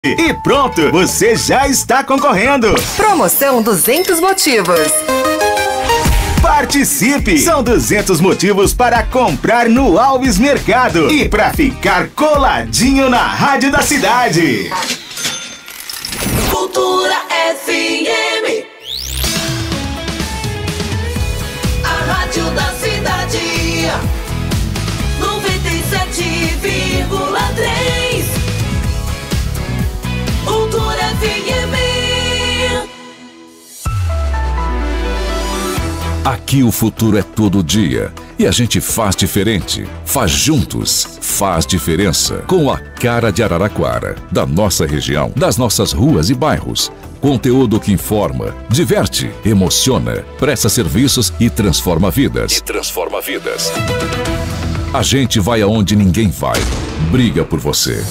E pronto, você já está concorrendo. Promoção 200 motivos. Participe! São 200 motivos para comprar no Alves Mercado e para ficar coladinho na Rádio da Cidade. Cultura FM. A Rádio da Cidade. 97,3. Cultura FM. Aqui o futuro é todo dia e a gente faz diferente, faz juntos, faz diferença com a cara de Araraquara, da nossa região, das nossas ruas e bairros. Conteúdo que informa, diverte, emociona, presta serviços e transforma vidas. A gente vai aonde ninguém vai, briga por você.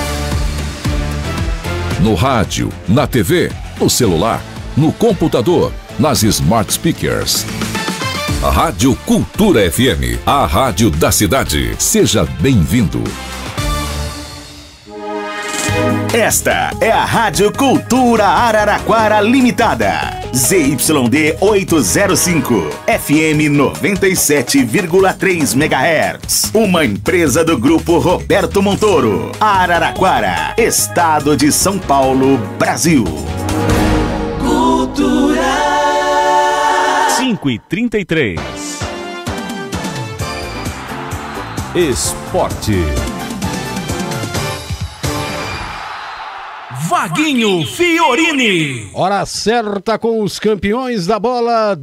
No rádio, na TV, no celular, no computador, nas smart speakers. A Rádio Cultura FM, a rádio da cidade. Seja bem-vindo. Esta é a Rádio Cultura Araraquara Limitada. ZYD 805, FM 97,3 MHz. Uma empresa do Grupo Roberto Montoro. Araraquara, Estado de São Paulo, Brasil. Cultura 5h33. Esporte. Vaguinho Fiorini. Hora certa com os campeões da bola,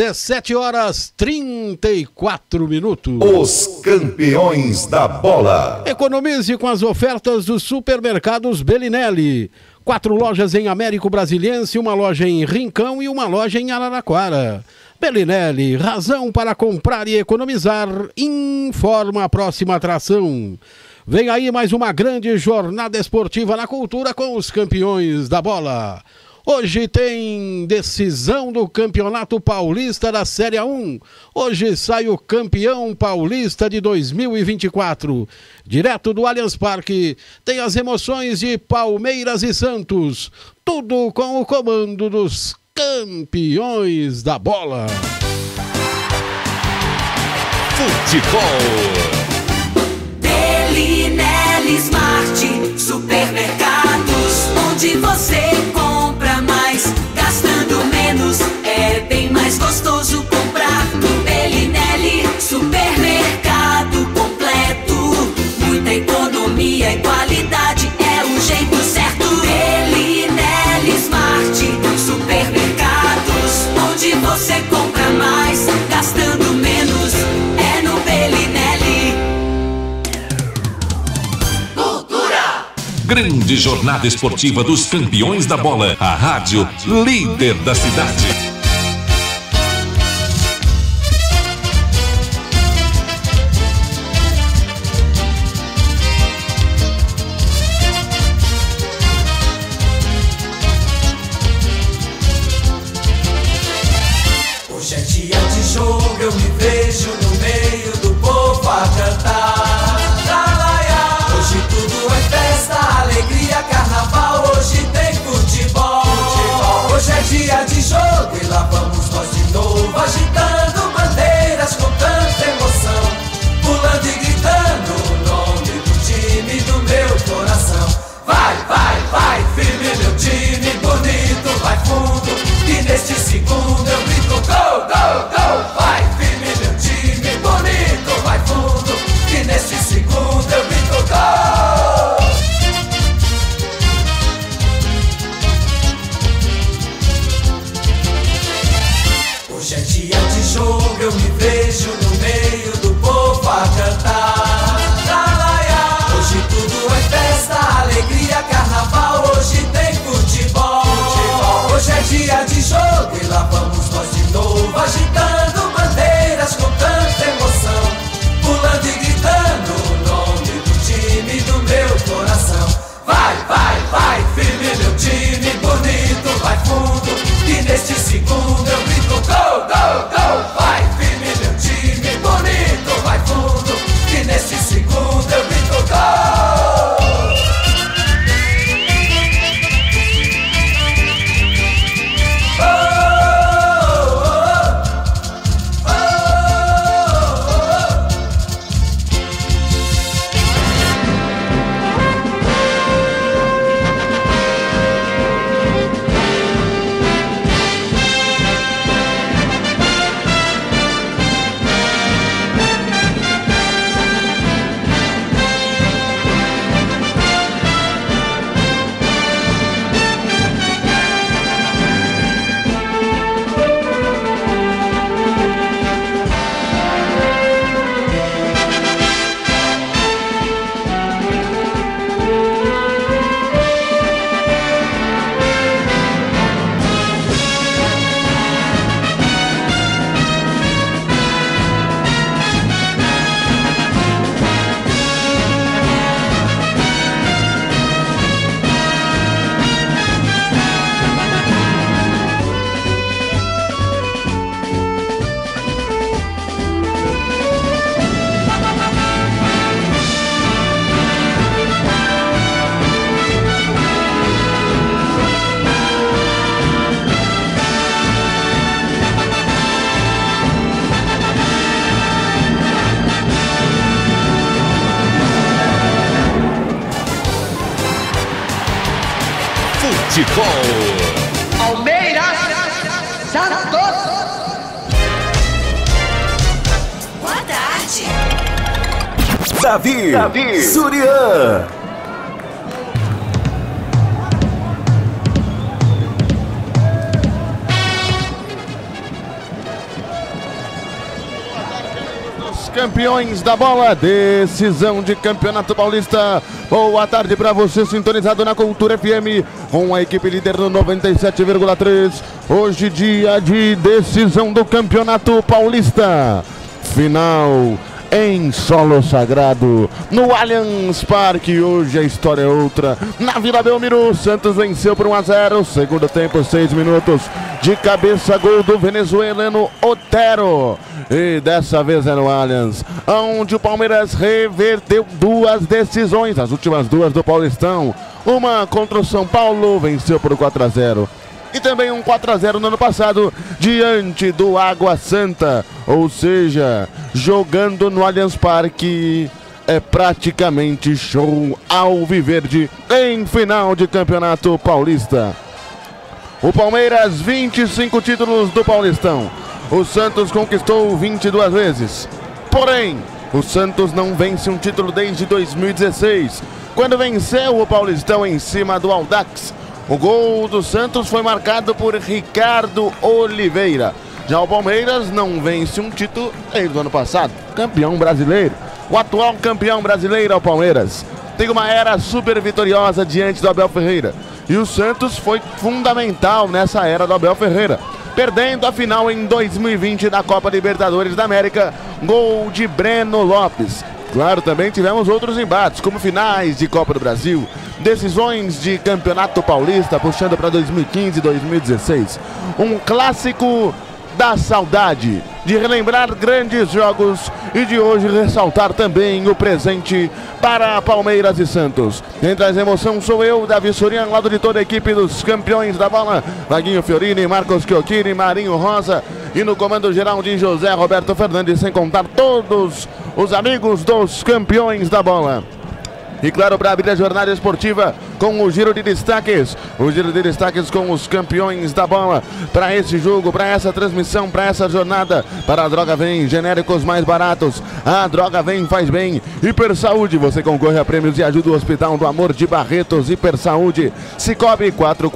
17h34. Os campeões da bola. Economize com as ofertas dos supermercados Bellinelli. 4 lojas em Américo Brasiliense, uma loja em Rincão e uma loja em Araraquara. Bellinelli, razão para comprar e economizar. Informa a próxima atração. Vem aí mais uma grande jornada esportiva na cultura com os campeões da bola. Hoje tem decisão do Campeonato Paulista da Série A1. Hoje sai o campeão paulista de 2024. Direto do Allianz Parque, tem as emoções de Palmeiras e Santos. Tudo com o comando dos campeões da bola. Futebol. Bellinelli Smart Supermercados, onde você compra mais, gastando menos. É bem mais gostoso comprar no Bellinelli Supermercado completo. Muita economia e qualidade é o jeito certo. Bellinelli Smart Supermercados, onde você compra mais, gastando menos. É no Bellinelli. Grande jornada esportiva dos campeões da bola. A rádio líder da cidade. Hoje é dia de jogo, eu me vejo no meio do povo a cantar. Hoje tudo é festa, alegria, carnaval. Hoje tem futebol. Hoje é dia de jogo e Futebol. Palmeiras, Santos. Boa tarde. Davi Surian. Campeões da bola, decisão de Campeonato Paulista. Boa tarde para você, sintonizado na Cultura FM, com a equipe líder no 97,3. Hoje, dia de decisão do Campeonato Paulista. Final em solo sagrado, no Allianz Parque. Hoje a história é outra. Na Vila Belmiro, Santos venceu por 1-0. Segundo tempo, 6 minutos. De cabeça, gol do venezuelano Otero. E dessa vez é no Allianz, onde o Palmeiras reverteu duas decisões, as últimas duas do Paulistão. Uma contra o São Paulo, venceu por 4-0. E também um 4-0 no ano passado, diante do Água Santa. Ou seja, jogando no Allianz Parque, é praticamente show alviverde em final de Campeonato Paulista. O Palmeiras, 25 títulos do Paulistão. O Santos conquistou 22 vezes. Porém, o Santos não vence um título desde 2016, quando venceu o Paulistão em cima do Audax. O gol do Santos foi marcado por Ricardo Oliveira. Já o Palmeiras não vence um título desde o ano passado. Campeão brasileiro. O atual campeão brasileiro é o Palmeiras. Tem uma era super vitoriosa diante do Abel Ferreira. E o Santos foi fundamental nessa era do Abel Ferreira, perdendo a final em 2020 da Copa Libertadores da América. Gol de Breno Lopes. Claro, também tivemos outros embates, como finais de Copa do Brasil, decisões de Campeonato Paulista, puxando para 2015 e 2016. Um clássico da saudade, de relembrar grandes jogos e de hoje ressaltar também o presente para Palmeiras e Santos. Quem traz emoção sou eu, Davi Surian, lado de toda a equipe dos campeões da bola, Vaguinho Fiorini, Marcos Chiocchini, Marinho Rosa, e no comando geral de José Roberto Fernandes, sem contar todos os amigos dos campeões da bola. E claro, para abrir a jornada esportiva com o giro de destaques. O giro de destaques com os campeões da bola para esse jogo, para essa transmissão, para essa jornada. Para a Droga Vem, genéricos mais baratos. A Droga Vem faz bem. Hiper Saúde, você concorre a prêmios e ajuda o Hospital do Amor de Barretos. Hiper Saúde, Cicobi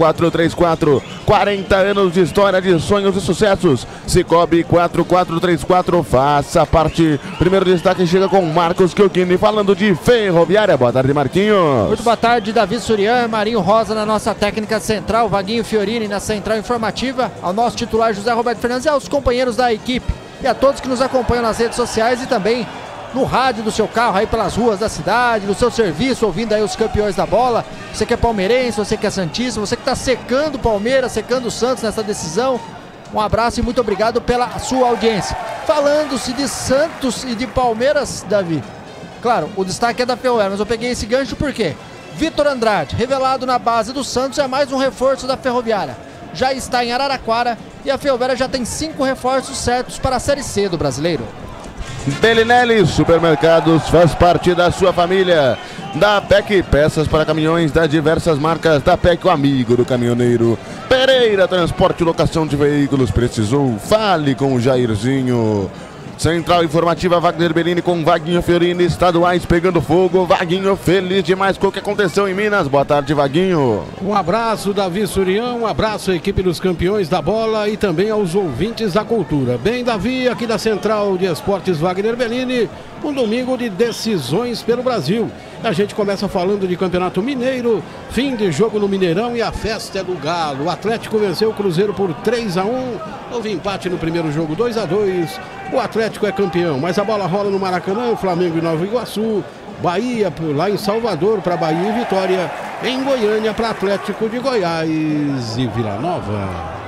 4434. 40 anos de história de sonhos e sucessos. Cicobi 4434, faça parte. Primeiro destaque chega com Marcos Chiocchini, falando de Ferroviária. Boa tarde, Marquinhos. Muito boa tarde, Davi Surian, Marinho Rosa na nossa técnica central, Vaguinho Fiorini na central informativa, ao nosso titular José Roberto Fernandes e aos companheiros da equipe e a todos que nos acompanham nas redes sociais e também no rádio do seu carro, aí pelas ruas da cidade, no seu serviço, ouvindo aí os campeões da bola. Você que é palmeirense, você que é santista, você que está secando o Palmeiras, secando o Santos nessa decisão, um abraço e muito obrigado pela sua audiência. Falando-se de Santos e de Palmeiras, Davi, claro, o destaque é da Ferroviária, mas eu peguei esse gancho por quê? Vitor Andrade, revelado na base do Santos, é mais um reforço da Ferroviária. Já está em Araraquara e a Ferroviária já tem 5 reforços certos para a Série C do Brasileiro. Belinelli Supermercados faz parte da sua família. Da PEC, peças para caminhões das diversas marcas. Da PEC, o amigo do caminhoneiro. Pereira Transporte e Locação de Veículos. Precisou? Fale com o Jairzinho. Central Informativa, Wagner Bellini com Vaguinho Fiorini, estaduais pegando fogo. Vaguinho feliz demais com o que aconteceu em Minas. Boa tarde, Vaguinho. Um abraço, Davi Surian, um abraço à equipe dos campeões da bola e também aos ouvintes da cultura. Bem, Davi, aqui da Central de Esportes Wagner Bellini, um domingo de decisões pelo Brasil. A gente começa falando de Campeonato Mineiro, fim de jogo no Mineirão e a festa é do Galo. O Atlético venceu o Cruzeiro por 3-1, houve empate no primeiro jogo 2-2. O Atlético é campeão, mas a bola rola no Maracanã, Flamengo e Nova Iguaçu, Bahia lá em Salvador para Bahia e Vitória, em Goiânia para Atlético de Goiás e Vila Nova.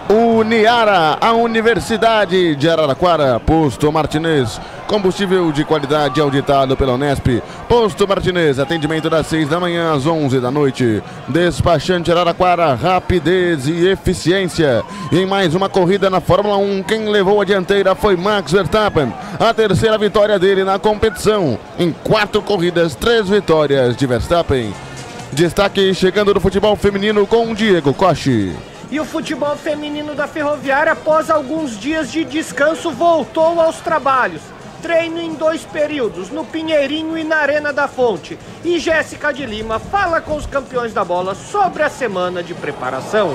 Uniara, a Universidade de Araraquara. Posto Martinez, combustível de qualidade auditado pela Unesp. Posto Martinez, atendimento das 6 da manhã às 11 da noite. Despachante Araraquara, rapidez e eficiência. E em mais uma corrida na Fórmula 1, quem levou a dianteira foi Max Verstappen. A terceira vitória dele na competição. Em 4 corridas, 3 vitórias de Verstappen. Destaque chegando no futebol feminino com Diego Coche. E o futebol feminino da Ferroviária, após alguns dias de descanso, voltou aos trabalhos. Treino em 2 períodos, no Pinheirinho e na Arena da Fonte. E Jéssica de Lima fala com os campeões da bola sobre a semana de preparação.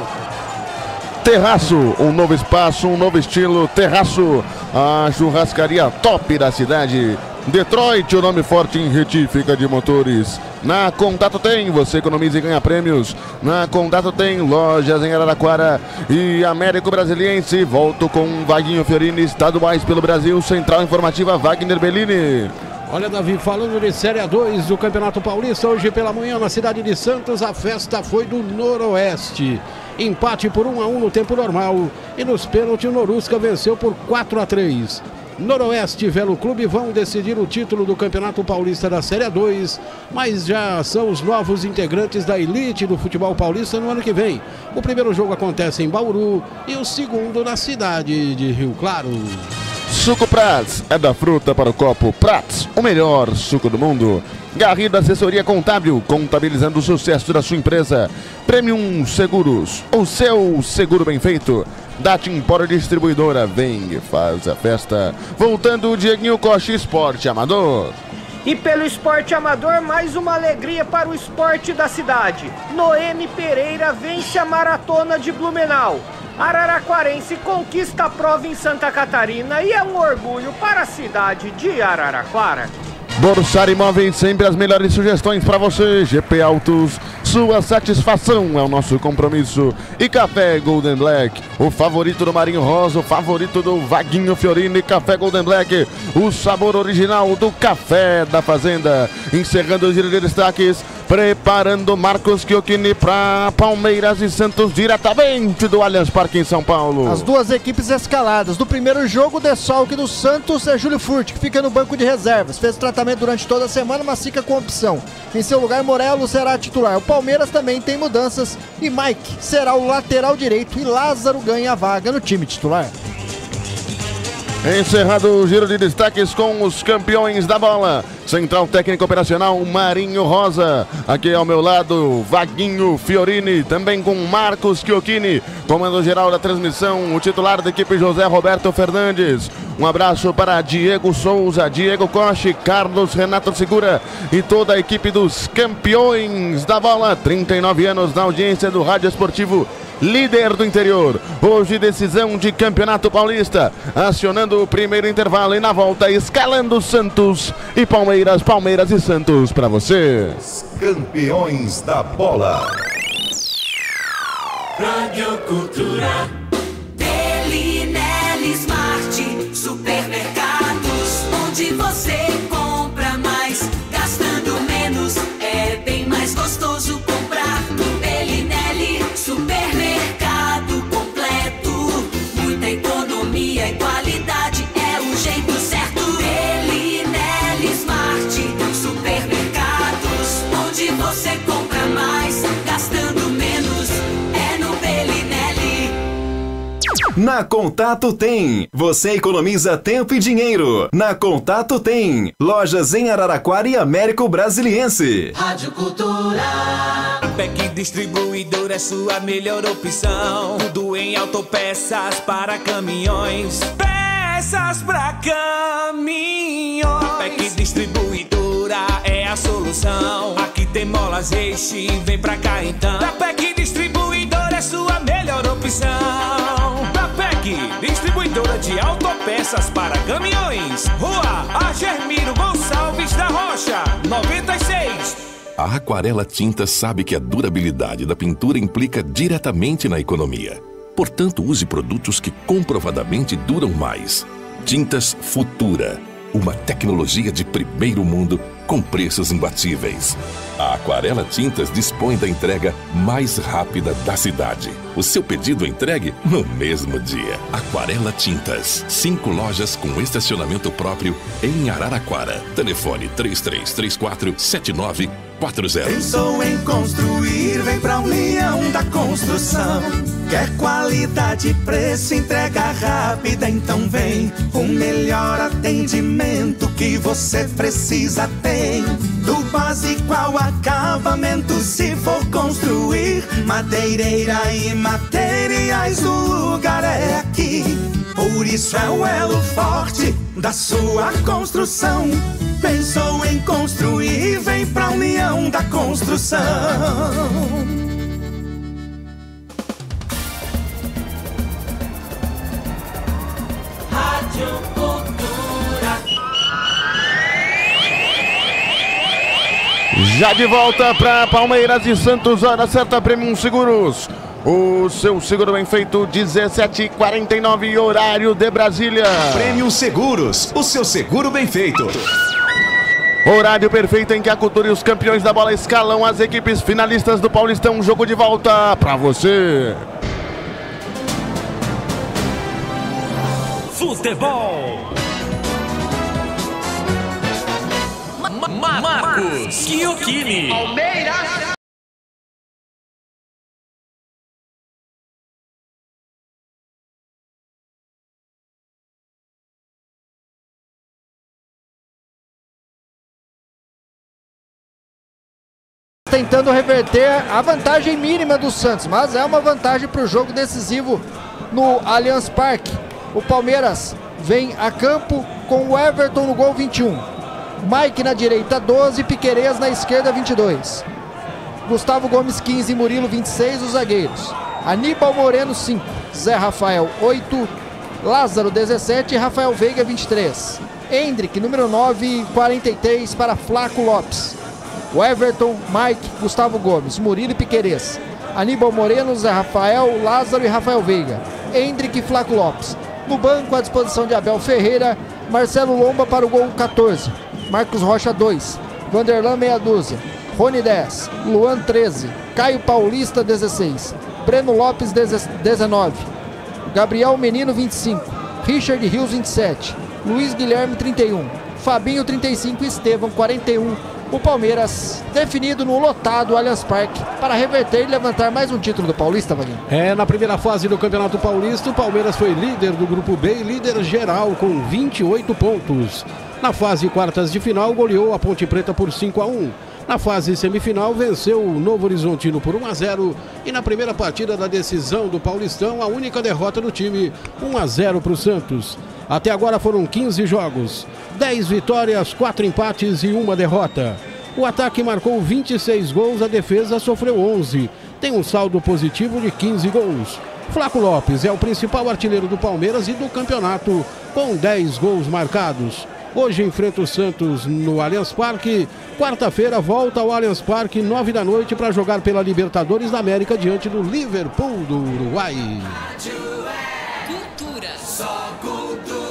Terraço, um novo espaço, um novo estilo. Terraço, a churrascaria top da cidade. Detroit, o nome forte em retífica de motores. Na Contato tem, você economiza e ganha prêmios. Na Contato tem, lojas em Araraquara e Américo Brasiliense. Volto com Vaguinho Fiorini, estaduais pelo Brasil. Central Informativa, Wagner Bellini. Olha, Davi, falando de Série A2 do Campeonato Paulista, hoje pela manhã na cidade de Santos, a festa foi do Noroeste. Empate por 1-1 no tempo normal e nos pênaltis o Norusca venceu por 4-3. Noroeste e Velo Clube vão decidir o título do Campeonato Paulista da Série A2, mas já são os novos integrantes da elite do futebol paulista no ano que vem. O primeiro jogo acontece em Bauru e o segundo na cidade de Rio Claro. Suco Prats, é da fruta para o copo. Prats, o melhor suco do mundo. Garrido Assessoria Contábil, contabilizando o sucesso da sua empresa. Premium Seguros, o seu seguro bem feito. Dati Empório Distribuidora, vem e faz a festa. Voltando o Dieguinho Coche, Esporte Amador. E pelo esporte amador, mais uma alegria para o esporte da cidade. Noemi Pereira vence a maratona de Blumenau. Araraquarense conquista a prova em Santa Catarina e é um orgulho para a cidade de Araraquara. Borsar Imóveis, sempre as melhores sugestões para você. GP Autos, sua satisfação é o nosso compromisso. E Café Golden Black, o favorito do Marinho Rosa, o favorito do Vaguinho Fiorini. Café Golden Black, o sabor original do café da fazenda. Encerrando o giro de destaques, preparando Marcos Chiocchini para Palmeiras e Santos, diretamente do Allianz Parque em São Paulo. As duas equipes escaladas. No primeiro jogo, o desfalque do Santos é Júlio Furt, que fica no banco de reservas. Fez tratamento durante toda a semana, mas fica com opção. Em seu lugar, Morelo será titular. O Palmeiras também tem mudanças e Mike será o lateral direito e Lázaro ganha a vaga no time titular. Encerrado o giro de destaques com os campeões da bola. Central Técnico Operacional Marinho Rosa. Aqui ao meu lado, Vaguinho Fiorini, também com Marcos Chiocchini. Comando geral da transmissão, o titular da equipe José Roberto Fernandes. Um abraço para Diego Souza, Diego Coche, Carlos Renato Segura e toda a equipe dos campeões da bola. 39 anos na audiência do Rádio Esportivo, líder do interior. Hoje decisão de Campeonato Paulista, acionando o primeiro intervalo e na volta escalando Santos e Palmeiras, Palmeiras e Santos para você. Campeões da bola. Rádio Cultura, Belinelli Smart, supermercados, onde você compra mais, gastando menos, é bem mais gostoso comprar no Belinelli, supermercado completo, muita economia e qualidade, é o jeito certo. Belinelli Smart, supermercados, onde você compra mais, gastando menos, é no Belinelli. Na Contato tem. Você economiza tempo e dinheiro. Na Contato tem. Lojas em Araraquara e Américo Brasiliense. Rádio Cultura. A PEC Distribuidora é sua melhor opção. Tudo em autopeças para caminhões. Peças para caminhões. A PEC Distribuidora é a solução. Aqui tem molas Eixe, vem pra cá então. A PEC Distribuidora é sua melhor opção. Distribuidora de autopeças para caminhões. Rua Agermiro Gonçalves da Rocha, 96. A Aquarela Tintas sabe que a durabilidade da pintura implica diretamente na economia. Portanto, use produtos que comprovadamente duram mais. Tintas Futura, uma tecnologia de primeiro mundo com preços imbatíveis. A Aquarela Tintas dispõe da entrega mais rápida da cidade. O seu pedido é entregue no mesmo dia. Aquarela Tintas, 5 lojas com estacionamento próprio em Araraquara. Telefone 3334-7940. Pensou em construir, vem pra União da Construção. Quer qualidade e preço, entrega rápida, então vem. O melhor atendimento que você precisa tem. Do básico ao acabamento, se for construir. Madeireira e materiais, o lugar é aqui. Por isso é o elo forte da sua construção. Pensou em construir, vem pra União da Construção. Rádio Cultura. Já de volta para Palmeiras e Santos, hora certa, Premium Seguros. O seu seguro bem feito, 17h49, horário de Brasília. Premium Seguros, o seu seguro bem feito. Horário perfeito em que a Cultura e os campeões da bola escalam as equipes finalistas do Paulistão. Jogo de volta para você. Futebol. Marcos Chiocchini. Palmeiras. Tentando reverter a vantagem mínima do Santos, mas é uma vantagem para o jogo decisivo no Allianz Parque. O Palmeiras vem a campo com o Everton no gol 21, Mike na direita 12, Piquerez na esquerda 22, Gustavo Gomes 15, Murilo 26, os zagueiros, Aníbal Moreno 5, Zé Rafael 8, Lázaro 17 e Rafael Veiga 23, Hendrick número 9, 43 para Flaco Lopes. O Everton, Mike, Gustavo Gomes, Murilo e Piquerez, Aníbal Moreno, Zé Rafael, Lázaro e Rafael Veiga, Hendrick e Flaco Lopes. No banco, à disposição de Abel Ferreira, Marcelo Lomba para o gol 14, Marcos Rocha 2, Vanderlan meia dúzia, Rony 10, Luan 13, Caio Paulista 16, Breno Lopes 19, Gabriel Menino 25, Richard Rios 27, Luiz Guilherme 31, Fabinho 35 e Estevão 41. O Palmeiras definido no lotado Allianz Parque para reverter e levantar mais um título do Paulista, Vaguinho. Na primeira fase do Campeonato Paulista, o Palmeiras foi líder do Grupo B e líder geral com 28 pontos. Na fase quartas de final, goleou a Ponte Preta por 5-1. Na fase semifinal, venceu o Novo Horizontino por 1-0. E na primeira partida da decisão do Paulistão, a única derrota do time, 1-0 para o Santos. Até agora foram 15 jogos, 10 vitórias, 4 empates e 1 derrota. O ataque marcou 26 gols, a defesa sofreu 11. Tem um saldo positivo de 15 gols. Flaco Lopes é o principal artilheiro do Palmeiras e do campeonato, com 10 gols marcados. Hoje enfrenta o Santos no Allianz Parque. Quarta-feira volta ao Allianz Parque, 9 da noite, para jogar pela Libertadores da América diante do Liverpool do Uruguai. Cultura. Só cultura.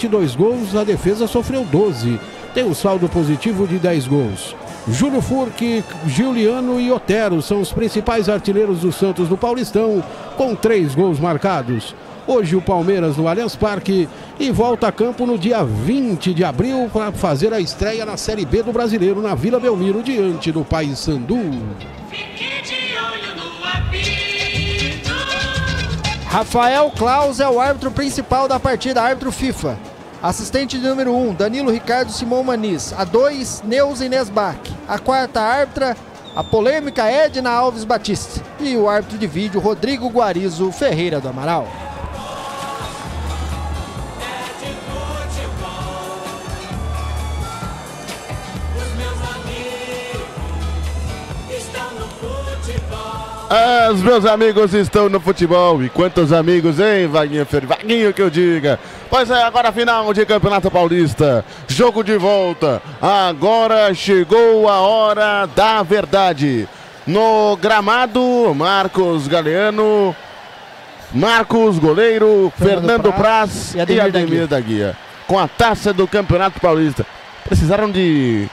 22 gols, a defesa sofreu 12. Tem um saldo positivo de 10 gols. Júlio Furque, Giuliano e Otero são os principais artilheiros do Santos no Paulistão, com 3 gols marcados. Hoje o Palmeiras no Allianz Parque e volta a campo no dia 20 de abril para fazer a estreia na Série B do Brasileiro na Vila Belmiro, diante do Paysandu. Rafael Claus é o árbitro principal da partida, árbitro FIFA. Assistente de número 1, Danilo Ricardo Simão Maniz. A 2, Neuza Inês Bach. A 4ª árbitra, a polêmica Edna Alves Batista. E o árbitro de vídeo, Rodrigo Guarizo Ferreira do Amaral. Os meus amigos estão no futebol. E quantos amigos, hein, Vaguinho Ferreira? Vaguinho que eu diga. Pois é, agora final de Campeonato Paulista. Jogo de volta. Agora chegou a hora da verdade. No gramado, Marcos Galeano, Marcos Goleiro, Fernando Praz e Ademir da Guia. Com a taça do Campeonato Paulista. Precisaram de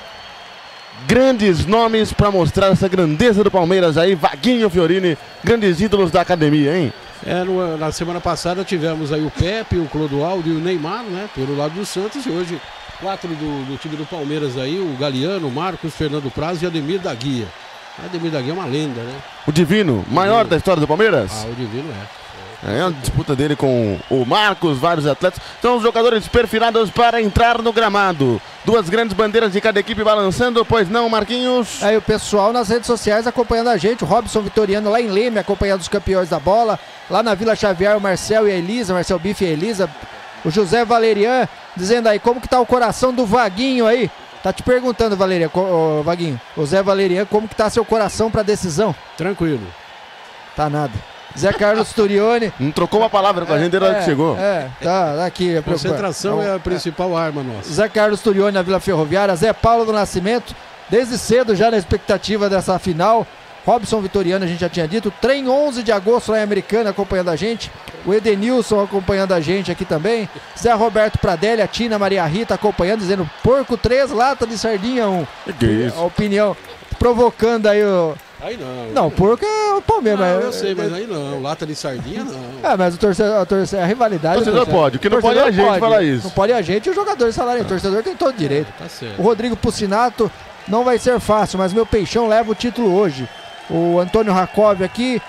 grandes nomes para mostrar essa grandeza do Palmeiras aí. Vaguinho Fiorini, grandes ídolos da academia, hein? Na semana passada tivemos aí o Pepe, o Clodoaldo e o Neymar, né? Pelo lado do Santos. E hoje 4 do time do Palmeiras aí, o Galeano, o Marcos, Fernando Praz e Ademir da Guia. Ademir da Guia é uma lenda, né? O Divino, maior da história do Palmeiras? O Divino é uma disputa dele com o Marcos, vários atletas. São os jogadores perfilados para entrar no gramado. 2 grandes bandeiras de cada equipe balançando, pois não, Marquinhos? Aí o pessoal nas redes sociais acompanhando a gente. O Robson Vitoriano lá em Leme, acompanhando os campeões da bola. Lá na Vila Xavier, o Marcel e a Elisa, Marcel Bife e a Elisa. O José Valerian dizendo aí, como que tá o coração do Vaguinho aí? Tá te perguntando, Vaguinho. O Zé Valerian, como que tá seu coração pra decisão? Tranquilo. Tá nada. Zé Carlos Turione. Não trocou uma palavra com a gente desde a hora que chegou. Tá aqui. A concentração é a principal arma nossa. Zé Carlos Turione na Vila Ferroviária. Zé Paulo do Nascimento, desde cedo já na expectativa dessa final. Robson Vitoriano, a gente já tinha dito. Trem 11 de agosto lá em Americana acompanhando a gente. O Edenilson acompanhando a gente aqui também. Zé Roberto Pradelli, a Tina Maria Rita acompanhando, dizendo porco 3, lata de sardinha 1. Que isso? A opinião, provocando aí o... Aí não. Não, porco é o Palmeiras. Não, eu sei, mas aí não. Lata de sardinha, não. Mas o torcedor, a rivalidade... O torcedor pode, o que não pode é a gente falar isso. Não pode a gente e o jogador salário. O torcedor tem todo direito. Tá certo. O Rodrigo Pucinato, não vai ser fácil, mas meu peixão leva o título hoje. O Antônio Rakov aqui,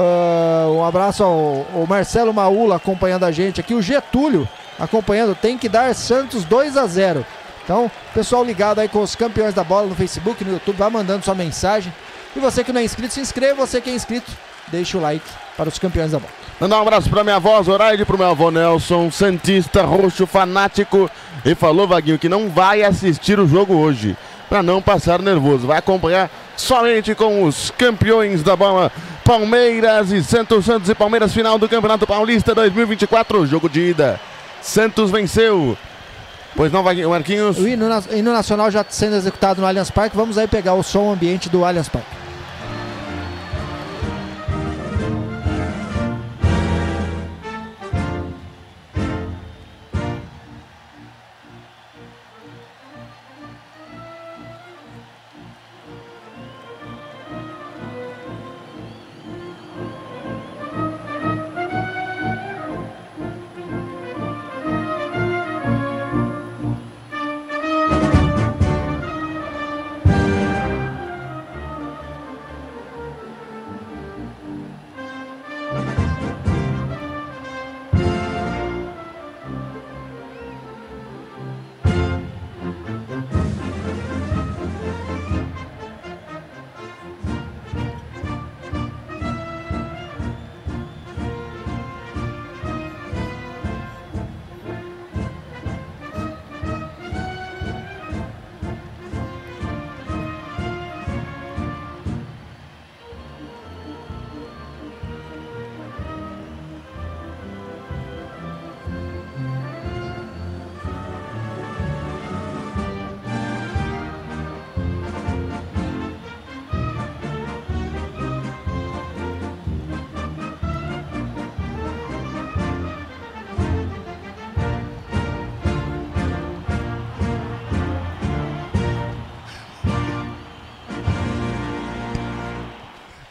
um abraço ao Marcelo Maula acompanhando a gente aqui. O Getúlio acompanhando, tem que dar Santos 2-0. Então, pessoal ligado aí com os campeões da bola no Facebook, no YouTube, vai mandando sua mensagem. E você que não é inscrito, se inscreva. Você que é inscrito, deixa o like para os campeões da bola. Mandar um abraço para minha avó Zoraide, para o meu avô Nelson, santista, roxo, fanático. E falou, Vaguinho, que não vai assistir o jogo hoje, para não passar nervoso. Vai acompanhar somente com os campeões da bola. Palmeiras e Santos, Santos e Palmeiras, final do Campeonato Paulista 2024, jogo de ida. Santos venceu. Pois não, Marquinhos? O hino nacional já sendo executado no Allianz Parque. Vamos aí pegar o som ambiente do Allianz Parque.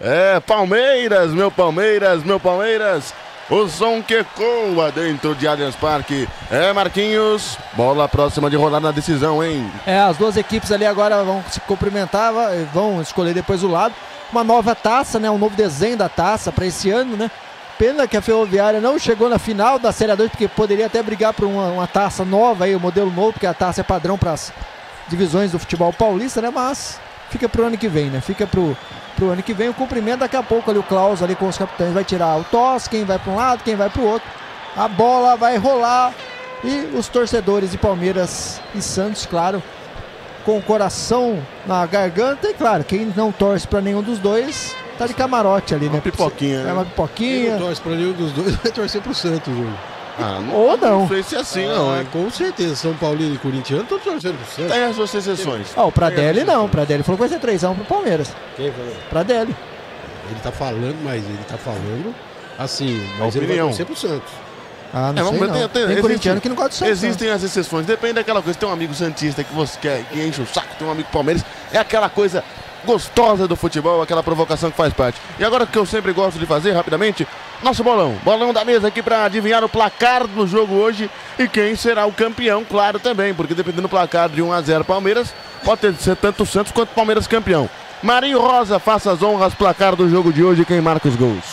Palmeiras, meu Palmeiras, meu Palmeiras. O som que ecoa dentro de Allianz Parque. Marquinhos, bola próxima de rolar na decisão, hein? As duas equipes ali agora vão se cumprimentar, vão escolher depois o lado. Uma nova taça, né? Um novo desenho da taça para esse ano, né? Pena que a Ferroviária não chegou na final da Série A2, porque poderia até brigar por uma taça nova aí, um modelo novo, porque a taça é padrão para as divisões do futebol paulista, né? Mas fica pro ano que vem, né? Fica pro ano que vem o cumprimento. Daqui a pouco ali o Klaus ali com os capitães vai tirar o tosse, quem vai para um lado, quem vai para o outro. A bola vai rolar e os torcedores de Palmeiras e Santos, claro, com o coração na garganta. E claro, quem não torce para nenhum dos dois tá de camarote ali, né? Uma pipoquinha, né? Uma pipoquinha. Quem não torce para nenhum dos dois vai torcer pro Santos hoje. Ou não. Não sei se é assim, não, hein? Com certeza, São Paulino e Corintiano estão torcendo pro Santos. Tem as suas exceções. O Pradelli não. O Pradelli falou que vai ser 3-1 pro Palmeiras. Quem falou? Pradelli. Ele tá falando assim, mas ele vai torcer pro Santos. Não sei não. Tem corintiano que não gosta do Santos. Existem as exceções, depende daquela coisa. Tem um amigo santista que você quer, que enche o saco, tem um amigo palmeirense. É aquela coisa gostosa do futebol, aquela provocação que faz parte. E agora que eu sempre gosto de fazer, rapidamente, nosso bolão da mesa aqui para adivinhar o placar do jogo hoje e quem será o campeão, claro, também, porque dependendo do placar de 1-0 Palmeiras, pode ser tanto o Santos quanto o Palmeiras campeão. Marinho Rosa, faça as honras, placar do jogo de hoje, quem marca os gols?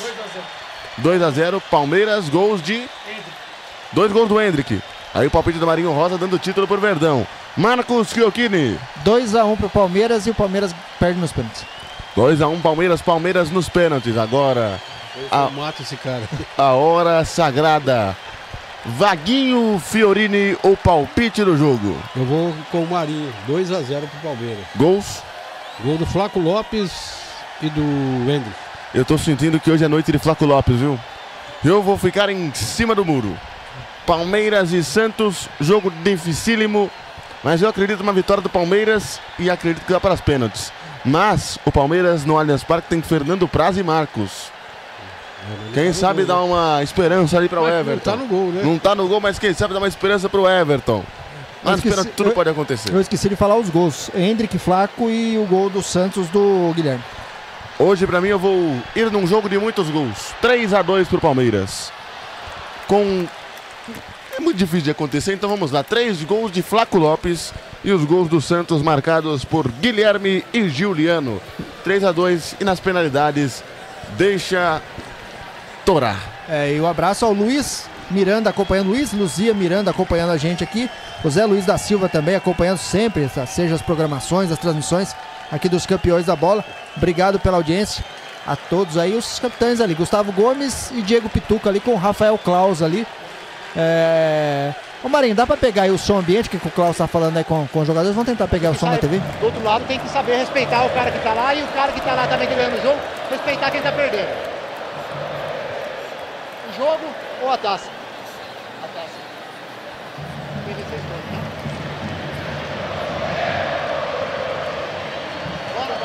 2-0, Palmeiras, gols de... 2 gols do Hendrick. Aí o palpite do Marinho Rosa dando título por Verdão. Marcos Chiocchini. 2-1 pro Palmeiras e o Palmeiras perde nos pênaltis. 2-1 Palmeiras nos pênaltis. Agora eu mato esse cara. A hora sagrada. Vaguinho Fiorini, o palpite do jogo. Eu vou com o Marinho, 2-0 pro Palmeiras. Gols? Gol do Flaco Lopes e do Hendrick. Eu tô sentindo que hoje é noite de Flaco Lopes, viu? Eu vou ficar em cima do muro. Palmeiras e Santos, jogo dificílimo, mas eu acredito numa vitória do Palmeiras e acredito que dá para as pênaltis. Mas o Palmeiras no Allianz Parque tem Fernando Praz e Marcos. Quem sabe dá uma esperança ali para o Everton. Não tá no gol, né? Não tá no gol, mas quem sabe dá uma esperança para o Everton. Mas tudo pode acontecer. Eu esqueci de falar os gols. Hendrick, Flaco e o gol do Santos do Guilherme. Hoje para mim eu vou ir num jogo de muitos gols. 3-2 pro Palmeiras. É muito difícil de acontecer, então vamos lá. 3 gols de Flaco Lopes e os gols do Santos marcados por Guilherme e Giuliano. 3-2 e nas penalidades deixa torar. E o abraço ao Luiz Miranda acompanhando, Luiz Luzia Miranda acompanhando a gente aqui. O Zé Luiz da Silva também acompanhando sempre, seja as programações, as transmissões aqui dos campeões da bola. Obrigado pela audiência a todos aí, os capitães ali, Gustavo Gomes e Diego Pituca ali com o Rafael Klaus ali. Ô Marinho, dá pra pegar aí o som ambiente que o Klaus tá falando aí com os jogadores? Vamos tentar pegar o som na TV? Do outro lado tem que saber respeitar o cara que tá lá e o cara que tá lá também ganhando o jogo, respeitar quem tá perdendo. O jogo ou a taça? A taça. Quem vocês estão, tá? Bora,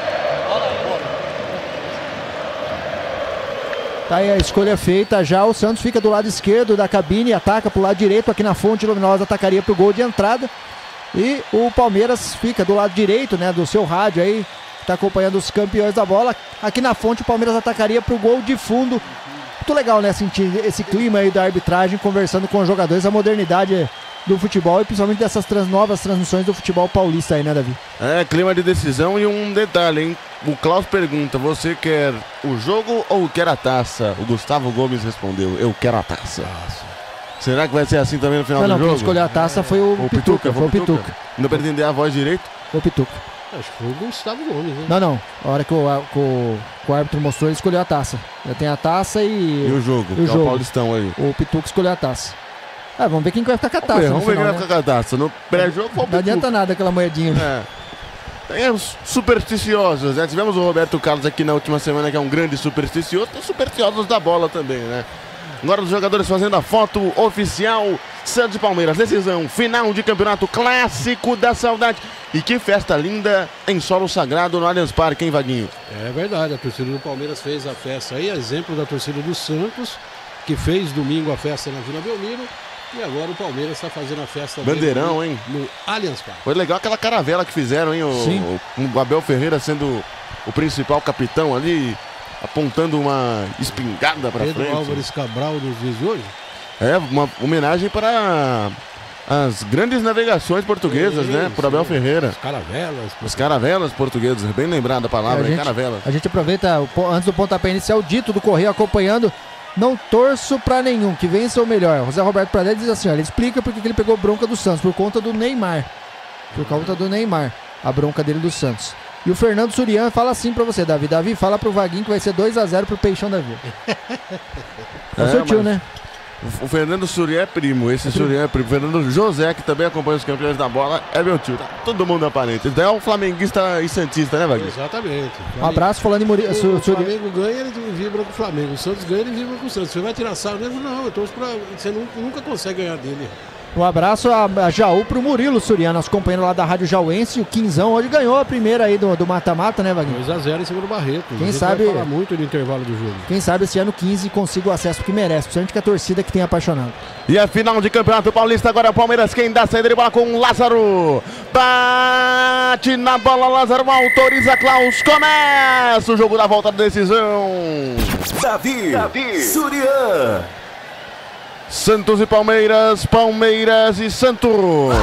Tá aí a escolha feita já, o Santos fica do lado esquerdo da cabine e ataca pro lado direito, aqui na Fonte Luminosa atacaria pro gol de entrada. E o Palmeiras fica do lado direito, né, do seu rádio aí, tá acompanhando os campeões da bola. Aqui na Fonte o Palmeiras atacaria pro gol de fundo. Muito legal, né, sentir esse clima aí da arbitragem, conversando com os jogadores, a modernidade do futebol e principalmente dessas novas transmissões do futebol paulista aí, né, Davi? Clima de decisão e um detalhe, hein? O Klaus pergunta, você quer o jogo ou quer a taça? O Gustavo Gomes respondeu, eu quero a taça. Será que vai ser assim também no final do jogo? Quem escolheu a taça foi o Pituca. Foi o Pituca. Não para entender a voz direito? Foi o Pituca. Acho que foi o Gustavo Gomes, né? Não. A hora que o árbitro mostrou, ele escolheu a taça. Já tem a taça e o jogo, o jogo. O Paulistão aí. O Pituca escolheu a taça. Vamos ver quem vai ficar com a taça. Vamos ver quem vai ficar com a taça. No pré-jogo foi o Pituca. Não adianta nada aquela moedinha. Tem os supersticiosos, né? Tivemos o Roberto Carlos aqui na última semana, que é um grande supersticioso. Tem os supersticiosos da bola também, né? Agora os jogadores fazendo a foto oficial. Santos e Palmeiras, decisão, final de campeonato clássico da saudade. E que festa linda em solo sagrado no Allianz Parque, hein, Vaguinho? É verdade, a torcida do Palmeiras fez a festa aí, exemplo da torcida do Santos, que fez domingo a festa na Vila Belmiro. E agora o Palmeiras está fazendo a festa Bandeirão, hein? No Allianz Parque. Foi legal aquela caravela que fizeram, hein? O Abel Ferreira sendo o principal capitão ali, apontando uma espingarda para frente. Pedro Álvares Cabral nos dias de hoje? É, uma homenagem para as grandes navegações portuguesas, né? Por Abel Ferreira. As caravelas. As caravelas portuguesas, bem lembrada a palavra, caravelas. A gente aproveita, antes do pontapé inicial, o dito do Correio acompanhando. Não torço pra nenhum, que vença o melhor. José Roberto Pradelli diz assim, ó, ele explica porque que ele pegou bronca do Santos, por conta do Neymar. Por conta do Neymar, a bronca dele do Santos. E o Fernando Surian fala assim pra você, Davi. Davi, fala pro Vaguinho que vai ser 2-0 pro Peixão da Vila. É o seu tio, né? O Fernando Surian é primo, esse Surian é primo. O Fernando José, que também acompanha os campeões da bola, é meu tio. Tá todo mundo aparente. Ele é um flamenguista e santista, né, Vaguinho? Exatamente. Um abraço falando em Murilo. O Flamengo ganha, ele vibra com o Flamengo. O Santos ganha, ele vibra com o Santos. Você vai tirar sarro dele? Não, eu torço pra... Você nunca consegue ganhar dele. Um abraço a Jaú pro Murilo Surian, nosso companheiro lá da Rádio Jauense. O Quinzão hoje ganhou a primeira aí do mata-mata, né, Vaguinho? 2-0 em cima do Barreto. Quem sabe vai falar muito no intervalo do jogo. Quem sabe esse ano 15 consiga o acesso que merece, principalmente que a torcida que tem apaixonado. E a final de Campeonato Paulista agora é o Palmeiras, quem dá saída de bola com o Lázaro. Bate na bola, Lázaro autoriza, Klaus, começa o jogo da volta da decisão. Davi Surian. Santos e Palmeiras, Palmeiras e Santos.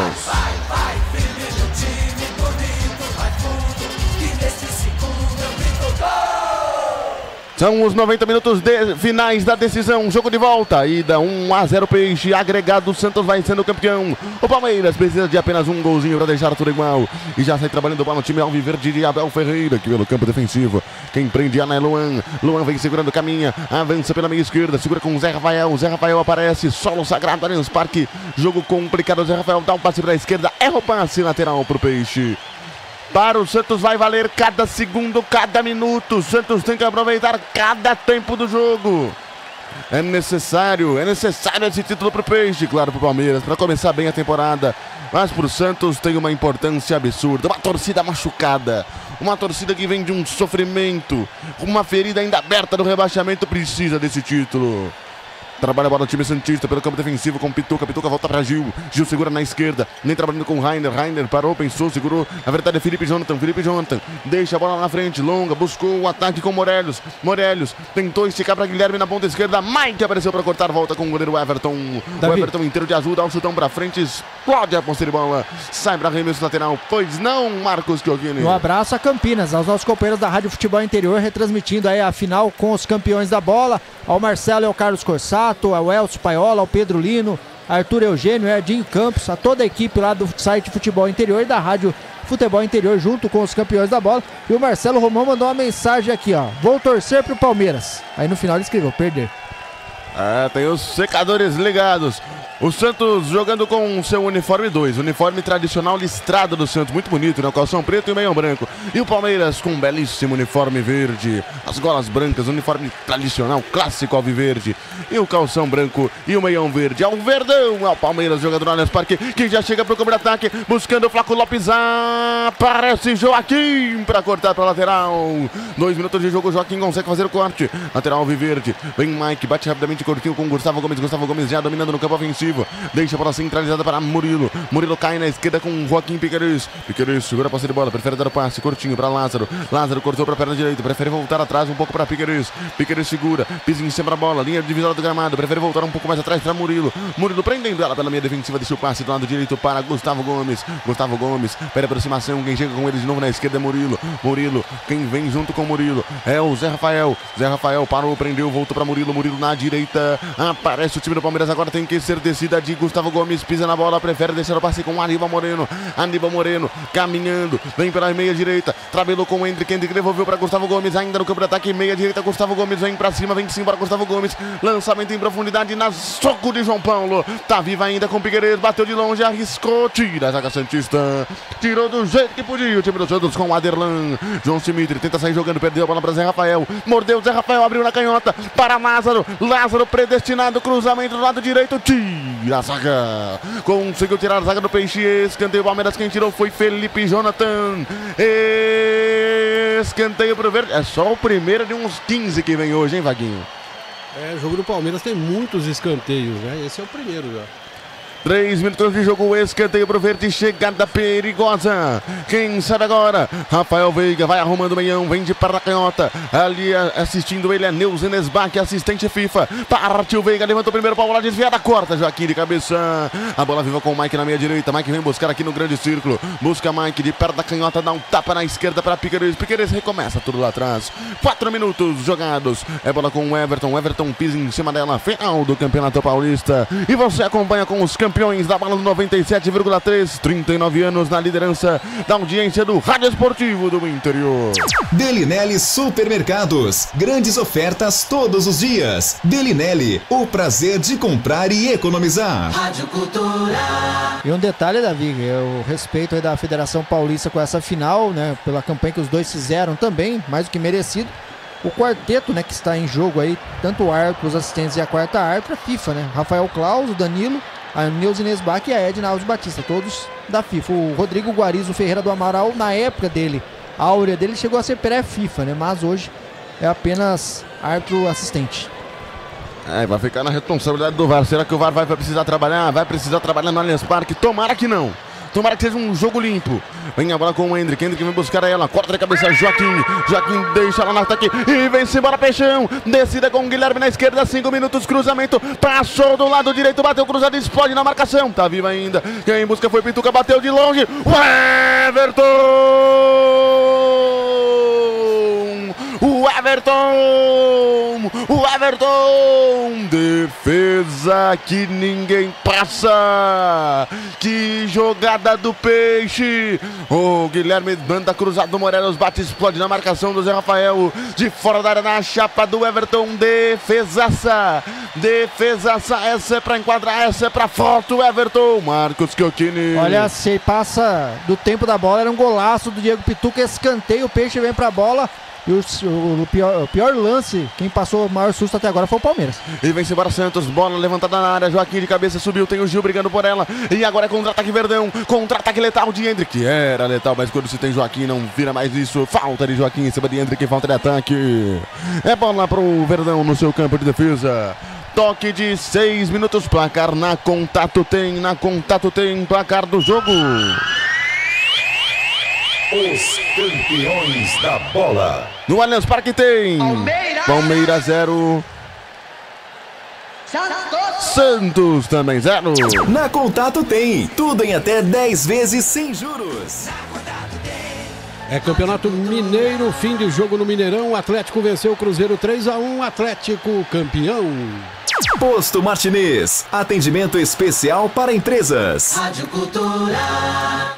São os 90 minutos finais da decisão, jogo de volta, ida 1-0 Peixe, agregado, o Santos vai sendo campeão. O Palmeiras precisa de apenas um golzinho para deixar tudo igual. E já sai trabalhando para o time alviverde de Abel Ferreira, aqui pelo campo defensivo. Quem prende é Luan, Luan vem segurando, caminha, avança pela meia esquerda, segura com o Zé Rafael aparece, solo sagrado, Allianz Parque, jogo complicado, o Zé Rafael dá um passe para a esquerda, erra o passe lateral para o Peixe. Para o Santos vai valer cada segundo, cada minuto. O Santos tem que aproveitar cada tempo do jogo. É necessário esse título para o Peixe, claro, para o Palmeiras, para começar bem a temporada. Mas para o Santos tem uma importância absurda, uma torcida machucada, uma torcida que vem de um sofrimento, uma ferida ainda aberta do rebaixamento, precisa desse título. Trabalha a bola do time santista pelo campo defensivo com Pituca. Pituca volta para Gil. Gil segura na esquerda. Nem trabalhando com o Rainer. Rainer parou, pensou, segurou. Na verdade é Felipe Jonathan. Felipe Jonathan deixa a bola na frente. Longa, buscou o ataque com Morelos. Morelos tentou esticar para Guilherme na ponta esquerda. Mike apareceu para cortar. Volta com o goleiro Everton. Davi. O Everton inteiro de azul. Dá um chutão para frente. Explode a posse de bola. Sai para arremesso lateral. Pois não, Marcos Chiocchini. Um abraço a Campinas, aos nossos companheiros da Rádio Futebol Interior, retransmitindo aí a final com os campeões da bola. Ao Marcelo e ao Carlos Corsato, ao Elcio Paiola, ao Pedro Lino, Arthur Eugênio, Edinho Campos, a toda a equipe lá do site Futebol Interior e da Rádio Futebol Interior, junto com os campeões da bola. E o Marcelo Romão mandou uma mensagem aqui, ó: vou torcer pro Palmeiras. Aí no final ele escreveu: perder. Tem os secadores ligados. O Santos jogando com o seu uniforme 2, uniforme tradicional listrado do Santos, muito bonito, né? O calção preto e o meião branco. E o Palmeiras com um belíssimo uniforme verde, as golas brancas, uniforme tradicional, clássico alviverde. E o calção branco e o meião verde. Ao Verdão, ao Palmeiras, jogador do Allianz Parque, que já chega para o campo de ataque, buscando o Flaco Lopes. Aparece Joaquim para cortar para a lateral. 2 minutos de jogo, Joaquim consegue fazer o corte. Lateral alviverde, vem Mike, bate rapidamente curtinho com Gustavo Gomes. Gustavo Gomes já dominando no campo ofensivo. Deixa a bola centralizada para Murilo. Murilo cai na esquerda com Joaquim Piqueires. Piqueires segura a posse de bola, prefere dar o passe curtinho para Lázaro. Lázaro cortou para a perna direita, prefere voltar atrás um pouco para Piqueires. Piqueires segura, pisa em cima da bola, linha divisória do gramado, prefere voltar um pouco mais atrás para Murilo. Murilo prendendo ela pela meia defensiva, deixa o passe do lado direito para Gustavo Gomes. Gustavo Gomes, pede aproximação, quem chega com ele de novo na esquerda é Murilo. Murilo, quem vem junto com Murilo é o Zé Rafael. Zé Rafael parou, prendeu, voltou para Murilo. Murilo na direita, aparece o time do Palmeiras, agora tem que ser descida de Gustavo Gomes, pisa na bola, prefere deixar o passe com o Aníbal Moreno. Aníbal Moreno caminhando, vem pela meia direita, tabelou com o Hendrick. Hendrick devolveu para Gustavo Gomes, ainda no campo de ataque, meia direita. Gustavo Gomes vem para cima, vem sim para Gustavo Gomes. Lançamento em profundidade, na soco de João Paulo. Tá viva ainda com o Piqueires, bateu de longe, arriscou, tira a zaga santista. Tirou do jeito que podia o time dos Santos com o Aderlan. João Simitri tenta sair jogando, perdeu a bola para Zé Rafael. Mordeu, Zé Rafael abriu na canhota para Lázaro. Lázaro predestinado, cruzamento do lado direito, tira a zaga. Conseguiu tirar a zaga do Peixe. Escanteio Palmeiras, quem tirou foi Felipe Jonathan. Escanteio pro verde. É só o primeiro de uns 15 que vem hoje, hein, Vaguinho? O jogo do Palmeiras tem muitos escanteios, né? Esse é o primeiro já. 3 minutos de jogo, escanteio pro Verde, chegada perigosa. Quem sabe agora? Rafael Veiga vai arrumando o meião, vem de para a canhota. Ali assistindo ele é Neuza Nesbach, assistente FIFA. Partiu Veiga, levantou o primeiro pau, lá desviada, corta Joaquim de cabeça. A bola viva com o Mike na meia direita. Mike vem buscar aqui no grande círculo. Busca Mike de perto da canhota, dá um tapa na esquerda para Piqueires. Piqueires recomeça tudo lá atrás. 4 minutos jogados. É bola com o Everton. Everton pisa em cima dela. Final do Campeonato Paulista. E você acompanha com os campeões da bola do 97,3. 39 anos na liderança da audiência do Rádio Esportivo do Interior. Belinelli Supermercados. Grandes ofertas todos os dias. Belinelli, o prazer de comprar e economizar. Rádio Cultura. E um detalhe, Davi, o respeito aí da Federação Paulista com essa final, né? Pela campanha que os dois fizeram também, mais do que merecido. O quarteto, né, que está em jogo aí, tanto o árbitro, os assistentes e a quarta árbitra, FIFA, né? Rafael Claus, o Danilo, a Neuza Nesbach e a Edna Alves Batista, todos da FIFA. O Rodrigo Guarizo Ferreira do Amaral, na época dele, a áurea dele chegou a ser pré-FIFA, né? Mas hoje é apenas árbitro assistente. Vai ficar na responsabilidade do VAR. Será que o VAR vai precisar trabalhar? Vai precisar trabalhar no Allianz Parque? Tomara que não. Tomara que seja um jogo limpo. Vem a bola com o Hendrick. Hendrick vem buscar ela. Corta de cabeça Joaquim. Joaquim deixa ela no ataque. E vem-se embora Peixão. Descida com o Guilherme na esquerda. 5 minutos. Cruzamento. Passou do lado direito. Bateu cruzado. Explode na marcação. Tá viva ainda. Quem busca foi Pituca. Bateu de longe. O Everton. O Everton! O Everton! Defesa que ninguém passa! Que jogada do Peixe! O Guilherme manda cruzado do Morelos, bate, explode na marcação do Zé Rafael. De fora da área na chapa do Everton. Defesaça! Defesaça! Essa é pra enquadrar, essa é pra foto, Everton! Marcos Chiocchini. Olha, se passa do tempo da bola, era um golaço do Diego Pituca, escanteio, o Peixe vem pra bola. E o pior lance, quem passou o maior susto até agora foi o Palmeiras. E vem-se embora Santos, bola levantada na área, Joaquim de cabeça subiu, tem o Gil brigando por ela. E agora é contra-ataque Verdão, contra-ataque letal de Hendrick. Era letal, mas quando se tem Joaquim não vira mais isso. Falta de Joaquim em cima de Hendrick, falta de ataque. É bola pro Verdão no seu campo de defesa. Toque de 6 minutos, placar na Contato tem placar do jogo. Os campeões da bola. No Allianz Parque tem Palmeiras 0. Santos também 0. Na Contato tem tudo em até 10 vezes sem juros. É Campeonato Mineiro, fim de jogo no Mineirão. O Atlético venceu o Cruzeiro 3-1. Atlético campeão. Posto Martinez, atendimento especial para empresas. Rádio Cultura.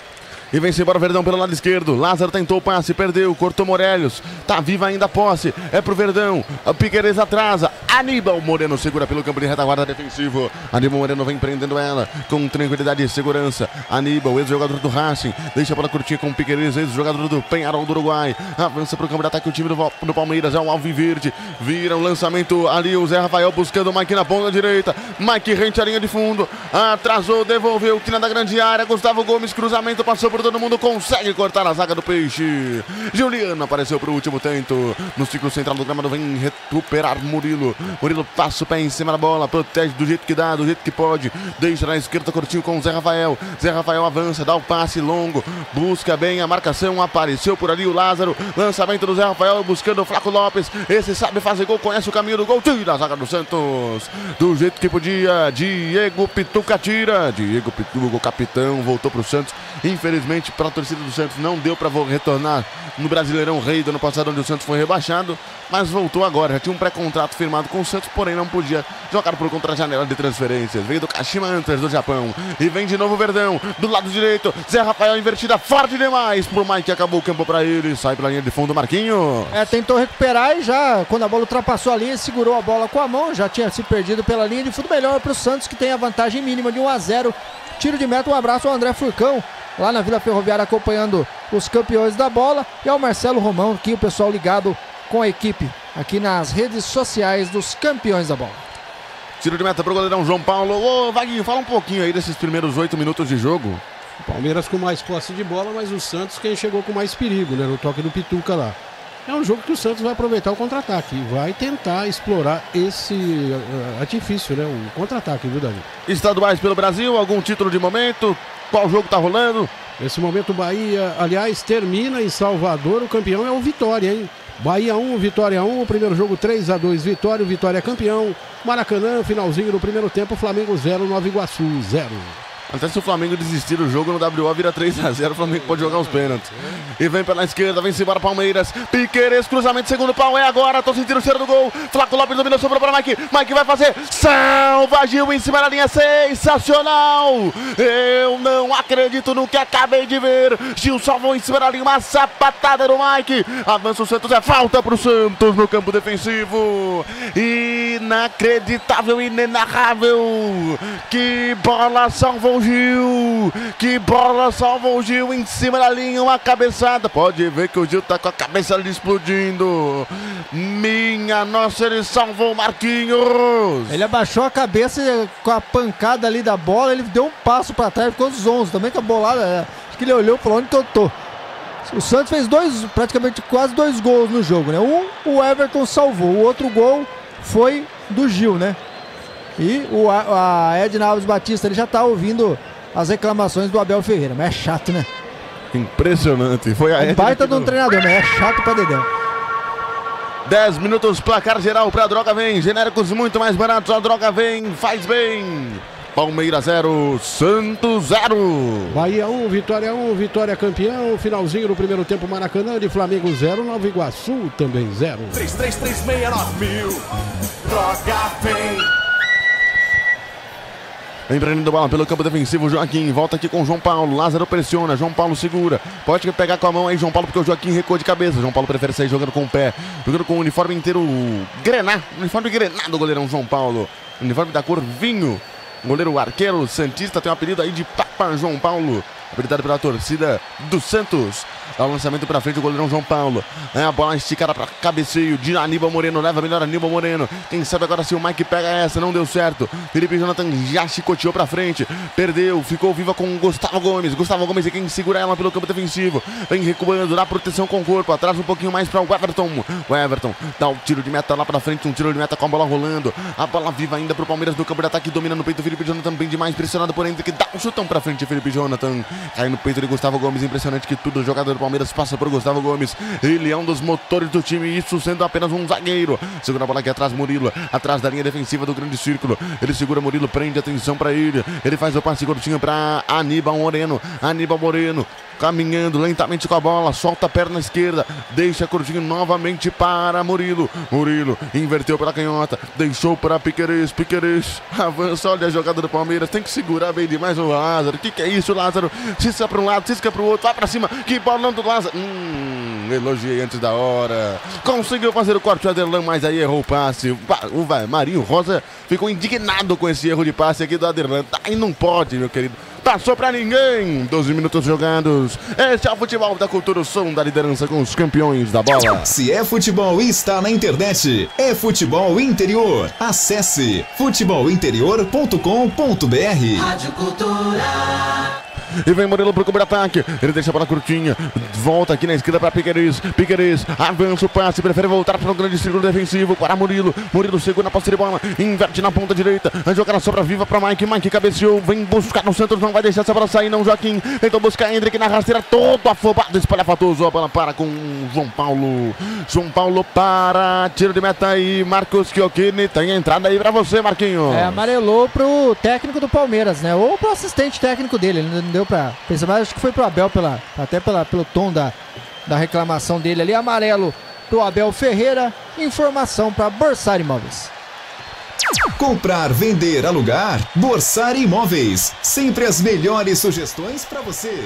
E vem-se embora Verdão pelo lado esquerdo. Lázaro tentou o passe, perdeu, cortou Morelos. Tá viva ainda a posse. É pro Verdão. O Piqueires atrasa. Aníbal Moreno segura pelo campo de retaguarda defensivo. Aníbal Moreno vem prendendo ela com tranquilidade e segurança. Aníbal, ex-jogador do Racing. Deixa a bola curtinha com o Piqueires, ex-jogador do Peñarol do Uruguai. Avança pro campo de ataque o time do Palmeiras. É o Alviverde. Vira o lançamento ali. O Zé Rafael buscando o Mike na ponta direita. Mike rente a linha de fundo. Atrasou, devolveu. Quina da grande área. Gustavo Gomes, cruzamento, passou por todo mundo, consegue cortar a zaga do Peixe. Juliano apareceu pro último tento. No ciclo central do gramado vem recuperar Murilo. Murilo passa o pé em cima da bola, protege do jeito que dá, do jeito que pode. Deixa na esquerda curtinho com o Zé Rafael. Zé Rafael avança, dá o passe longo, busca bem a marcação, apareceu por ali o Lázaro. Lançamento do Zé Rafael buscando o Flaco Lopes. Esse sabe fazer gol, conhece o caminho do gol, tira a zaga do Santos. Do jeito que podia, Diego Pituca tira. Diego Pituca, o capitão, voltou pro Santos. Infelizmente, para a torcida do Santos não deu para retornar no Brasileirão Rei do ano passado, onde o Santos foi rebaixado, mas voltou agora. Já tinha um pré-contrato firmado com o Santos, porém não podia jogar por conta da janela de transferências. Veio do Kashima Antlers do Japão e vem de novo o Verdão do lado direito. Zé Rafael invertida forte demais pro Mike, acabou o campo para ele, sai pela linha de fundo Marquinhos. Tentou recuperar e já quando a bola ultrapassou a linha, segurou a bola com a mão, já tinha se perdido pela linha de fundo. Melhor para o Santos, que tem a vantagem mínima de 1-0. Tiro de meta, um abraço ao André Furcão, lá na Vila Ferroviária, acompanhando os campeões da bola, e ao Marcelo Romão, aqui o pessoal ligado com a equipe aqui nas redes sociais dos campeões da bola. Tiro de meta pro goleirão João Paulo. Ô, Vaguinho, fala um pouquinho aí desses primeiros 8 minutos de jogo. Palmeiras com mais posse de bola, mas o Santos quem chegou com mais perigo, né? No toque do Pituca lá. É um jogo que o Santos vai aproveitar o contra-ataque e vai tentar explorar esse artifício, né? O contra-ataque, viu, Davi? Estaduais pelo Brasil, algum título de momento? Qual jogo tá rolando? Nesse momento o Bahia, aliás, termina em Salvador, o campeão é o Vitória, hein? Bahia 1, Vitória 1, o primeiro jogo 3-2 Vitória, o Vitória é campeão. Maracanã, finalzinho do primeiro tempo, Flamengo 0, Nova Iguaçu 0. Até se o Flamengo desistir do jogo no WO, vira 3-0, o Flamengo pode jogar os pênaltis. E vem pela esquerda, vem-se embora Palmeiras. Piquerez, cruzamento, segundo pau, é agora, tô sentindo o cheiro do gol. Flaco Lopes dominou, sobrou para Mike. Mike vai fazer, salva Gil em cima da linha, sensacional. Eu não acredito no que acabei de ver. Gil salvou em cima da linha, uma sapatada do Mike. Avança o Santos, é falta pro Santos no campo defensivo. Inacreditável, inenarrável. Que bola salvou Gil, que bola salvou o Gil em cima da linha, uma cabeçada, pode ver que o Gil tá com a cabeça ali explodindo, minha nossa, ele salvou o Marquinhos. Ele abaixou a cabeça com a pancada ali da bola, ele deu um passo pra trás, ficou zonzo, também com a bolada, acho que ele olhou e falou, onde que eu tô? O Santos fez praticamente quase 2 gols no jogo, né? Um, o Everton salvou, o outro gol foi do Gil, né? E a Edna Alves Batista ele já tá ouvindo as reclamações do Abel Ferreira, mas é chato, né? Impressionante. Foi a Edna. Baita de um treinador, mas é chato pra dedão. 10 minutos, placar geral pra Droga Vem. Genéricos muito mais baratos, a Droga Vem, faz bem. Palmeiras 0, Santos 0. Bahia 1, Vitória 1, Vitória campeão. Finalzinho do primeiro tempo, Maracanã de Flamengo 0, Nova Iguaçu também 0. 33369000. Droga Vem. Vem prendendo bola pelo campo defensivo, Joaquim, volta aqui com o João Paulo, Lázaro pressiona, João Paulo segura, pode pegar com a mão aí, João Paulo, porque o Joaquim recuou de cabeça, João Paulo prefere sair jogando com o pé, jogando com o uniforme inteiro grená, uniforme grená do goleirão João Paulo, uniforme da cor vinho, goleiro arqueiro santista tem um apelido aí de Papa João Paulo, habilitado pela torcida do Santos. Dá o lançamento pra frente, o goleirão João Paulo. É a bola esticada pra cabeceio de Aníbal Moreno. Leva melhor Aníbal Moreno. Quem sabe agora se o Mike pega essa. Não deu certo. Felipe Jonathan já chicoteou pra frente. Perdeu. Ficou viva com o Gustavo Gomes. Gustavo Gomes é quem segura ela pelo campo defensivo. Vem recuando. Dá proteção com o corpo. Atrás um pouquinho mais pra o Everton. O Everton dá o tiro de meta lá pra frente. Um tiro de meta com a bola rolando. A bola viva ainda pro Palmeiras no campo de ataque. Domina no peito. Felipe Jonathan bem demais. Pressionado por entre que dá um chutão pra frente. Felipe Jonathan cai no peito de Gustavo Gomes. Impressionante que tudo. O jogador do Palmeiras passa por Gustavo Gomes, ele é um dos motores do time, isso sendo apenas um zagueiro. Segura a bola aqui atrás, Murilo, atrás da linha defensiva do grande círculo. Ele segura Murilo, prende atenção pra ele. Ele faz o passe curtinho pra Aníbal Moreno. Aníbal Moreno caminhando lentamente com a bola, solta a perna esquerda, deixa curtinho novamente para Murilo. Murilo inverteu pela canhota, deixou para Piquerez. Piquerez avança, olha a jogada do Palmeiras, tem que segurar bem demais o Lázaro. Que é isso, Lázaro? Cisca para um lado, cisca para o outro, vai para cima. Que bola do Lázaro. Elogiei antes da hora. Conseguiu fazer o corte o Aderlan, mas aí errou o passe. O Marinho Rosa ficou indignado com esse erro de passe aqui do Aderlan. Aí não pode, meu querido. Passou pra ninguém. 12 minutos jogados. Esse é o futebol da cultura, o som da liderança com os campeões da bola. Se é futebol e está na internet, é Futebol Interior. Acesse futebolinterior.com.br. Rádio Cultura. E vem Murilo pro campo de ataque. Ele deixa a bola curtinha. Volta aqui na esquerda para Piquerez. Piquerez avança o passe. Prefere voltar para o grande círculo defensivo. Para Murilo. Murilo segura na posse de bola. Inverte na ponta direita. A jogada sobra viva para Mike. Mike cabeceou. Vem buscar no Santos. Não vai deixar essa bola sair, não. Joaquim tentou buscar Hendrick na rasteira. Todo afobado. Espalhafatoso. A bola para com João Paulo. João Paulo para. Tiro de meta aí. Marcos Chiocchini. Tem a entrada aí para você, Marquinho. Amarelou pro técnico do Palmeiras, né? Ou pro assistente técnico dele. Ele não deu pra pensar, mas acho que foi pro Abel pelo tom da reclamação dele ali. Amarelo pro Abel Ferreira. Informação para Borsari Imóveis. Comprar, vender, alugar, Borsar Imóveis. Sempre as melhores sugestões para você.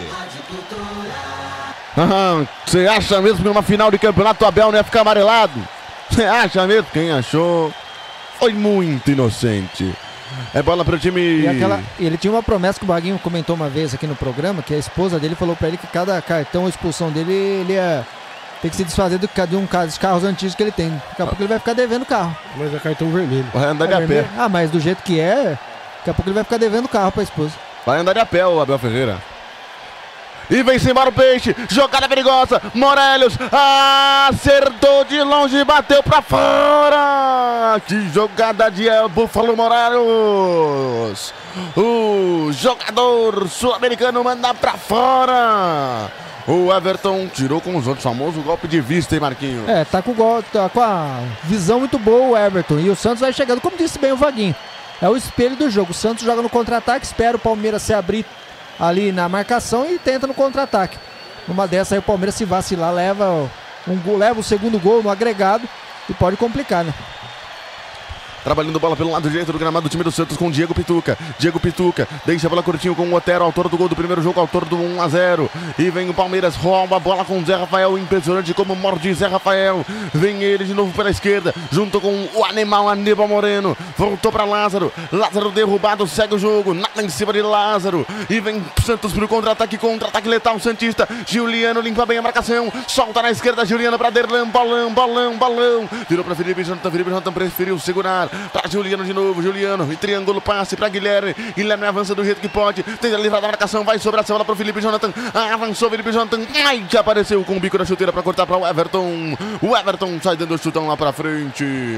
Você acha mesmo que numa final de campeonato o Abel não ia ficar amarelado? Você acha mesmo? Quem achou foi muito inocente. É bola pro time. Ele tinha uma promessa que o Baguinho comentou uma vez aqui no programa, que a esposa dele falou pra ele que cada cartão ou expulsão dele, ele ia ter que se desfazer de um dos carros antigos que ele tem. Daqui a pouco ele vai ficar devendo o carro. Mas é cartão vermelho. Vai andar de a pé. Mas do jeito que é, daqui a pouco ele vai ficar devendo o carro pra esposa. Vai andar de a pé o Abel Ferreira. E vem-se embora o Peixe, jogada perigosa, Morelos acertou de longe, bateu pra fora. Que jogada de Búfalo Morelos. O jogador sul-americano manda pra fora. O Everton tirou com os outros, famoso golpe de vista, hein, Marquinhos? Tá com a visão muito boa o Everton. E o Santos vai chegando, como disse bem o Vaguinho. É o espelho do jogo. O Santos joga no contra-ataque, espera o Palmeiras se abrir ali na marcação e tenta no contra-ataque. Numa dessa aí o Palmeiras, se vacilar, leva o segundo gol no agregado e pode complicar, né? Trabalhando bola pelo lado direito do gramado do time do Santos com Diego Pituca. Diego Pituca deixa a bola curtinho com o Otero, autor do gol do primeiro jogo, autor do 1-0. E vem o Palmeiras, rouba a bola com o Zé Rafael. Impressionante como morde Zé Rafael. Vem ele de novo pela esquerda, junto com o animal Aníbal Moreno. Voltou para Lázaro. Lázaro derrubado, segue o jogo. Nada em cima de Lázaro. E vem Santos pro contra-ataque letal santista. Juliano limpa bem a marcação. Solta na esquerda, Juliano para Derlan. Balão. Virou para Felipe Jonathan preferiu segurar. Para Juliano de novo, Juliano, e triângulo, passe para Guilherme. Guilherme avança do jeito que pode, tenta livrar da marcação, vai sobrar essa bola para o Felipe Jonathan. Avançou Felipe Jonathan, que apareceu com o bico da chuteira para cortar para o Everton. O Everton sai dando o chutão lá para frente.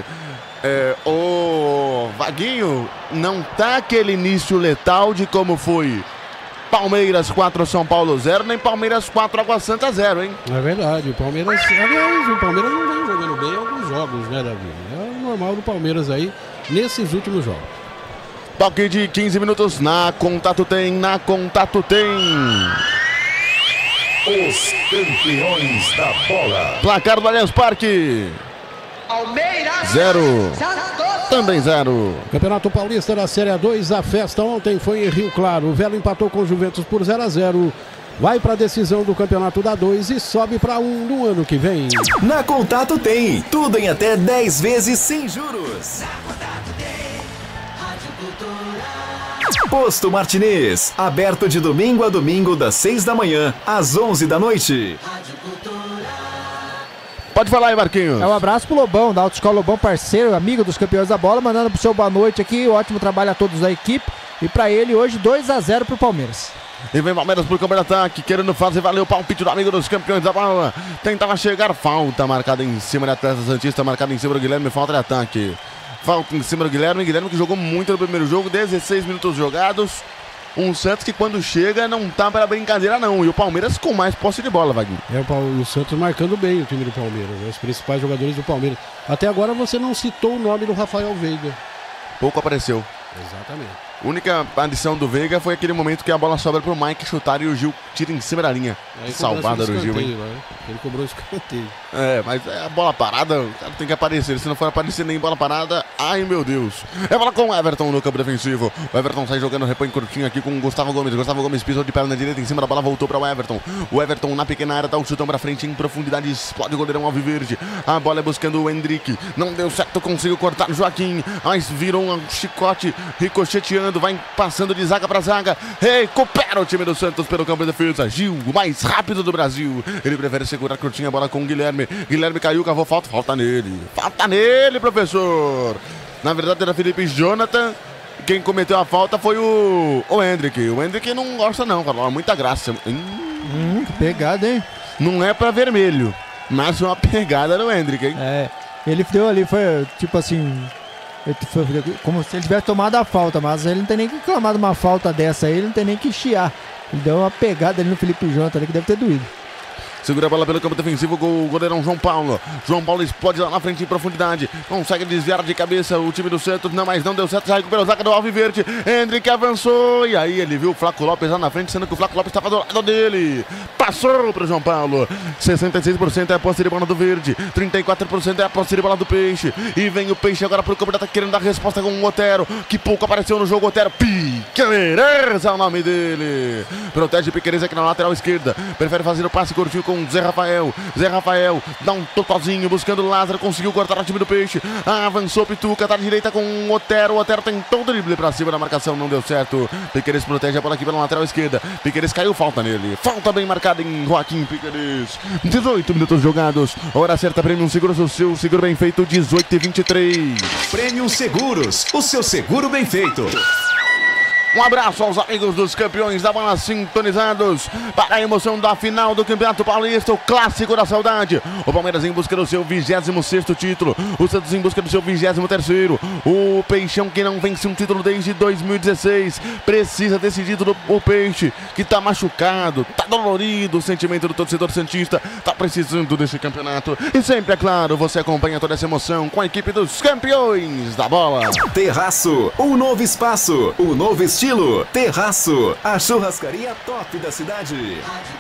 O Vaguinho, não tá aquele início letal de como foi Palmeiras 4, São Paulo 0, nem Palmeiras 4, Água Santa 0, hein? É verdade, o Palmeiras não vem jogando bem em alguns jogos, né, Davi? É o normal do Palmeiras aí, nesses últimos jogos. Toque de 15 minutos, na Contato tem. Os campeões da bola. Placar do Allianz Parque. Palmeiras 0. Também 0. Campeonato Paulista da Série A2, a festa ontem foi em Rio Claro. O Velo empatou com o Juventus por 0-0. Vai para a decisão do Campeonato da 2 e sobe para 1 no ano que vem. Na Contato tem tudo em até 10 vezes sem juros. Posto Martinez, aberto de domingo a domingo das 6 da manhã às 11 da noite. Pode falar aí, Marquinhos. Um abraço pro Lobão, da Autoescola Lobão, parceiro, amigo dos campeões da bola, mandando pro seu boa noite aqui, ótimo trabalho a todos da equipe. E pra ele hoje 2-0 pro Palmeiras. E vem Palmeiras pro campo de ataque, querendo fazer valer o palpite do amigo dos campeões da bola. Tentava chegar, falta marcada em cima do atleta santista, marcada em cima do Guilherme, falta de ataque. Falta em cima do Guilherme que jogou muito no primeiro jogo, 16 minutos jogados. Um Santos que quando chega não tá para brincadeira não. E o Palmeiras com mais posse de bola, Vaguinho. O Santos marcando bem o time do Palmeiras, né? Os principais jogadores do Palmeiras. Até agora você não citou o nome do Rafael Veiga. Pouco apareceu. Exatamente. A única adição do Veiga foi aquele momento que a bola sobra pro Mike chutar e o Gil tira em cima da linha. Salvada do Gil, hein? Né? Ele cobrou escanteio. Mas é a bola parada, o cara tem que aparecer. Se não for aparecer nem bola parada, ai meu Deus. É bola com o Everton no campo defensivo. O Everton sai jogando repõe curtinho aqui com o Gustavo Gomes. Gustavo Gomes pisou de perna direita em cima da bola, voltou para o Everton. O Everton na pequena área dá o chutão pra frente em profundidade, explode o goleirão alviverde. A bola é buscando o Hendrick. Não deu certo, conseguiu cortar o Joaquim. Mas virou um chicote, ricocheteando, vai passando de zaga para zaga. Recupera o time do Santos pelo campo de defesa. Gil, o mais rápido do Brasil. Ele prefere segurar curtinho a bola com o Guilherme. Guilherme caiu, cavou falta. Falta nele. Falta nele, professor. Na verdade era Felipe Jonathan. Quem cometeu a falta foi o Hendrick. O Hendrick não gosta não, cara. Muita graça. Que pegada, hein? Não é pra vermelho, mas uma pegada no Hendrick, hein? Ele deu ali, foi tipo assim... Foi como se ele tivesse tomado a falta, mas ele não tem nem que reclamar de uma falta dessa aí, ele não tem nem que chiar. Ele deu uma pegada ali no Felipe Jonathan ali que deve ter doído. Segura a bola pelo campo defensivo com o goleirão João Paulo. João Paulo explode lá na frente em profundidade. Consegue desviar de cabeça o time do Santos. Não, mas não deu certo. Já recuperou o zaga do Alviverde. Hendrick avançou. E aí ele viu o Flaco Lopes lá na frente, sendo que o Flaco Lopes estava do lado dele. Passou para o João Paulo. 66% é a posse de bola do Verde. 34% é a posse de bola do Peixe. E vem o Peixe agora para o campo de ataque, querendo dar resposta com o Otero, que pouco apareceu no jogo. Otero Piqueires é o nome dele. Protege Piqueires aqui na lateral esquerda. Prefere fazer o passe curtinho com Zé Rafael. Zé Rafael dá um totozinho buscando o Lázaro, conseguiu cortar o time do Peixe. Avançou Pituca, tá de direita com o Otero. O Otero tentou o drible pra cima da marcação, não deu certo. Piqueires protege a bola aqui pela lateral esquerda. Piqueires caiu, falta nele. Falta bem marcada em Joaquim Piqueires. 18 minutos jogados. Hora certa, Premium Seguros, o seu seguro bem feito, 18h23. Premium Seguros, o seu seguro bem feito. Um abraço aos amigos dos campeões da bola sintonizados para a emoção da final do Campeonato Paulista, o clássico da saudade. O Palmeiras em busca do seu 26º título, o Santos em busca do seu 23º. O Peixão, que não vence um título desde 2016, precisa desse título. O Peixe, que tá machucado, tá dolorido, o sentimento do torcedor santista, tá precisando desse campeonato. E sempre, é claro, você acompanha toda essa emoção com a equipe dos campeões da bola. Terraço, um novo espaço, um novo estilo. Terraço, a churrascaria top da cidade.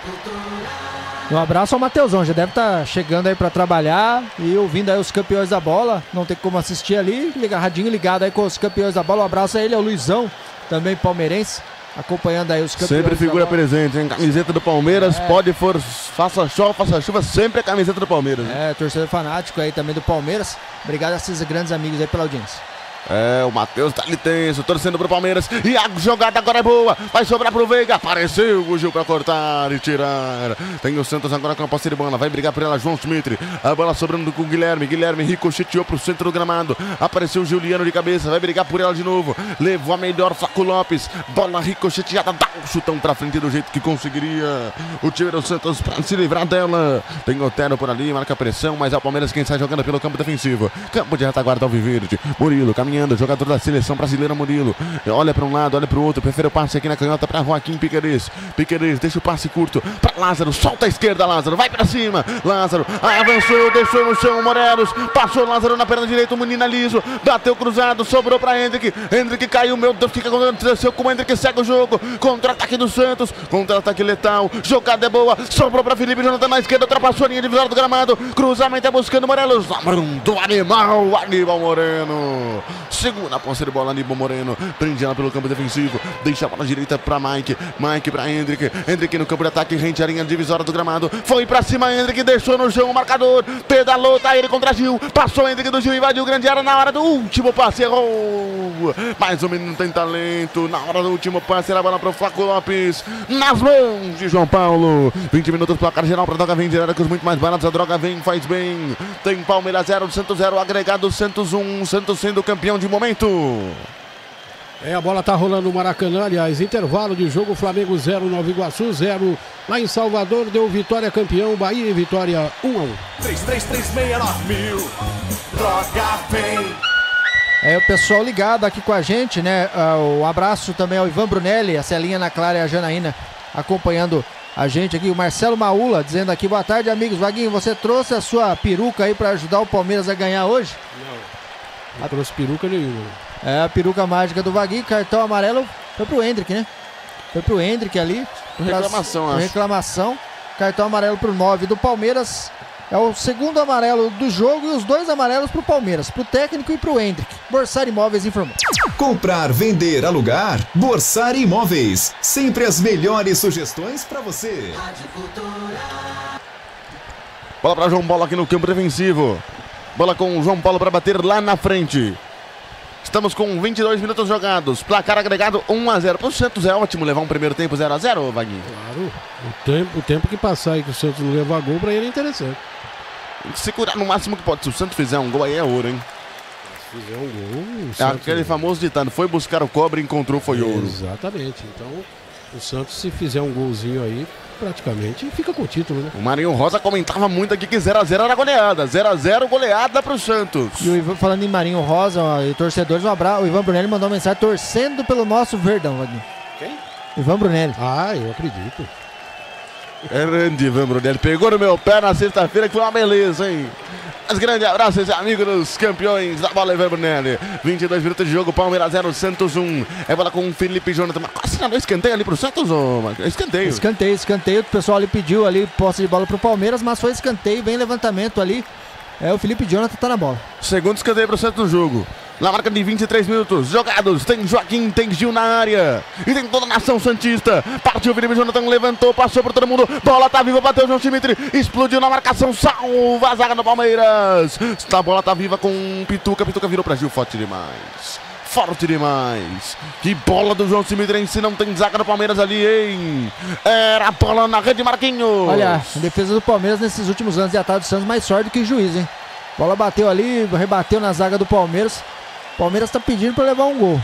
Um abraço ao Mateusão, já deve estar chegando aí para trabalhar e ouvindo aí os campeões da bola. Não tem como assistir ali, radinho ligado aí com os campeões da bola. Um abraço a ele, ao Luizão, também palmeirense, acompanhando aí os campeões. Sempre figura presente, hein? Camiseta do Palmeiras, faça sol, faça chuva, sempre a camiseta do Palmeiras. Hein? Torcedor fanático aí também do Palmeiras. Obrigado a esses grandes amigos aí pela audiência. O Matheus tá ali tenso, torcendo pro Palmeiras. E a jogada agora é boa, vai sobrar pro Veiga. Apareceu o Gil pra cortar e tirar. Tem o Santos agora com a posse de bola, vai brigar por ela João Schmidt. A bola sobrando com o Guilherme. Guilherme ricocheteou pro centro do gramado. Apareceu o Juliano de cabeça, vai brigar por ela de novo. Levou a melhor, Flaco Lopes. Bola ricocheteada, dá um chutão pra frente do jeito que conseguiria o time do Santos pra se livrar dela. Tem Otero por ali, marca pressão, mas é o Palmeiras quem sai jogando pelo campo defensivo. Campo de retaguarda alviverde. Murilo caminhando, jogador da seleção brasileira Murilo. Olha para um lado, olha para o outro, prefere o passe aqui na canhota para Joaquim Piquerez. Piquerez deixa o passe curto para Lázaro, solta a esquerda Lázaro, vai para cima. Lázaro avançou, deixou no chão o Morelos, passou Lázaro na perna direita, o menino liso, bateu cruzado, sobrou para Hendrick. Hendrick caiu, meu Deus, o que aconteceu com o Hendrick? Segue o jogo, contra-ataque do Santos, contra-ataque letal, jogada é boa, sobrou para Felipe Jonathan na esquerda, ultrapassou a linha divisória do gramado, cruzamento é buscando Morelos, do animal, Aníbal Moreno. Segunda a posse de bola, Aníbal Moreno. Prende ela pelo campo defensivo. Deixa a bola direita pra Mike. Mike pra Hendrick. Hendrick no campo de ataque. Rente a linha divisória do gramado. Foi pra cima, Hendrick. Deixou no chão o marcador. Pedalou, tá ele contra Gil. Passou Hendrick do Gil. Invadiu o grande área na hora do último passe. Errou. Mas o menino tem talento. Na hora do último passe, era a bola pro Flaco Lopes. Nas mãos de João Paulo. 20 minutos, placar geral pra Droga Vem. Direto com os muito mais baratos. A Droga Vem, faz bem. Tem Palmeiras 0, Santos 0. Agregado Santos 1. Santos sendo campeão de momento. A bola tá rolando no Maracanã, aliás, intervalo de jogo, Flamengo 0, Nova Iguaçu 0. Lá em Salvador deu Vitória campeão, Bahia e Vitória 1-1. 33369000. Droga Vem. O pessoal ligado aqui com a gente, né? Um abraço também ao Ivan Brunelli, a Celinha na Clara e a Janaína acompanhando a gente aqui. O Marcelo Maula dizendo aqui, boa tarde, amigos. Vaguinho, você trouxe a sua peruca aí para ajudar o Palmeiras a ganhar hoje? Não trouxe peruca nenhuma. A peruca mágica do Vaguinho, cartão amarelo foi pro Hendrick, né? Foi pro Hendrick ali. Reclamação, acho. Reclamação. Cartão amarelo pro 9 do Palmeiras. É o segundo amarelo do jogo e os 2 amarelos pro Palmeiras, pro técnico e pro Hendrick. Borsar Imóveis informou. Comprar, vender, alugar, Borsar Imóveis. Sempre as melhores sugestões para você. Bola para João Paulo aqui no campo defensivo. Bola com o João Paulo para bater lá na frente. Estamos com 22 minutos jogados. Placar agregado 1-0. Para o Santos é ótimo levar um primeiro tempo 0-0, Vaguinho. Claro. O tempo que passar aí que o Santos não levar gol, para ele é interessante. Tem que segurar no máximo que pode. Se o Santos fizer um gol, aí é ouro, hein? Se fizer um gol... É aquele famoso ditado. Foi buscar o cobre e encontrou foi ouro. Exatamente. Então, o Santos, se fizer um golzinho aí, praticamente fica com o título, né? O Marinho Rosa comentava muito aqui que 0-0 era goleada. 0-0 goleada pro Santos. E o Ivan, falando em Marinho Rosa e torcedores, um abraço. O Ivan Brunelli mandou uma mensagem torcendo pelo nosso Verdão, Vaguinho. Quem? Ivan Brunelli. Eu acredito. Grande Ivan Brunelli. Pegou no meu pé na sexta-feira, que foi uma beleza, hein? Mas grande abraço, esse amigo dos campeões da bola, Ivan Brunelli. 22 minutos de jogo, Palmeiras 0, Santos 1. É bola com o Felipe Jonathan. Quase não escanteio ali pro Santos, escanteio. Escanteio. O pessoal ali pediu ali posse de bola pro Palmeiras, mas foi escanteio, vem levantamento ali. O Felipe Jonathan tá na bola. Segundo escanteio pro Santos no jogo. Na marca de 23 minutos jogados, tem Joaquim, tem Gil na área. E tem toda a nação santista. Partiu o Felipe Jonathan, levantou, passou por todo mundo. Bola tá viva, bateu o João Schmidt. Explodiu na marcação, salva a zaga do Palmeiras. A bola tá viva com Pituca. Pituca virou pra Gil, forte demais. Forte demais. Que bola do João Schmidt, se não tem zaga do Palmeiras ali, hein? Era a bola na rede, Marquinhos. Olha, a defesa do Palmeiras nesses últimos anos de ataque do Santos mais sorte do que o juiz, hein? Bola bateu ali, rebateu na zaga do Palmeiras. Palmeiras tá pedindo para levar um gol.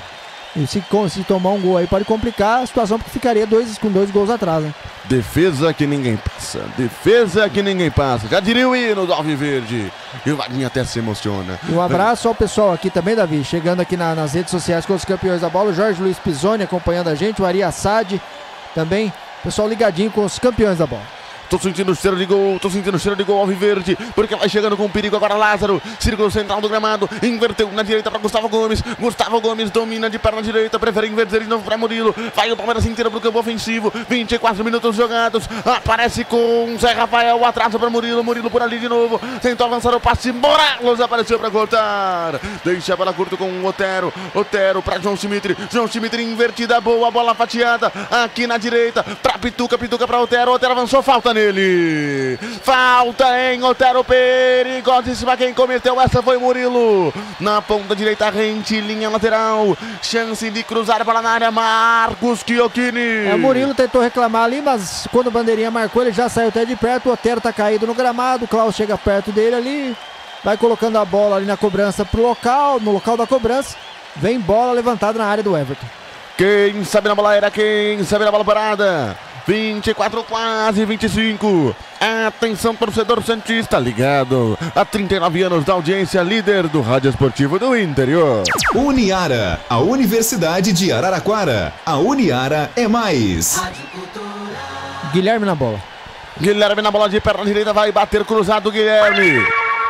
E se tomar um gol aí pode complicar a situação, porque ficaria com 2 gols atrás, né? Defesa que ninguém passa, defesa que ninguém passa. Já diria o hino do Alviverde. E o Vaguinho até se emociona. E um abraço ao pessoal aqui também, Davi, chegando aqui nas redes sociais com os campeões da bola. O Jorge Luiz Pisoni acompanhando a gente, o Ari Assad também. Pessoal ligadinho com os campeões da bola. Tô sentindo cheiro de gol Alviverde, porque vai chegando com perigo agora Lázaro, círculo central do gramado, inverteu na direita para Gustavo Gomes domina de perna direita, prefere inverter de novo para Murilo, vai o Palmeiras inteiro pro campo ofensivo, 24 minutos jogados, aparece com Zé Rafael, atrasa para Murilo por ali de novo, tentou avançar o passe, Moralos apareceu para cortar, deixa para curto com o Otero para João Schmidt invertida, boa, bola fatiada, aqui na direita, para Pituca para Otero avançou, falta nele, falta em Otero, perigosíssima, quem cometeu essa foi Murilo, na ponta direita, rente, linha lateral, chance de cruzar para na área, Marcos Chiocchini. O Murilo tentou reclamar ali, mas quando o bandeirinha marcou, ele já saiu até de perto, o Otero tá caído no gramado, o Klaus chega perto dele ali, vai colocando a bola ali na cobrança no local da cobrança, vem bola levantada na área do Everton. Quem sabe na bola era, quem sabe na bola parada. 24, quase 25. Atenção, torcedor santista, ligado há 39 anos da audiência, líder do rádio esportivo do interior. Uniara, a Universidade de Araraquara. A Uniara é mais. Guilherme na bola. Guilherme na bola de perna direita, vai bater cruzado, Guilherme.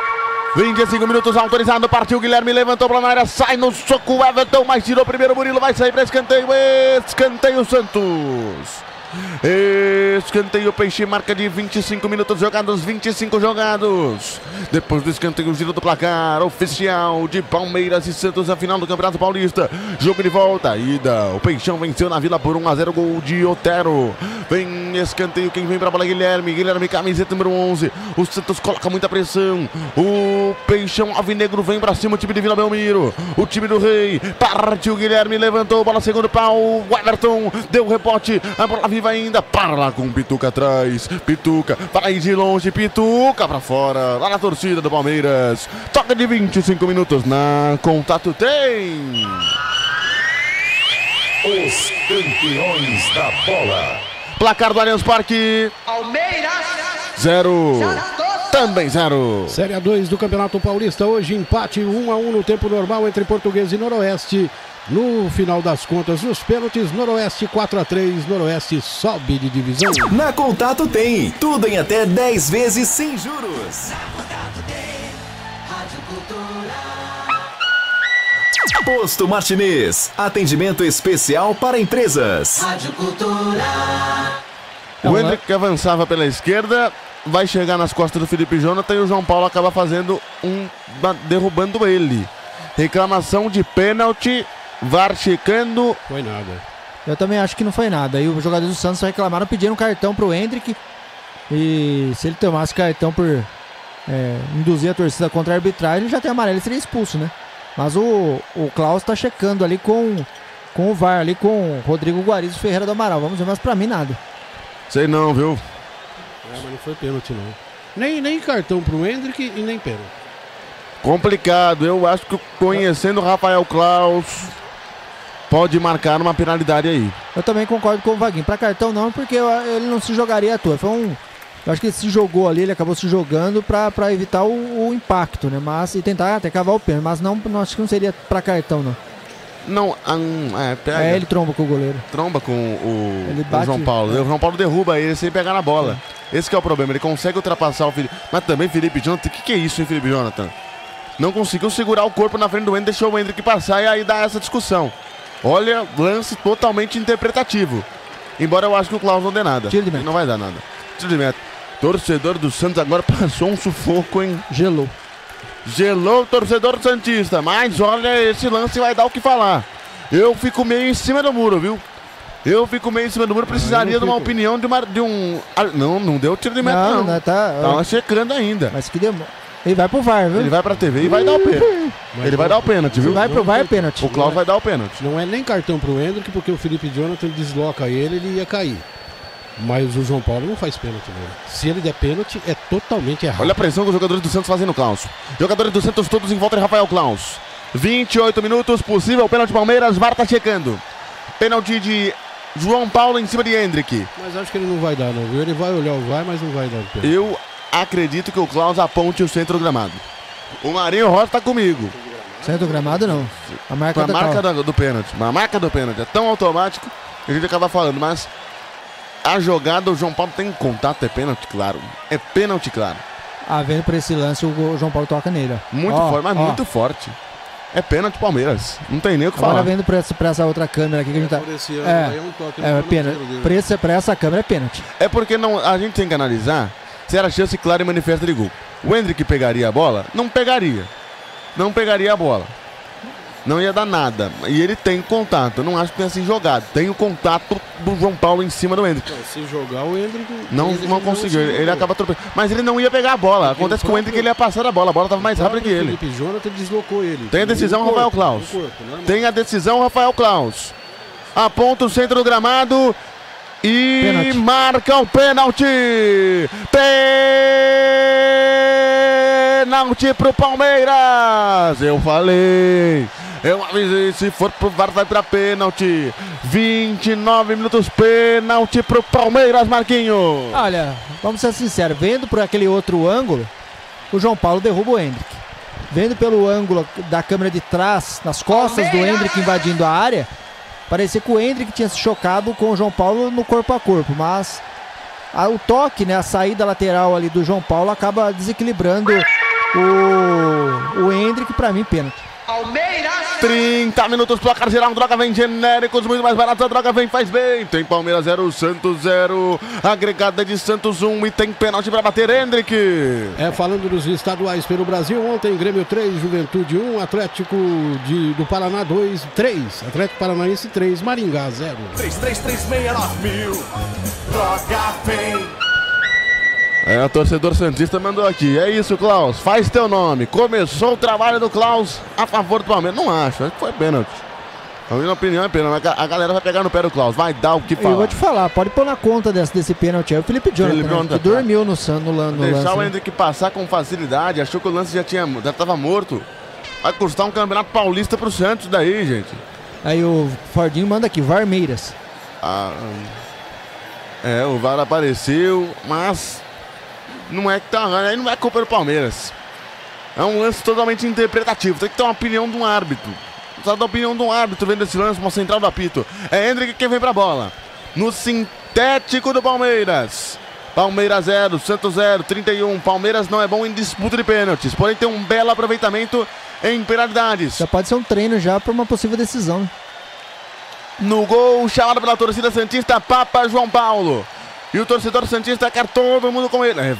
25 minutos autorizado, partiu Guilherme, levantou para na área, sai no soco Everton, mas tirou primeiro Murilo, vai sair para escanteio Santos. Escanteio, Peixe, marca de 25 minutos jogados, 25 jogados. Depois do escanteio, giro do placar oficial de Palmeiras e Santos, a final do Campeonato Paulista. Jogo de volta, ida. O Peixão venceu na Vila por 1-0, gol de Otero. Vem escanteio, quem vem pra bola, Guilherme, camiseta número 11. O Santos coloca muita pressão. O Peixão alvinegro vem pra cima, o time de Vila Belmiro. O time do Rei, partiu Guilherme, levantou, bola segundo pau. O Everton deu o rebote, a bola viva ainda, para lá com o Pituca atrás, Pituca, para ir de longe, Pituca pra fora, lá na torcida do Palmeiras, toca de 25 minutos na Contato tem. Os campeões da bola. Placar do Allianz Parque, Palmeiras 0, também 0. Série A2 do Campeonato Paulista, hoje empate 1-1 no tempo normal entre Português e Noroeste. No final das contas, nos pênaltis, Noroeste 4-3, Noroeste sobe de divisão. Na Contato tem tudo em até 10 vezes sem juros. Posto Martinez, atendimento especial para empresas. Rádio Cultura. O Henrique que avançava pela esquerda, vai chegar nas costas do Felipe Jonathan e o João Paulo acaba fazendo derrubando ele. Reclamação de pênalti. VAR checando. Foi nada. Eu também acho que não foi nada. Aí os jogadores do Santos reclamaram, pediram cartão pro Hendrick. E se ele tomasse cartão por induzir a torcida contra a arbitragem, ele já tem amarelo, ele seria expulso, né? Mas o Klaus tá checando ali com o VAR, ali com o Rodrigo Guarizo Ferreira do Amaral. Vamos ver, mas pra mim nada. Sei não, viu? Mas não foi pênalti, não. Nem cartão pro Hendrick e nem pênalti. Complicado, eu acho que conhecendo o Rafael Klaus, pode marcar uma penalidade aí. Eu também concordo com o Vaguinho. Pra cartão não, porque ele não se jogaria à toa. Eu acho que ele se jogou ali, ele acabou se jogando pra evitar o impacto, né? Mas, e tentar até cavar o pênalti. Mas não, acho que não seria pra cartão, não. Não, pega. Ele tromba com o goleiro. Tromba com o João Paulo. O João Paulo derruba ele sem pegar na bola. Esse que é o problema, ele consegue ultrapassar o Felipe. Mas também Felipe Jonathan, o que é isso, hein, Felipe Jonathan? Não conseguiu segurar o corpo na frente do Hendrick, deixou o Hendrick passar e aí dá essa discussão. Olha, lance totalmente interpretativo. Embora eu acho que o Klaus não dê nada. Tiro de meta. Não vai dar nada. Tiro de meta. Torcedor do Santos agora passou um sufoco, hein? Gelou o torcedor santista. Mas olha, esse lance vai dar o que falar. Eu fico meio em cima do muro, viu? Precisaria de uma opinião de um... Não deu tiro de meta, não. Tava checando ainda. Mas que demora. Ele vai pro VAR, viu? Ele vai pra TV e vai dar o pênalti. Ele vai dar o pênalti, viu? Vai pro VAR, pênalti. O Klaus vai dar o pênalti. Não é nem cartão pro Hendrick, porque o Felipe Jonathan desloca ele ia cair. Mas o João Paulo não faz pênalti, né? Se ele der pênalti, é totalmente errado. Olha a pressão que os jogadores do Santos fazem no Klaus. Jogadores do Santos todos em volta de Rafael Klaus. 28 minutos, possível pênalti Palmeiras, VAR tá checando. Pênalti de João Paulo em cima de Hendrick. Mas acho que ele não vai dar, não, viu? Ele vai olhar o VAR, mas não vai dar o pênalti. Eu acredito que o Klaus aponte o centro do gramado. O Marinho Rosa tá comigo. Centro do gramado não. A marca do pênalti. A marca do pênalti é tão automático que a gente acaba falando, mas a jogada, o João Paulo tem contato, é pênalti, claro. É pênalti, claro. Vendo por esse lance, o João Paulo toca nele. Muito forte, mas muito forte. É pênalti Palmeiras. Não tem nem o que falar. Agora vendo pra essa outra câmera aqui que a gente tá. É pênalti. Pra essa câmera é pênalti. É porque a gente tem que analisar se era chance clara e manifesta de gol. O Hendrick pegaria a bola? Não pegaria. Não pegaria a bola. Não ia dar nada. E ele tem contato. Eu não acho que tenha assim jogado. Tem o contato do João Paulo em cima do Hendrick. Se jogar o Hendrick... Não conseguiu. Ele acaba tropeçando. Mas ele não ia pegar a bola. Acontece que o Hendrick ele ia passar a bola. A bola estava mais rápida que ele. O Felipe Jonathan deslocou ele. Tem a decisão, Rafael Klaus. Tem a decisão, Rafael Klaus. Aponta o centro do gramado. E pênalti. Marca o pênalti. Pênalti pro Palmeiras. Eu falei. Eu avisei, se for pro VAR vai pra pênalti. 29 minutos, pênalti pro Palmeiras, Marquinhos. Olha, vamos ser sinceros, vendo por aquele outro ângulo, o João Paulo derruba o Hendrick. Vendo pelo ângulo da câmera de trás, nas costas do Hendrick invadindo a área, parecia que o Hendrick tinha se chocado com o João Paulo no corpo a corpo, mas o toque, né, a saída lateral ali do João Paulo acaba desequilibrando o Hendrick, pra mim, pênalti. Palmeiras! 30 minutos, placar geral, droga vem genéricos, muito mais barato, a droga vem, faz bem. Tem Palmeiras 0, Santos 0, agregada de Santos 1 e tem pênalti para bater, Hendrick. Falando dos estaduais pelo Brasil, ontem Grêmio 3, Juventude 1, Atlético do Paraná 2, 3, Atlético Paranaense 3, Maringá 0. 33369000, droga vem. O torcedor santista mandou aqui. É isso, Klaus. Faz teu nome. Começou o trabalho do Klaus a favor do Palmeiras. Não acho que foi pênalti. A minha opinião é pênalti. A galera vai pegar no pé do Klaus. Vai dar o que falar. Eu vou te falar. Pode pôr na conta desse pênalti aí. O Felipe Jonathan, que dormiu no lance. Deixar o Hendrick passar com facilidade. Achou que o lance já estava morto. Vai custar um campeonato paulista pro Santos daí, gente. Aí o Fordinho manda aqui. Varmeiras. O VAR apareceu, mas... Não é culpa do Palmeiras. É um lance totalmente interpretativo. Tem que ter uma opinião de um árbitro. Precisa da opinião de um árbitro vendo esse lance, uma central do apito. É Hendrick quem vem pra bola. No sintético do Palmeiras. Palmeiras 0, Santos 0, 31. Palmeiras não é bom em disputa de pênaltis, porém tem um belo aproveitamento em penalidades. Já pode ser um treino já para uma possível decisão. No gol, chamado pela torcida santista, Papa João Paulo. E o torcedor santista quer todo mundo com ele. É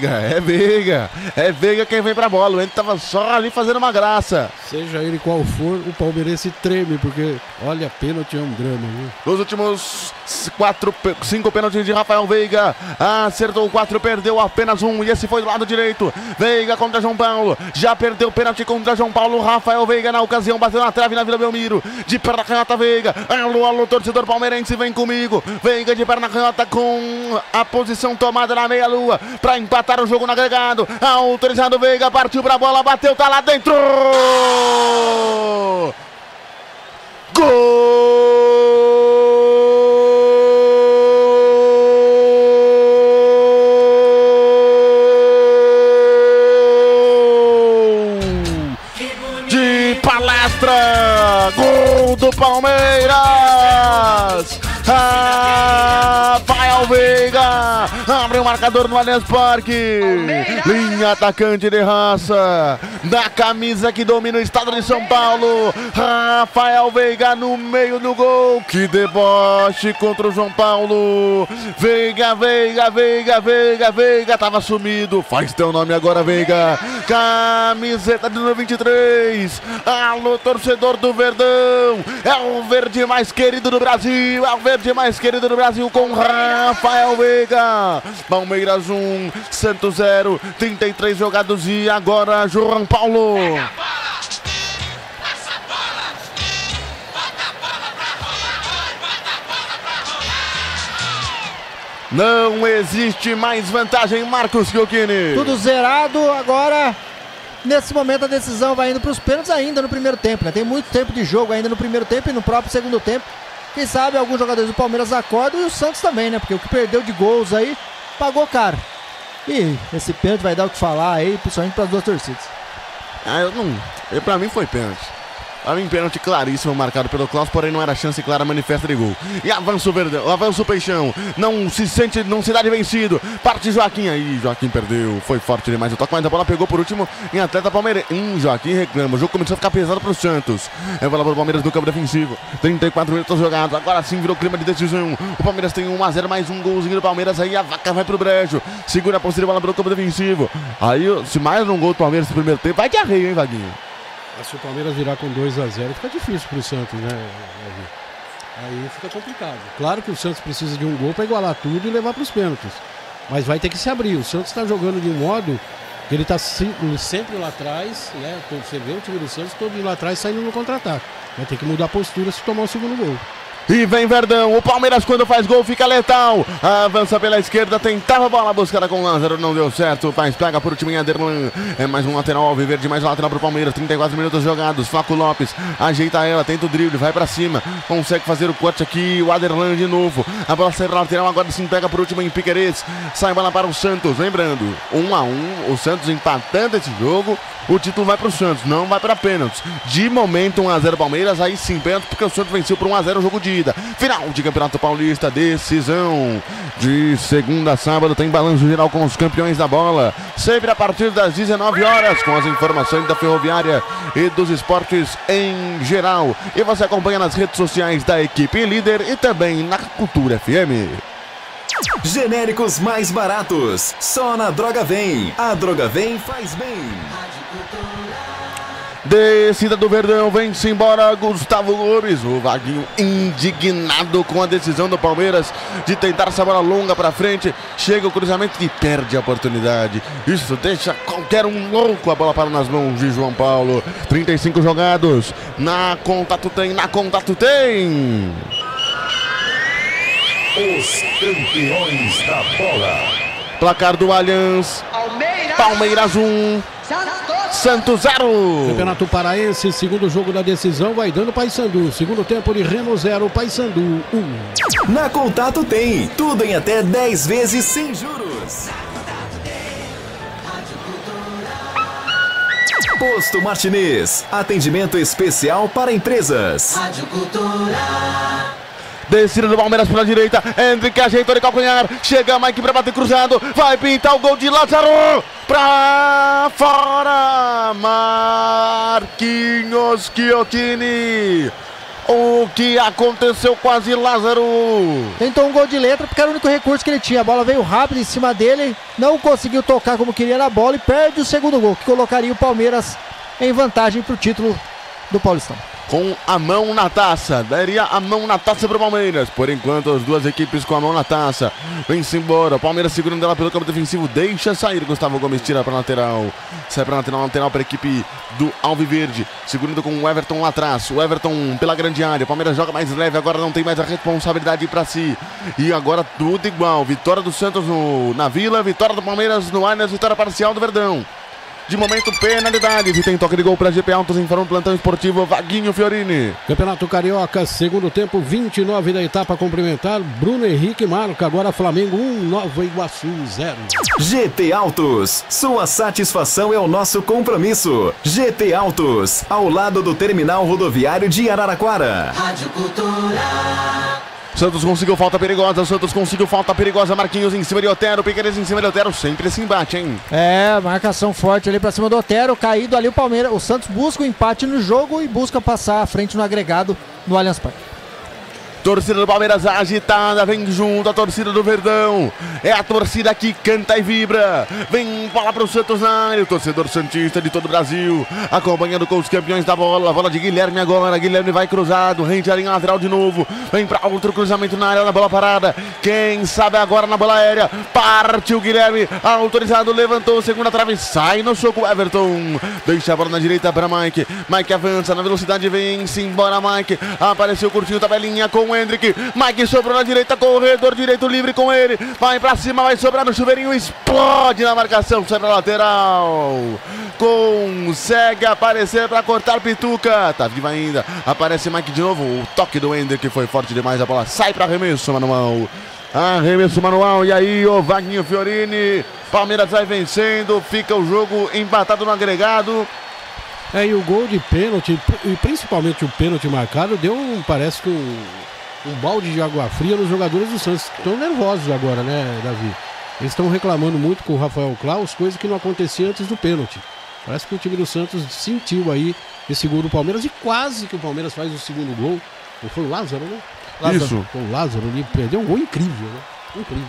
Veiga quem vem pra bola. Ele tava só ali fazendo uma graça. Seja ele qual for, o palmeirense treme, porque, olha, pênalti é um drama, viu? Nos últimos 5 pênaltis de Rafael Veiga. Acertou 4, perdeu apenas 1. E esse foi do lado direito. Veiga contra João Paulo. Já perdeu pênalti contra João Paulo. Rafael Veiga na ocasião, bateu na trave na Vila Belmiro. De perna canhota, Veiga. Alô, torcedor palmeirense, vem comigo. Veiga de perna canhota com a posição tomada na meia-lua para empatar o jogo no agregado. Autorizado, Veiga partiu pra bola, bateu, tá lá dentro. Gol! De palestra! Gol do Palmeiras! Rafael Veiga abre o marcador no Allianz Parque. Linha atacante de raça, da camisa que domina o estado de São Paulo. Rafael Veiga no meio do gol. Que deboche contra o João Paulo. Veiga, tava sumido. Faz teu nome agora, Veiga. Camiseta de número 23. Alô, torcedor do Verdão. É o verde mais querido do Brasil. É o verde mais querido do Brasil com Rafael Veiga. Palmeiras 1, Santos 0, 33 jogados e agora João Paulo. Não existe mais vantagem, Marcos Giochini. Tudo zerado agora. Nesse momento a decisão vai indo para os pênaltis ainda no primeiro tempo, né? Tem muito tempo de jogo ainda no primeiro tempo e no próprio segundo tempo. Quem sabe alguns jogadores do Palmeiras acordam e o Santos também, né? Porque o que perdeu de gols aí pagou caro. E esse pênalti vai dar o que falar aí, principalmente para as duas torcidas. Pra mim foi pênalti. Pra mim, pênalti claríssimo marcado pelo Klaus, porém não era chance clara manifesta de gol. E avança o Verdão, avança o Peixão. Não se dá de vencido. Parte Joaquim aí. Joaquim perdeu. Foi forte demais o toque, mas a bola pegou por último em atleta Palmeiras. Joaquim reclama. O jogo começou a ficar pesado pro Santos. É bola pro Palmeiras no campo defensivo. 34 minutos jogados. Agora sim virou clima de decisão. O Palmeiras tem 1-0, mais um golzinho do Palmeiras. Aí a vaca vai pro brejo. Segura a posterior bola pro campo defensivo. Aí, se mais um gol do Palmeiras no primeiro tempo, vai de arreio, hein, Vaguinho? Se o Palmeiras virar com 2-0, fica difícil pro Santos, né? Aí fica complicado. Claro que o Santos precisa de um gol para igualar tudo e levar para os pênaltis. Mas vai ter que se abrir. O Santos está jogando de um modo que ele está sempre lá atrás, né? Você vê o time do Santos todo lá atrás saindo no contra-ataque. Vai ter que mudar a postura se tomar o segundo gol. E vem Verdão, o Palmeiras quando faz gol fica letal. Avança pela esquerda, tentava a bola buscada com o Lázaro, não deu certo. Faz pega por último em Aderlan. É mais um lateral alviverde, mais um lateral pro Palmeiras. 34 minutos jogados, Flaco Lopes ajeita ela, tenta o drible, vai pra cima. Consegue fazer o corte aqui, o Aderlan de novo. A bola sai pra lateral, agora sim pega por último em Piquerez. Sai bola para o Santos, lembrando, 1-1, o Santos empatando esse jogo. O título vai pro Santos, não vai pra pênaltis. De momento 1-0 Palmeiras, aí sim pênalti, porque o Santos venceu por 1-0 o jogo de ida. Final de Campeonato Paulista, decisão de segunda a sábado, tem balanço geral com os campeões da bola, sempre a partir das 19 horas, com as informações da Ferroviária e dos esportes em geral. E você acompanha nas redes sociais da equipe líder e também na Cultura FM. Genéricos mais baratos, só na Droga Vem. A Droga Vem faz bem. Descida do Verdão, vem-se embora Gustavo Gomes. O Vaguinho indignado com a decisão do Palmeiras de tentar essa bola longa pra frente. Chega o cruzamento e perde a oportunidade. Isso deixa qualquer um louco. A bola para nas mãos de João Paulo. 35 jogados. Na Contato tem. Os campeões da bola. Placar do Allianz. Palmeiras 1. Santos 0. Campeonato Paraense, segundo jogo da decisão, vai dando Paysandu. Segundo tempo de Remo 0, Paysandu 1. Na Contato tem tudo em até 10 vezes sem juros. Posto Martinez, atendimento especial para empresas. Rádio Cultura. Descida do Palmeiras pela direita, Hendrick ajeitou de calcanhar, chega Mike pra bater cruzado, vai pintar o gol de Lázaro, pra fora, Marquinhos Chiochini. O que aconteceu quase Lázaro? Tentou um gol de letra porque era o único recurso que ele tinha, a bola veio rápido em cima dele, não conseguiu tocar como queria na bola e perde o segundo gol, que colocaria o Palmeiras em vantagem para o título do Paulistão. Com a mão na taça, daria a mão na taça para o Palmeiras. Por enquanto, as duas equipes com a mão na taça. Vem-se embora, o Palmeiras segurando ela pelo campo defensivo, deixa sair. Gustavo Gomes tira para lateral, sai para lateral para a equipe do Alviverde, segurando com o Everton lá atrás. O Everton pela grande área, o Palmeiras joga mais leve, agora não tem mais a responsabilidade para si. E agora tudo igual, vitória do Santos na Vila, vitória do Palmeiras no Allianz, vitória parcial do Verdão. De momento, penalidades. E tem toque de gol para GP Autos em Farão Plantão Esportivo, Vaguinho Fiorini. Campeonato Carioca, segundo tempo, 29 da etapa complementar. Bruno Henrique marca, agora Flamengo 1, Nova Iguaçu 0. GT Autos, sua satisfação é o nosso compromisso. GT Autos, ao lado do Terminal Rodoviário de Araraquara. Rádio Cultura. Santos conseguiu falta perigosa, Marquinhos em cima de Otero, Piquerez em cima de Otero, sempre esse embate, hein? É, marcação forte ali pra cima do Otero, caído ali o Palmeiras, o Santos busca o empate no jogo e busca passar à frente no agregado no Allianz Parque. Torcida do Palmeiras agitada, vem junto a torcida do Verdão. É a torcida que canta e vibra. Vem bola pro Santos na área, o torcedor santista de todo o Brasil, acompanhando com os campeões da bola. A bola de Guilherme agora, Guilherme vai cruzado, rende a linha lateral de novo. Vem pra outro cruzamento na área, na bola parada. Quem sabe agora na bola aérea. Partiu Guilherme, autorizado, levantou, segunda trave, sai no soco Everton. Deixa a bola na direita para Mike. Mike avança na velocidade, vem-se embora Mike. Apareceu curtinho, tabelinha com o Hendrick. Mike sobrou na direita, corredor direito livre com ele. Vai pra cima, vai sobrar no chuveirinho, explode na marcação, sai pra lateral. consegue aparecer para cortar Pituca. Tá viva ainda. Aparece Mike de novo. O toque do Ender que foi forte demais. A bola sai para arremesso manual. Arremesso manual. E aí o Vaguinho Fiorini. Palmeiras vai vencendo. Fica o jogo empatado no agregado. E o gol de pênalti, e principalmente o pênalti marcado, deu parece que um balde de água fria nos jogadores do Santos. Estão nervosos agora, né, Davi? Eles estão reclamando muito com o Rafael Claus, coisa que não acontecia antes do pênalti. Parece que o time do Santos sentiu aí esse gol do Palmeiras e quase que o Palmeiras faz o segundo gol. Ou foi o Lázaro, né? Lázaro. Isso. Foi o Lázaro, ele perdeu um gol incrível, né? Incrível.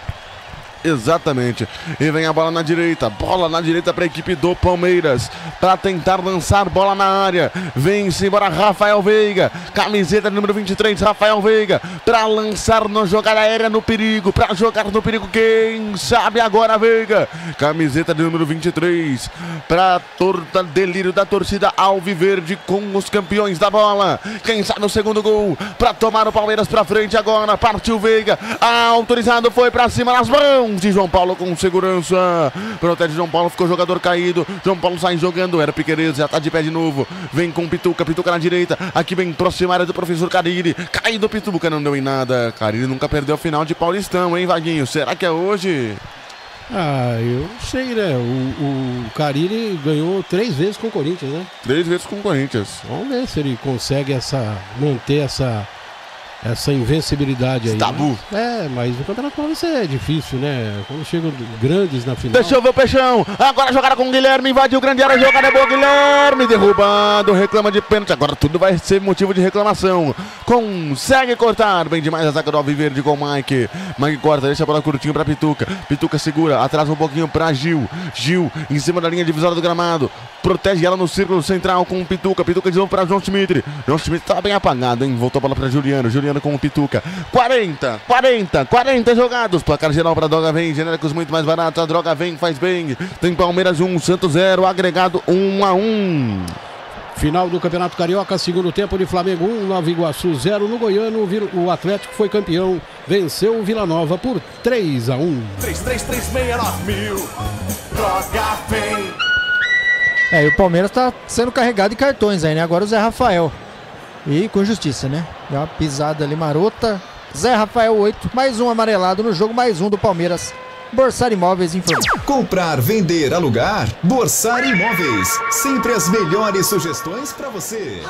Exatamente. E vem a bola na direita. Bola na direita para a equipe do Palmeiras. Para tentar lançar bola na área. Vem-se embora Rafael Veiga. Camiseta número 23, Rafael Veiga. Para lançar na jogada aérea no perigo. Para jogar no perigo. Quem sabe agora Veiga. Camiseta de número 23. Para delírio da torcida alviverde com os campeões da bola. Quem sabe o segundo gol. Para tomar o Palmeiras para frente agora. Partiu Veiga. Autorizado, foi para cima nas mãos de João Paulo com segurança. Protege João Paulo, ficou jogador caído. João Paulo sai jogando, era Piqueires, já tá de pé de novo. Vem com Pituca, Pituca na direita. Aqui vem próxima área do professor Carille. Caído Pituca, não deu em nada. Carille nunca perdeu a final de Paulistão, hein, Vaguinho? Será que é hoje? Eu não sei, né? O Carille ganhou 3 vezes com o Corinthians, né? 3 vezes com o Corinthians. Vamos ver se ele consegue manter essa invencibilidade aí. Tabu. Mas o Campeonato Paulista é difícil, né? Quando chegam grandes na final. Deixa eu ver o Peixão. Agora jogada com o Guilherme. Invadiu grande área. Jogada é boa. Guilherme derrubado. Reclama de pênalti. Agora tudo vai ser motivo de reclamação. Consegue cortar. Bem demais a zaga do Alviverde com o Mike. Mike corta. Deixa a bola curtinho pra Pituca. Pituca segura. Atrasa um pouquinho pra Gil. Gil em cima da linha divisória do gramado. Protege ela no círculo central com o Pituca. Pituca de novo pra João Schmidt. João Schmidt tá bem apagado, hein? Voltou a bola pra Juliano. Juliano com o Pituca. 40 jogados. Placar geral para Droga Vem. Genéricos muito mais baratos. A Droga Vem faz bem. Tem Palmeiras 1, Santos 0. Agregado 1-1. Final do Campeonato Carioca, segundo tempo de Flamengo 1, Nova Iguaçu 0. No Goiano, o Atlético foi campeão. Venceu o Vila Nova por 3-1. 33369000. Droga Vem. E o Palmeiras tá sendo carregado de cartões aí, né? Agora o Zé Rafael. E com justiça, né? Deu uma pisada ali marota. Zé Rafael 8, mais um amarelado no jogo, mais um do Palmeiras. Borsar Imóveis informa. Comprar, vender, alugar? Borsar Imóveis. Sempre as melhores sugestões para você.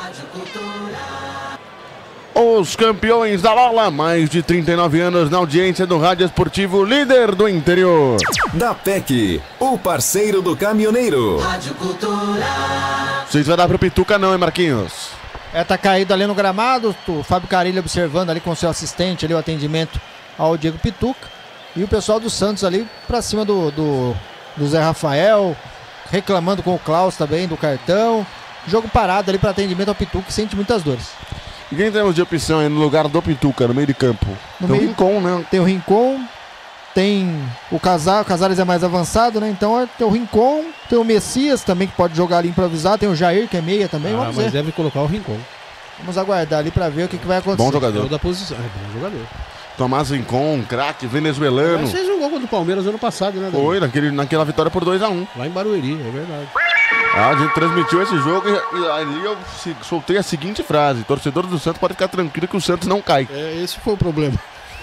Os campeões da bola, mais de 39 anos na audiência do Rádio Esportivo, líder do interior. Da PEC, o parceiro do caminhoneiro. Rádio Cultura. Vocês vai dar pro Pituca não, hein, Marquinhos? Tá caído ali no gramado, o Fábio Carille observando ali com seu assistente ali o atendimento ao Diego Pituca. E o pessoal do Santos ali pra cima do Zé Rafael, reclamando com o Klaus também do cartão. Jogo parado ali para atendimento ao Pituca, que sente muitas dores. E quem temos de opção aí no lugar do Pituca, no meio de campo? Tem o Rincon, né? Tem o Rincon, tem o Casares é mais avançado, né? Então tem o Rincon, tem o Messias também que pode jogar ali improvisado, tem o Jair que é meia também, vamos ver. Mas deve colocar o Rincon. Vamos aguardar ali para ver o que vai acontecer. Bom jogador. Da posição, bom jogador. Tomás Rincon, craque venezuelano. Mas você jogou contra o Palmeiras ano passado, né? Foi, naquela vitória por 2-1. Lá em Barueri, é verdade. A gente transmitiu esse jogo e ali eu soltei a seguinte frase: torcedor do Santos pode ficar tranquilo que o Santos não cai. Esse foi o problema.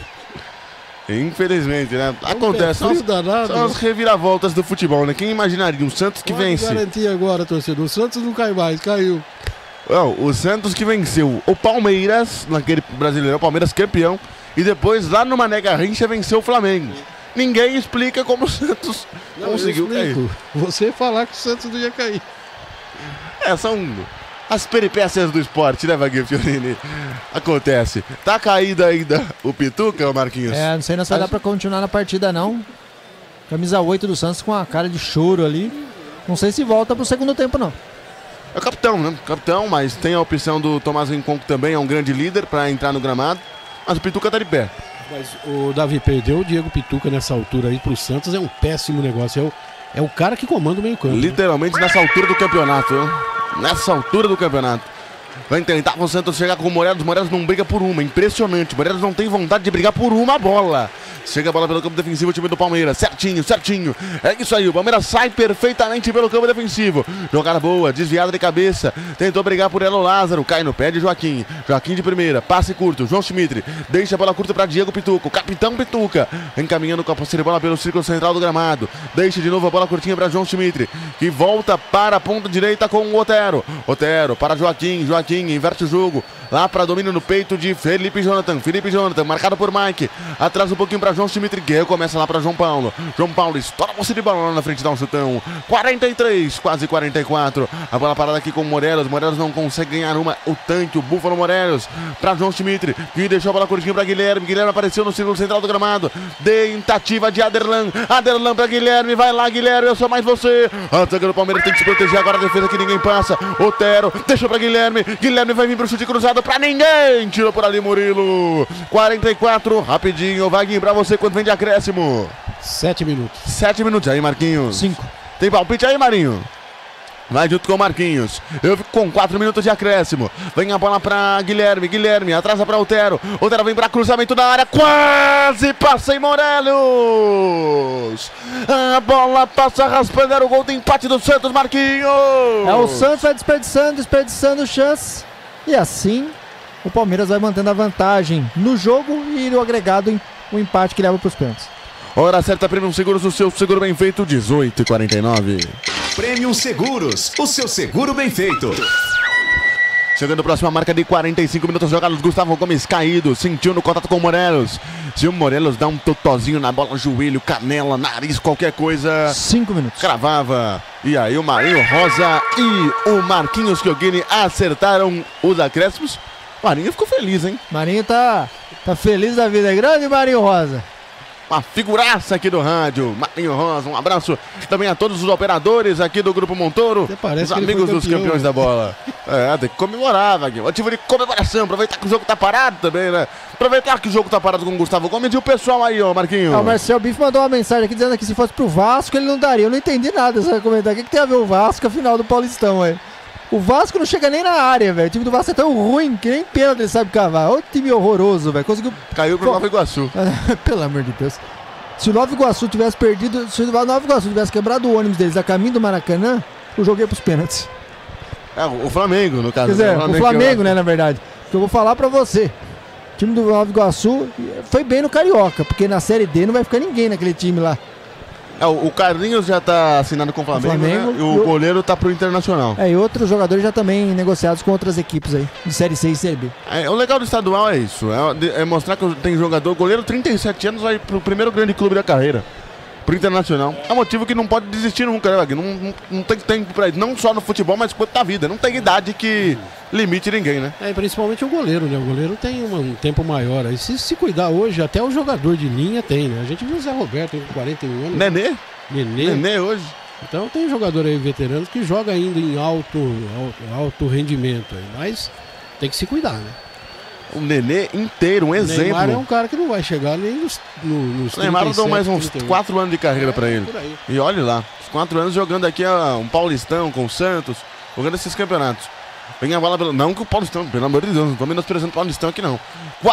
Infelizmente, né? Acontece. São as reviravoltas do futebol, né? Quem imaginaria um Santos que vence? Garantia agora, torcedor. O Santos não cai mais, caiu. O Santos que venceu o Palmeiras, naquele brasileiro, o Palmeiras campeão, e depois lá no Mané Garrincha venceu o Flamengo. Ninguém explica como o Santos conseguiu cair. Você falar que o Santos não ia cair. São as peripécias do esporte, né, Vaguinho Fiorini? Acontece. Tá caído ainda o Pituca, Marquinhos? Não sei se vai dar pra continuar na partida, não. Camisa 8 do Santos com a cara de choro ali. Não sei se volta pro segundo tempo, não. É o capitão, né? Capitão, mas tem a opção do Tomás Rincon, que também é um grande líder pra entrar no gramado. Mas o Pituca tá de pé. Mas o Davi perdeu o Diego Pituca nessa altura aí pro Santos, é um péssimo negócio. É o cara que comanda o meio campo. Literalmente nessa altura do campeonato, viu? Nessa altura do campeonato. Vai tentar o Santos chegar com o Morelos. O Morelos não briga por uma, impressionante. O Morelos não tem vontade de brigar por uma bola. Chega a bola pelo campo defensivo, o time do Palmeiras. Certinho, certinho. É isso aí, o Palmeiras sai perfeitamente pelo campo defensivo. Jogada boa, desviada de cabeça. Tentou brigar por ela o Lázaro. Cai no pé de Joaquim. Joaquim de primeira, passe curto. João Schmidt deixa a bola curta para Diego Pituca. O capitão Pituca encaminhando com a posse de bola pelo círculo central do gramado. Deixa de novo a bola curtinha para João Schmidt, que volta para a ponta direita com o Otero. Otero para Joaquim. Joaquim inverte o jogo. Lá para domínio no peito de Felipe Jonathan. Felipe Jonathan, marcado por Mike. Atrás um pouquinho para João Schmidt, que recomeça lá para João Paulo. João Paulo estoura a posse de bola lá na frente, dá um chutão. 43, quase 44. A bola parada aqui com o Morelos. Morelos não consegue ganhar uma. O tanque, o Búfalo Morelos. Para João Schmidt, que deixou a bola curtinha para Guilherme. Guilherme apareceu no círculo central do gramado. Tentativa de Aderlan. Aderlan para Guilherme. Vai lá, Guilherme, eu sou mais você. A zaga do Palmeiras tem que se proteger agora. A defesa que ninguém passa. Otero deixou para Guilherme. Guilherme vai vir para o chute cruzado para ninguém. Tirou por ali Murilo. 44, rapidinho. Vaguinho para você quando vem de acréscimo. 7 minutos. 7 minutos aí, Marquinhos. 5. Tem palpite aí, Marinho? Vai junto com o Marquinhos. Eu fico com 4 minutos de acréscimo. Vem a bola para Guilherme. Guilherme atrasa para Otero. Otero vem para cruzamento da área. Quase passa em Morelos. A bola passa raspando. Era o gol de empate do Santos, Marquinhos. É, o Santos vai desperdiçando chance. E assim o Palmeiras vai mantendo a vantagem no jogo e no agregado o empate que leva para os pênaltis. Hora certa, Premium Seguros, o seu seguro bem feito, 18h49. Premium Seguros, o seu seguro bem feito. Chegando a próxima marca de 45 minutos jogados, Gustavo Gomes caído, sentiu no contato com o Morelos. Se o Morelos dá um totozinho na bola, joelho, canela, nariz, qualquer coisa... 5 minutos. Cravava. E aí o Marinho Rosa e o Marquinhos Chiogini acertaram os acréscimos. O Marinho ficou feliz, hein? Marinho tá feliz da vida. É grande, Marinho Rosa. Uma figuraça aqui do rádio, Marinho Rosa. Um abraço também a todos os operadores aqui do Grupo Montoro, os amigos dos campeões da bola. Tem que comemorar, Vaguinho. Motivo de comemoração, aproveitar que o jogo tá parado também, né? Aproveitar que o jogo tá parado com o Gustavo Gomes e o pessoal aí, ó, Marquinho. O Marcel Biff mandou uma mensagem aqui dizendo que se fosse pro Vasco ele não daria. Eu não entendi nada desse comentário. O que tem a ver o Vasco, a final do Paulistão aí? O Vasco não chega nem na área, velho. O time do Vasco é tão ruim que nem pênalti ele sabe cavar. Olha o time horroroso, velho. Conseguiu... Caiu pro Nova Iguaçu. Pelo amor de Deus. Se o Nova Iguaçu tivesse perdido, se o Nova Iguaçu tivesse quebrado o ônibus deles a caminho do Maracanã, eu joguei pros pênaltis. O Flamengo, no caso. Quer dizer, o Flamengo, né, na verdade. Porque eu vou falar pra você. O time do Nova Iguaçu foi bem no Carioca, porque na Série D não vai ficar ninguém naquele time lá. O Carlinhos já tá assinado com o Flamengo, né? E o goleiro tá pro Internacional. E outros jogadores já também negociados com outras equipes aí, de Série C e Série B. O legal do estadual é isso, é mostrar que tem jogador, goleiro 37 anos, vai pro primeiro grande clube da carreira, pro Internacional. É um motivo que não pode desistir nunca, né, Wagner? Não tem tempo pra isso, não só no futebol, mas quanto na vida. Não tem idade que limite ninguém, né? Principalmente o goleiro, né? O goleiro tem um tempo maior. Aí se cuidar hoje, até o jogador de linha tem, né? A gente viu o Zé Roberto com 41 anos. Nenê hoje. Então tem jogador aí veteranos que joga ainda em alto rendimento aí, mas tem que se cuidar, né? O Nenê inteiro, um exemplo. O Neymar é um cara que não vai chegar nem nos 37, o Neymar deu mais uns 4 anos de carreira pra ele. E olha lá, os 4 anos jogando aqui um Paulistão com o Santos, jogando esses campeonatos. Vem a bola, não que o Paulistão, pelo amor de Deus, não tô menosprezando o Paulistão aqui não.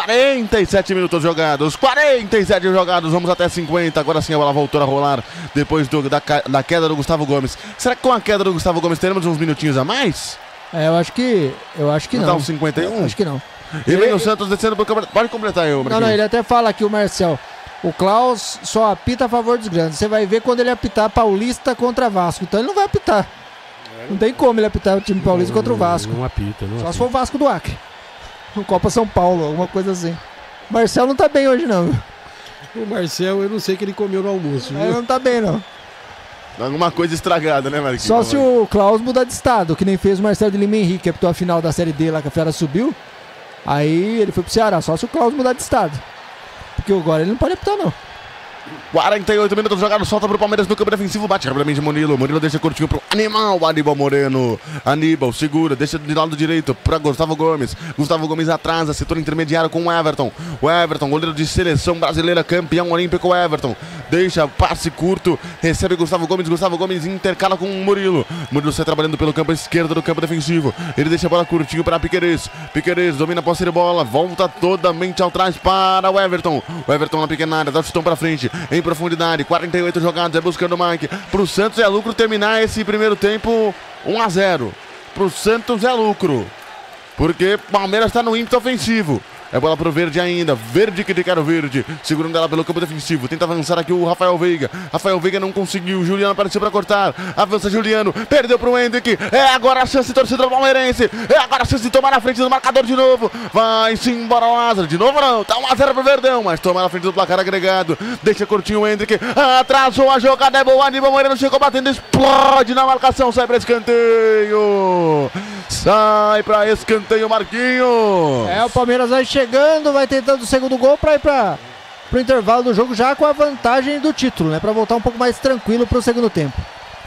47 minutos jogados, 47 jogados, vamos até 50. Agora sim a bola voltou a rolar depois da queda do Gustavo Gomes. Será que com a queda do Gustavo Gomes teremos uns minutinhos a mais? Eu acho que não. Dá uns 51? Acho que não. E vem o Santos descendo pro câmera. Pode completar aí, Marquinhos. Não, ele até fala aqui, o Marcel. O Klaus só apita a favor dos grandes. Você vai ver quando ele apitar Paulista contra Vasco. Então ele não vai apitar. Não tem como ele apitar o time paulista contra o Vasco. Não apita, não. Só se for o Vasco do Acre. No Copa São Paulo, alguma coisa assim. O Marcel não tá bem hoje, não. O Marcel, eu não sei o que ele comeu no almoço. Ele não tá bem, não. Alguma coisa estragada, né, Marquinhos? Só se o Klaus mudar de estado, que nem fez o Marcelo de Lima Henrique, que apitou a final da Série D lá, que a Fera subiu. Aí ele foi pro Ceará, só se o Klaus mudar de estado. Porque agora ele não pode apitar, não. 48 minutos jogados, solta pro Palmeiras no campo defensivo, bate rapidamente Murilo deixa curtinho pro Aníbal Moreno. Aníbal segura, deixa de lado direito pra Gustavo Gomes. Gustavo Gomes atrasa, setor intermediário com o Everton. O Everton, goleiro de seleção brasileira, campeão olímpico, Everton. deixa passe curto, recebe Gustavo Gomes intercala com o Murilo. Murilo sai trabalhando pelo campo esquerdo do campo defensivo. Ele deixa a bola curtinho para Piquerez. Piquerez domina a posse de bola, volta totalmente atrás para o Everton. O Everton na pequena área, dá o chutão para frente, em profundidade, 48 jogadas, é buscando o Mike. Pro Santos é lucro terminar esse primeiro tempo 1-0. Pro Santos é lucro, porque Palmeiras está no ímpeto ofensivo. É bola pro Verde ainda. Verde que quer o Verde. Segurando ela pelo campo defensivo. Tenta avançar aqui o Rafael Veiga. Rafael Veiga não conseguiu. Juliano apareceu pra cortar. Avança Juliano. Perdeu pro Hendrick. É agora a chance, torcedor palmeirense. É agora a chance de tomar na frente do marcador de novo. Vai-se embora o Lázaro. De novo não. Tá 1-0 pro Verdão. Mas toma na frente do placar agregado. Deixa curtinho o Hendrick. Atrasou a jogada. É boa. Aníbal Moreno chegou batendo. Explode na marcação. Sai pra escanteio. Sai pra escanteio, Marquinhos. É, o Palmeiras vai chegando, vai tentando o segundo gol para ir para o intervalo do jogo já com a vantagem do título, né? Para voltar um pouco mais tranquilo para o segundo tempo.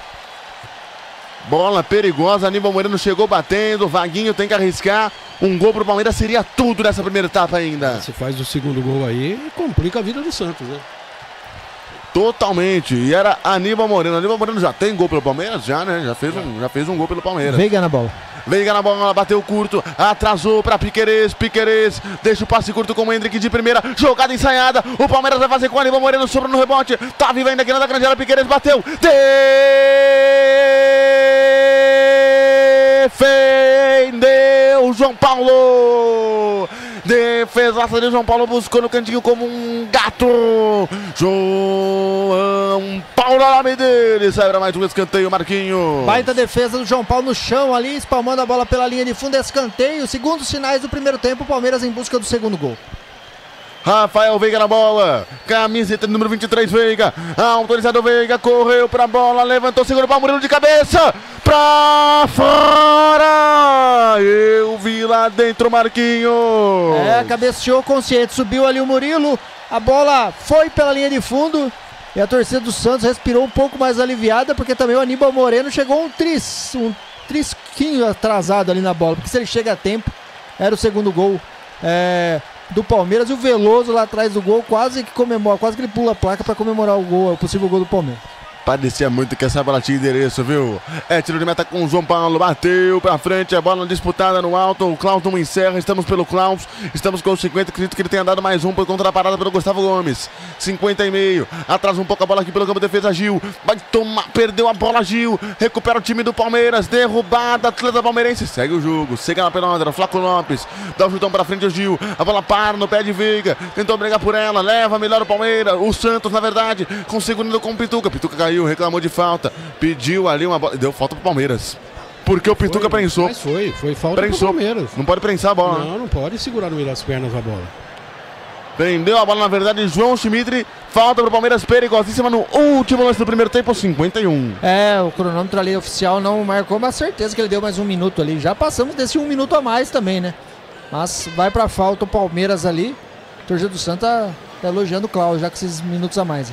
Bola perigosa, Aníbal Moreno chegou batendo, Vaguinho tem que arriscar. Um gol pro Palmeiras seria tudo nessa primeira etapa ainda. Se faz o segundo gol aí, complica a vida do Santos, né? Totalmente, e era Aníbal Moreno. Aníbal Moreno já tem gol pelo Palmeiras? Já, né? Já fez um gol pelo Palmeiras. Veiga na bola. Veiga na bola, bateu curto, atrasou para Piquerez, deixa o passe curto com o Hendrick de primeira, jogada ensaiada, o Palmeiras vai fazer com o Aníbal Moreno, sobra no rebote, tá vivo ainda aqui na grande área, Piquerez bateu, defendeu João Paulo, defesaça de João Paulo, buscou no cantinho como um gato, João Paulo, o nome dele, sai para mais um escanteio, Marquinhos. Baita defesa do João Paulo no chão ali, espalmando a bola pela linha de fundo, escanteio, segundos sinais do primeiro tempo, o Palmeiras em busca do segundo gol. Rafael Veiga na bola, camiseta número 23, Veiga, autorizado Veiga, correu pra bola, levantou, segurou para o Murilo de cabeça, pra fora, eu vi lá dentro, Marquinhos. É, cabeceou consciente, subiu ali o Murilo, a bola foi pela linha de fundo e a torcida do Santos respirou um pouco mais aliviada, porque também o Aníbal Moreno chegou um trisquinho atrasado ali na bola, porque se ele chega a tempo, era o segundo gol do Palmeiras, e o Veloso lá atrás do gol quase que comemora, quase que ele pula a placa para comemorar o possível gol do Palmeiras. Parecia muito que essa bola tinha endereço, viu? É tiro de meta com o João Paulo, bateu pra frente, a bola disputada no alto, o Klaus não encerra, estamos pelo Klaus, estamos com os 50, acredito que ele tenha dado mais um por conta da parada pelo Gustavo Gomes, 50,5, atrasa um pouco a bola aqui pelo campo de defesa, Gil, vai tomar, perdeu a bola, Gil, recupera o time do Palmeiras, derrubada, atleta palmeirense, segue o jogo, segue na pelota, Flaco Lopes, dá o chutão pra frente o Gil, a bola para no pé de Veiga, tentou brigar por ela, leva melhor o Palmeiras, o Santos na verdade, conseguindo com o Pituca caiu, reclamou de falta, pediu ali uma bola, deu falta pro Palmeiras, porque o Pituca prensou. Mas foi falta pro Palmeiras. Não pode prensar a bola. Não pode segurar no meio das pernas a bola. Prendeu a bola, na verdade, João Schmidt, falta pro Palmeiras, perigosíssima no último lance do primeiro tempo, 51. É, o cronômetro ali oficial não marcou, mas certeza que ele deu mais um minuto ali, já passamos desse um minuto a mais também, né? Mas vai pra falta o Palmeiras ali, o torcedor do Santos tá elogiando o Klaus, já com esses minutos a mais.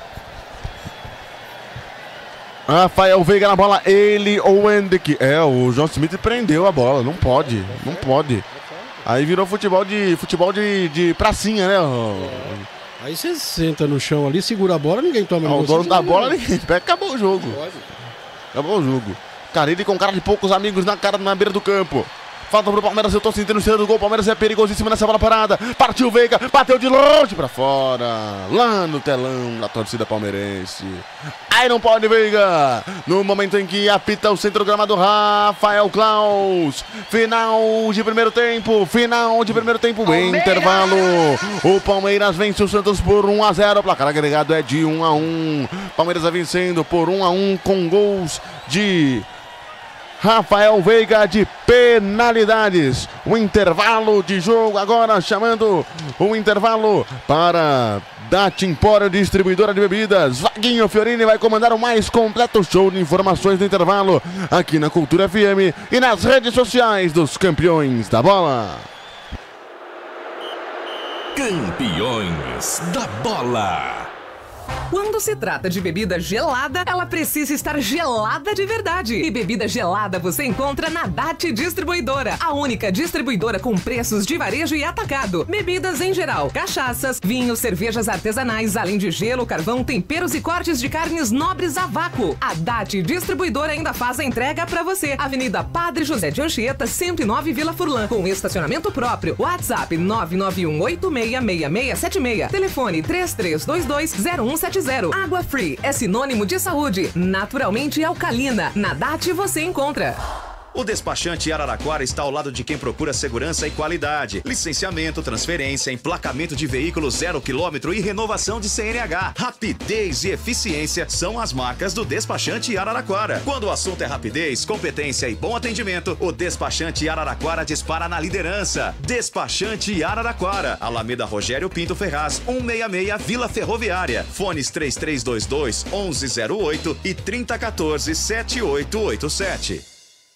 Rafael Veiga na bola, ele ou o Hendrick. O João Smith prendeu a bola, não pode. Aí virou futebol de pracinha, né? Aí você senta no chão ali, segura a bola, ninguém toma. O dono da bola, ninguém pega, acabou o jogo. Acabou o jogo. Carille com cara de poucos amigos na beira do campo. Falta pro Palmeiras, eu tô sentindo o cheiro do gol. Palmeiras é perigosíssimo nessa bola parada. Partiu Veiga, bateu de longe pra fora. Lá no telão da torcida palmeirense. Aí não pode Veiga. No momento em que apita o centro gramado, Rafael Klaus. Final de primeiro tempo. Intervalo. O Palmeiras vence o Santos por 1-0. O placar agregado é de 1-1. Palmeiras vai vencendo por 1-1 com gols de Rafael Veiga de penalidades. O intervalo de jogo agora, chamando o intervalo para Dati Empório, distribuidora de bebidas. Vaguinho Fiorini vai comandar o mais completo show de informações do intervalo aqui na Cultura FM e nas redes sociais dos campeões da bola. Campeões da bola. Quando se trata de bebida gelada, ela precisa estar gelada de verdade. E bebida gelada você encontra na Date Distribuidora, a única distribuidora com preços de varejo e atacado. Bebidas em geral, cachaças, vinhos, cervejas artesanais, além de gelo, carvão, temperos e cortes de carnes nobres a vácuo. A Date Distribuidora ainda faz a entrega pra você. Avenida Padre José de Anchieta, 109 Vila Furlan, com estacionamento próprio. WhatsApp 991866676. Telefone 33220170. Água Free é sinônimo de saúde, naturalmente alcalina. Na Date você encontra. O despachante Araraquara está ao lado de quem procura segurança e qualidade. Licenciamento, transferência, emplacamento de veículos 0 km e renovação de CNH. Rapidez e eficiência são as marcas do despachante Araraquara. Quando o assunto é rapidez, competência e bom atendimento, o despachante Araraquara dispara na liderança. Despachante Araraquara, Alameda Rogério Pinto Ferraz, 166 Vila Ferroviária. Fones 3322-1108 e 3014-7887.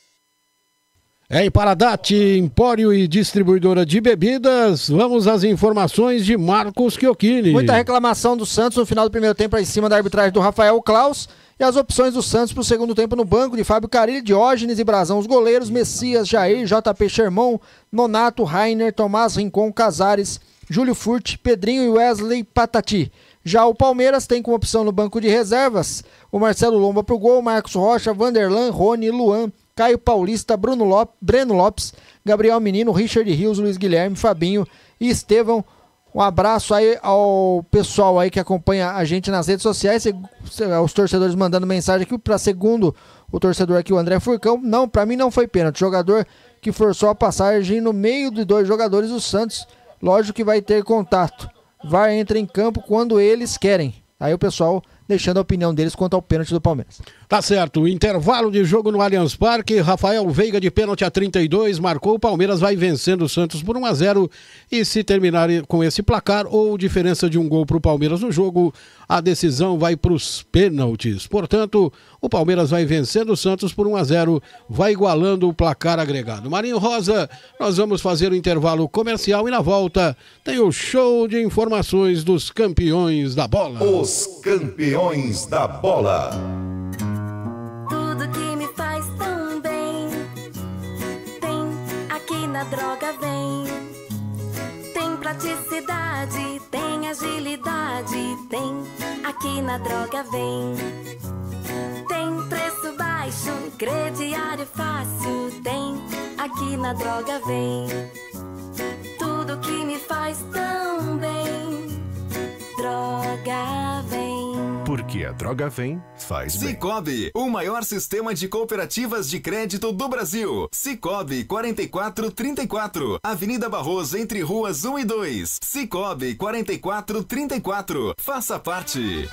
Em Paradate, Empório e Distribuidora de Bebidas, vamos às informações de Marcos Chiocchini. Muita reclamação do Santos no final do primeiro tempo em cima da arbitragem do Rafael Klaus. E as opções do Santos para o segundo tempo no banco de Fábio Carille, Diógenes e Brazão. Os goleiros Messias, Jair, JP Sherman, Nonato, Rainer, Tomás Rincon, Casares, Júlio Furt, Pedrinho e Wesley Patati. Já o Palmeiras tem como opção no banco de reservas o Marcelo Lomba pro gol, Marcos Rocha, Vanderlan, Rony, Luan, Caio Paulista, Breno Lopes, Gabriel Menino, Richard Rios, Luiz Guilherme, Fabinho e Estevão. Um abraço aí ao pessoal aí que acompanha a gente nas redes sociais, os torcedores mandando mensagem aqui, para segundo o torcedor aqui, o André Furcão, não, para mim não foi pênalti, jogador que forçou a passagem no meio de dois jogadores do Santos, lógico que vai ter contato, VAR entra em campo quando eles querem, aí o pessoal deixando a opinião deles quanto ao pênalti do Palmeiras. Tá certo, intervalo de jogo no Allianz Parque, Rafael Veiga de pênalti a 32, marcou, o Palmeiras vai vencendo o Santos por 1-0 e se terminar com esse placar ou diferença de um gol pro Palmeiras no jogo, a decisão vai pros pênaltis. Portanto, o Palmeiras vai vencendo o Santos por 1-0, vai igualando o placar agregado. Marinho Rosa, nós vamos fazer o intervalo comercial e na volta tem o show de informações dos campeões da bola. Os campeões da bola. Tudo que me faz tão bem tem aqui na Droga Vem. Tem praticidade, tem agilidade, tem aqui na Droga Vem. Tem preço baixo, crediário fácil, tem aqui na Droga Vem. Tudo que me faz tão bem, Droga Vem. Porque a Droga Vem faz bem. Cicobi, o maior sistema de cooperativas de crédito do Brasil. Cicobi 4434, Avenida Barroso, entre ruas 1 e 2. Cicobi 4434. Faça parte.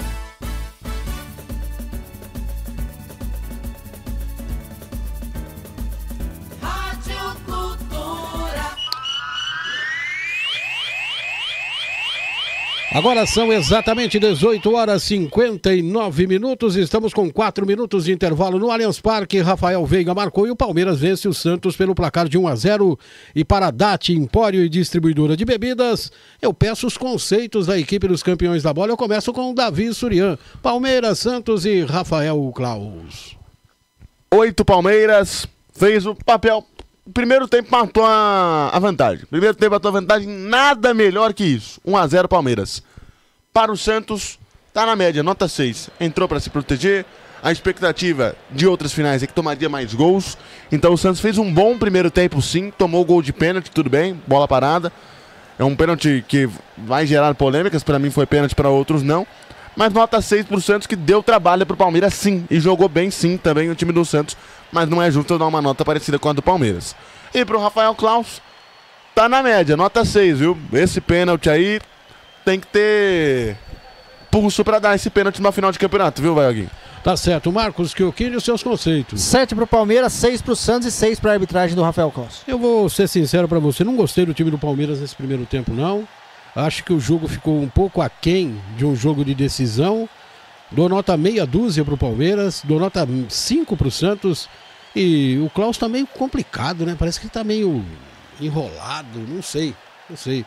Agora são exatamente 18 horas e 59 minutos, estamos com 4 minutos de intervalo no Allianz Parque. Rafael Veiga marcou e o Palmeiras vence o Santos pelo placar de 1-0. E para a Date, Empório e Distribuidora de Bebidas, eu peço os conceitos da equipe dos campeões da bola. Eu começo com o Davi Surian, Palmeiras, Santos e Rafael Klaus. 8 Palmeiras, fez o papel. O primeiro tempo matou a vantagem. Primeiro tempo matou a vantagem, nada melhor que isso. 1-0 Palmeiras. Para o Santos, tá na média, nota 6. Entrou para se proteger. A expectativa de outras finais é que tomaria mais gols. Então o Santos fez um bom primeiro tempo, sim. Tomou gol de pênalti, tudo bem. Bola parada. É um pênalti que vai gerar polêmicas. Para mim foi pênalti, para outros não. Mas nota 6 pro Santos, que deu trabalho pro Palmeiras, sim. E jogou bem, sim, também o time do Santos. Mas não é justo eu dar uma nota parecida com a do Palmeiras. E pro Rafael Klaus, tá na média, nota 6, viu? Esse pênalti aí tem que ter pulso pra dar esse pênalti numa final de campeonato, viu, Vaguinho? Tá certo, Marcos Chiocchini, os seus conceitos. 7 pro Palmeiras, 6 pro Santos e 6 pra arbitragem do Rafael Klaus. Eu vou ser sincero pra você, não gostei do time do Palmeiras nesse primeiro tempo, não. Acho que o jogo ficou um pouco aquém de um jogo de decisão. Dou nota meia dúzia pro Palmeiras, dou nota 5 pro Santos. E o Klaus tá meio complicado, né? Parece que ele tá meio enrolado, não sei.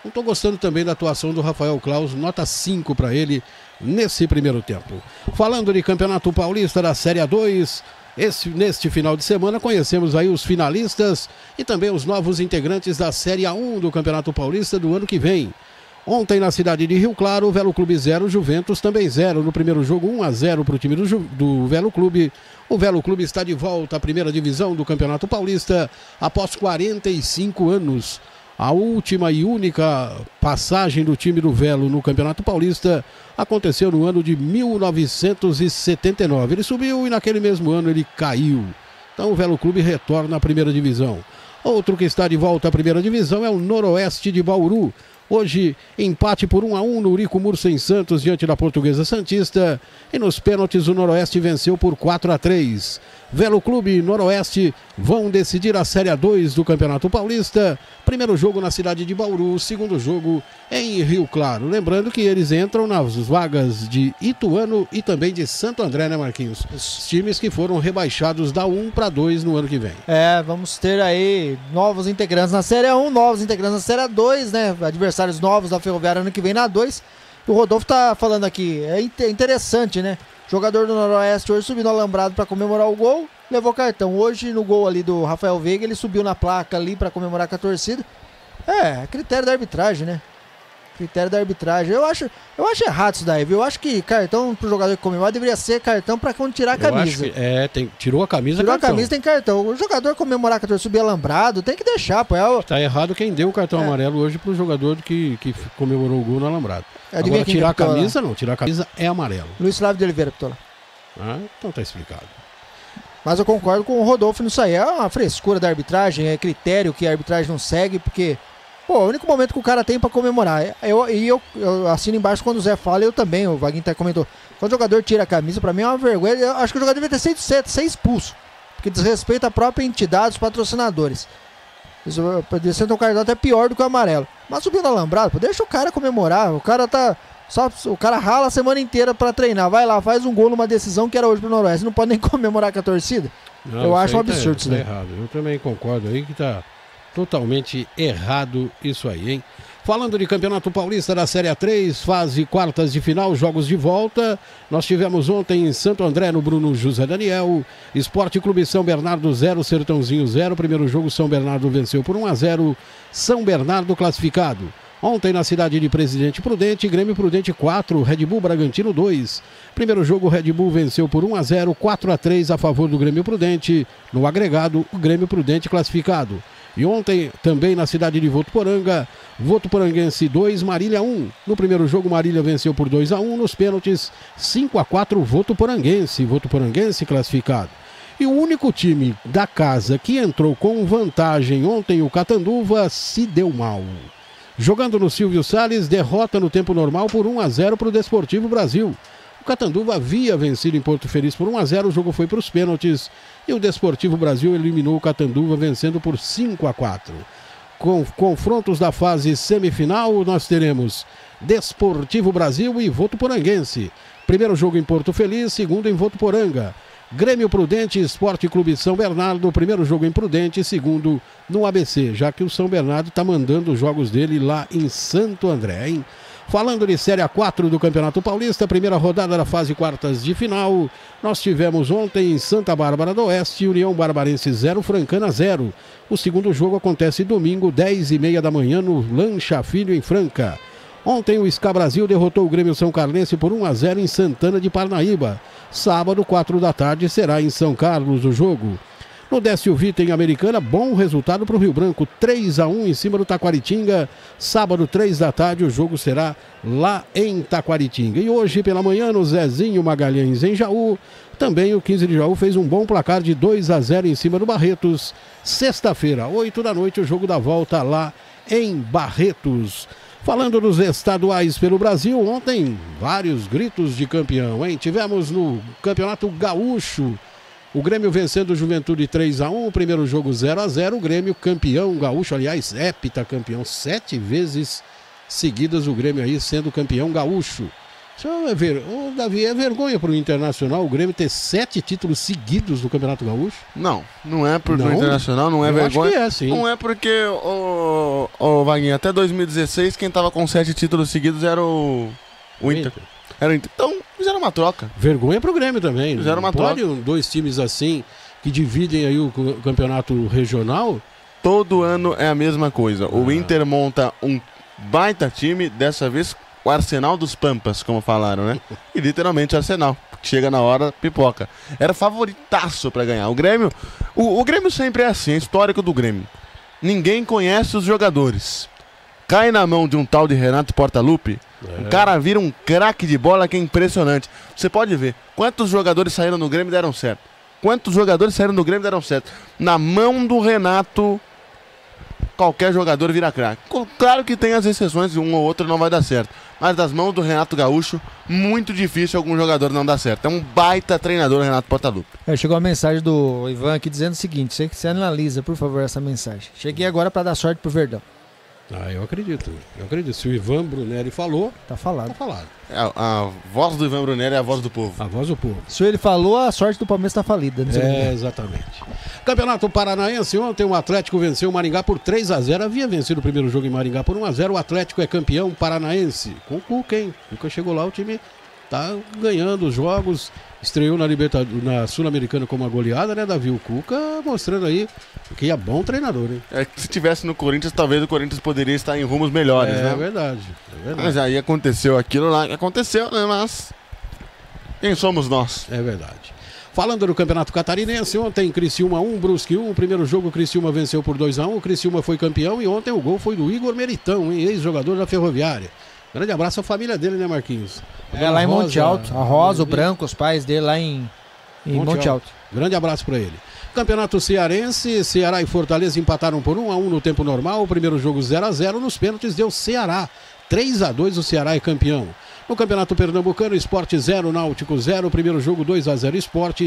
Não estou gostando também da atuação do Rafael Claus, nota 5 para ele nesse primeiro tempo. Falando de Campeonato Paulista da Série A2, neste final de semana conhecemos aí os finalistas e também os novos integrantes da Série A1 do Campeonato Paulista do ano que vem. Ontem na cidade de Rio Claro, o Velo Clube 0, Juventus também 0. No primeiro jogo 1-0 para o time do Velo Clube. O Velo Clube está de volta à primeira divisão do Campeonato Paulista após 45 anos. A última e única passagem do time do Velo no Campeonato Paulista aconteceu no ano de 1979. Ele subiu e naquele mesmo ano ele caiu. Então o Velo Clube retorna à primeira divisão. Outro que está de volta à primeira divisão é o Noroeste de Bauru. Hoje, empate por 1-1 no Urico Mursa em Santos diante da Portuguesa Santista. E nos pênaltis o Noroeste venceu por 4-3. Velo Clube e Noroeste vão decidir a Série A2 do Campeonato Paulista. Primeiro jogo na cidade de Bauru, segundo jogo em Rio Claro. Lembrando que eles entram nas vagas de Ituano e também de Santo André, né, Marquinhos? Os times que foram rebaixados da 1 para 2 no ano que vem. Vamos ter aí novos integrantes na Série A1, novos integrantes na Série A2, né? Adversários novos da Ferroviária ano que vem na A2. O Rodolfo tá falando aqui, é interessante, né? Jogador do Noroeste hoje subiu no alambrado para comemorar o gol, levou cartão. Hoje no gol ali do Rafael Veiga, ele subiu na placa ali para comemorar com a torcida. Critério da arbitragem, né? Critério da arbitragem. Eu acho errado isso daí, viu? Eu acho que cartão pro jogador que comemora deveria ser cartão para quando tirar a camisa. Tirou a camisa, tirou cartão. A camisa, tem cartão. O jogador comemorar com a torcida, subir alambrado, tem que deixar, pô. Tá errado quem deu o cartão amarelo hoje pro jogador que comemorou o gol no alambrado. Agora tirar a camisa, não. Tirar a camisa é amarelo. Luiz Flávio de Oliveira, Pitola. Então tá explicado. Mas eu concordo com o Rodolfo nisso aí. É uma frescura da arbitragem, é critério que a arbitragem não segue, porque, pô, o único momento que o cara tem pra comemorar. Eu assino embaixo quando o Zé fala, eu também, o Vaguinho até comentou. Quando o jogador tira a camisa, pra mim é uma vergonha. Eu acho que o jogador deveria ter ser expulso, porque desrespeita a própria entidade, os patrocinadores. Poderia ser um cartão até pior do que o amarelo. Mas subindo no alambrado, pô, deixa o cara comemorar. O cara tá. O cara rala a semana inteira pra treinar. Vai lá, faz um gol numa decisão que era hoje pro Noroeste. Não pode nem comemorar com a torcida. Não, eu acho um absurdo isso daí. Errado. Eu também concordo aí que tá totalmente errado isso aí, hein? Falando de Campeonato Paulista da Série A3, fase quartas de final, jogos de volta. Nós tivemos ontem em Santo André, no Bruno José Daniel. Esporte Clube São Bernardo 0, Sertãozinho 0. Primeiro jogo, São Bernardo venceu por 1-0. São Bernardo classificado. Ontem na cidade de Presidente Prudente, Grêmio Prudente 4, Red Bull Bragantino 2. Primeiro jogo, Red Bull venceu por 1-0, 4-3 a favor do Grêmio Prudente. No agregado, o Grêmio Prudente classificado. E ontem, também na cidade de Votuporanga, Votuporanguense 2, Marília 1. No primeiro jogo, Marília venceu por 2-1. Nos pênaltis, 5-4, Votuporanguense classificado. E o único time da casa que entrou com vantagem ontem, o Catanduva, se deu mal. Jogando no Silvio Salles, derrota no tempo normal por 1-0 para o Desportivo Brasil. O Catanduva havia vencido em Porto Feliz por 1-0, o jogo foi para os pênaltis e o Desportivo Brasil eliminou o Catanduva vencendo por 5-4. Com confrontos da fase semifinal, nós teremos Desportivo Brasil e Votuporanguense. Primeiro jogo em Porto Feliz, segundo em Votuporanga. Grêmio Prudente, Esporte Clube São Bernardo, primeiro jogo em Prudente, segundo no ABC, já que o São Bernardo está mandando os jogos dele lá em Santo André, hein? Falando de Série A4 do Campeonato Paulista, primeira rodada da fase quartas de final, nós tivemos ontem em Santa Bárbara do Oeste, União Barbarense 0, Francana 0. O segundo jogo acontece domingo, 10h30 da manhã, no Lancha Filho, em Franca. Ontem o SCA Brasil derrotou o Grêmio São Carlense por 1-0 em Santana de Parnaíba. Sábado, 4 da tarde, será em São Carlos o jogo. No Décio Vita, em Americana, bom resultado para o Rio Branco, 3-1 em cima do Taquaritinga. Sábado, 3 da tarde, o jogo será lá em Taquaritinga. E hoje, pela manhã, no Zezinho Magalhães, em Jaú, também o 15 de Jaú fez um bom placar de 2-0 em cima do Barretos. Sexta-feira, 8 da noite, o jogo da volta lá em Barretos. Falando dos estaduais pelo Brasil, ontem vários gritos de campeão, hein? Tivemos no Campeonato Gaúcho, o Grêmio vencendo o Juventude 3-1, o primeiro jogo 0-0, o Grêmio campeão gaúcho, aliás, heptacampeão, 7 vezes seguidas o Grêmio aí sendo campeão gaúcho. Davi, é vergonha para o Internacional, o Grêmio ter 7 títulos seguidos no Campeonato Gaúcho? Não é pro Internacional, não é vergonha. Acho que é, sim. Não é porque, Vaguinho, até 2016 quem tava com 7 títulos seguidos era o Inter. Era o Inter. Então, fizeram uma troca. Vergonha pro Grêmio também. Fizeram uma troca. Pode 2 times assim, que dividem aí o campeonato regional? Todo ano é a mesma coisa. O Inter monta um baita time, dessa vez o Arsenal dos Pampas, como falaram, né? E literalmente Arsenal, que chega na hora, pipoca. Era favoritaço pra ganhar. O Grêmio sempre é assim, é histórico do Grêmio. Ninguém conhece os jogadores. Cai na mão de um tal de Renato Portaluppi, o cara vira um craque de bola que é impressionante. Você pode ver quantos jogadores saíram do Grêmio e deram certo. Na mão do Renato, qualquer jogador vira craque. Claro que tem as exceções, um ou outro não vai dar certo. Mas das mãos do Renato Gaúcho, muito difícil algum jogador não dar certo. É um baita treinador, Renato Portaluppi. Chegou a mensagem do Ivan aqui dizendo o seguinte: você analisa, por favor, essa mensagem. Cheguei agora para dar sorte pro Verdão. Eu acredito. Se o Ivan Brunelli falou, tá falado. A voz do Ivan Brunelli é a voz do povo. A voz do povo. Se ele falou, a sorte do Palmeiras tá falida. Exatamente. Campeonato Paranaense, ontem o Atlético venceu o Maringá por 3-0. Havia vencido o primeiro jogo em Maringá por 1-0. O Atlético é campeão paranaense. Com o Cuca, hein? O Cuca chegou lá, o time tá ganhando os jogos. Estreou na Sul-Americana com uma goleada, né, Davi? O Cuca mostrando aí que é bom treinador, hein? Se tivesse no Corinthians, talvez o Corinthians poderia estar em rumos melhores, né? É verdade. Mas aí aconteceu aquilo lá que aconteceu, né? Mas quem somos nós? É verdade. Falando do Campeonato Catarinense, ontem Criciúma 1, Brusque 1. O primeiro jogo o Criciúma venceu por 2-1. O Criciúma foi campeão e ontem o gol foi do Igor Meritão, hein? Ex-jogador da Ferroviária. Grande abraço à família dele, né, Marquinhos? Lá em Monte Alto. A Rosa, o Branco, os pais dele lá em Monte Alto. Grande abraço para ele. Campeonato Cearense, Ceará e Fortaleza empataram por 1-1 no tempo normal. O primeiro jogo 0-0, nos pênaltis deu Ceará. 3-2 o Ceará é campeão. No Campeonato Pernambucano, Sport 0, Náutico 0. Primeiro jogo 2-0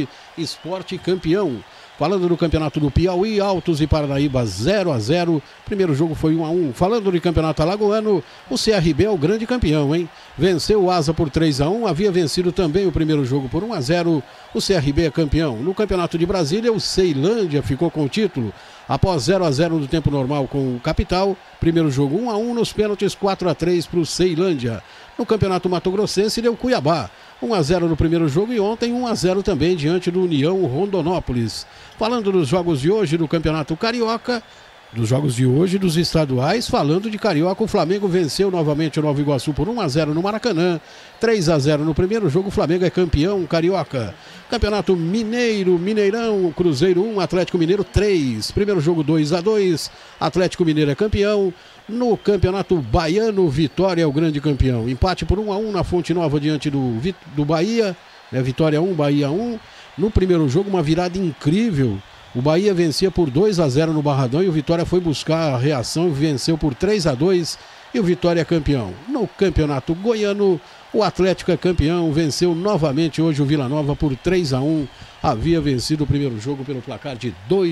Sport campeão. Falando do Campeonato do Piauí, Altos e Paranaíba 0-0. Primeiro jogo foi 1-1. Falando do Campeonato Alagoano, o CRB é o grande campeão, hein? Venceu o Asa por 3-1. Havia vencido também o primeiro jogo por 1-0. O CRB é campeão. No Campeonato de Brasília, o Ceilândia ficou com o título. Após 0-0 no tempo normal com o Capital. Primeiro jogo 1-1, nos pênaltis 4-3 para o Ceilândia. No Campeonato Mato Grossense, deu Cuiabá. 1-0 no primeiro jogo e ontem 1-0 também diante do União Rondonópolis. Falando dos jogos de hoje do Campeonato Carioca, dos jogos de hoje dos estaduais, falando de Carioca, o Flamengo venceu novamente o Nova Iguaçu por 1-0 no Maracanã, 3-0 no primeiro jogo, o Flamengo é campeão carioca. Campeonato Mineiro, Mineirão, Cruzeiro 1, Atlético Mineiro 3, primeiro jogo 2-2, Atlético Mineiro é campeão. No Campeonato Baiano, Vitória é o grande campeão. Empate por 1-1 na Fonte Nova diante do Bahia, né? Vitória 1, Bahia 1. No primeiro jogo, uma virada incrível. O Bahia vencia por 2-0 no Barradão e o Vitória foi buscar a reação e venceu por 3-2 e o Vitória é campeão. No Campeonato Goiano, o Atlético é campeão, venceu novamente hoje o Vila Nova por 3-1. Havia vencido o primeiro jogo pelo placar de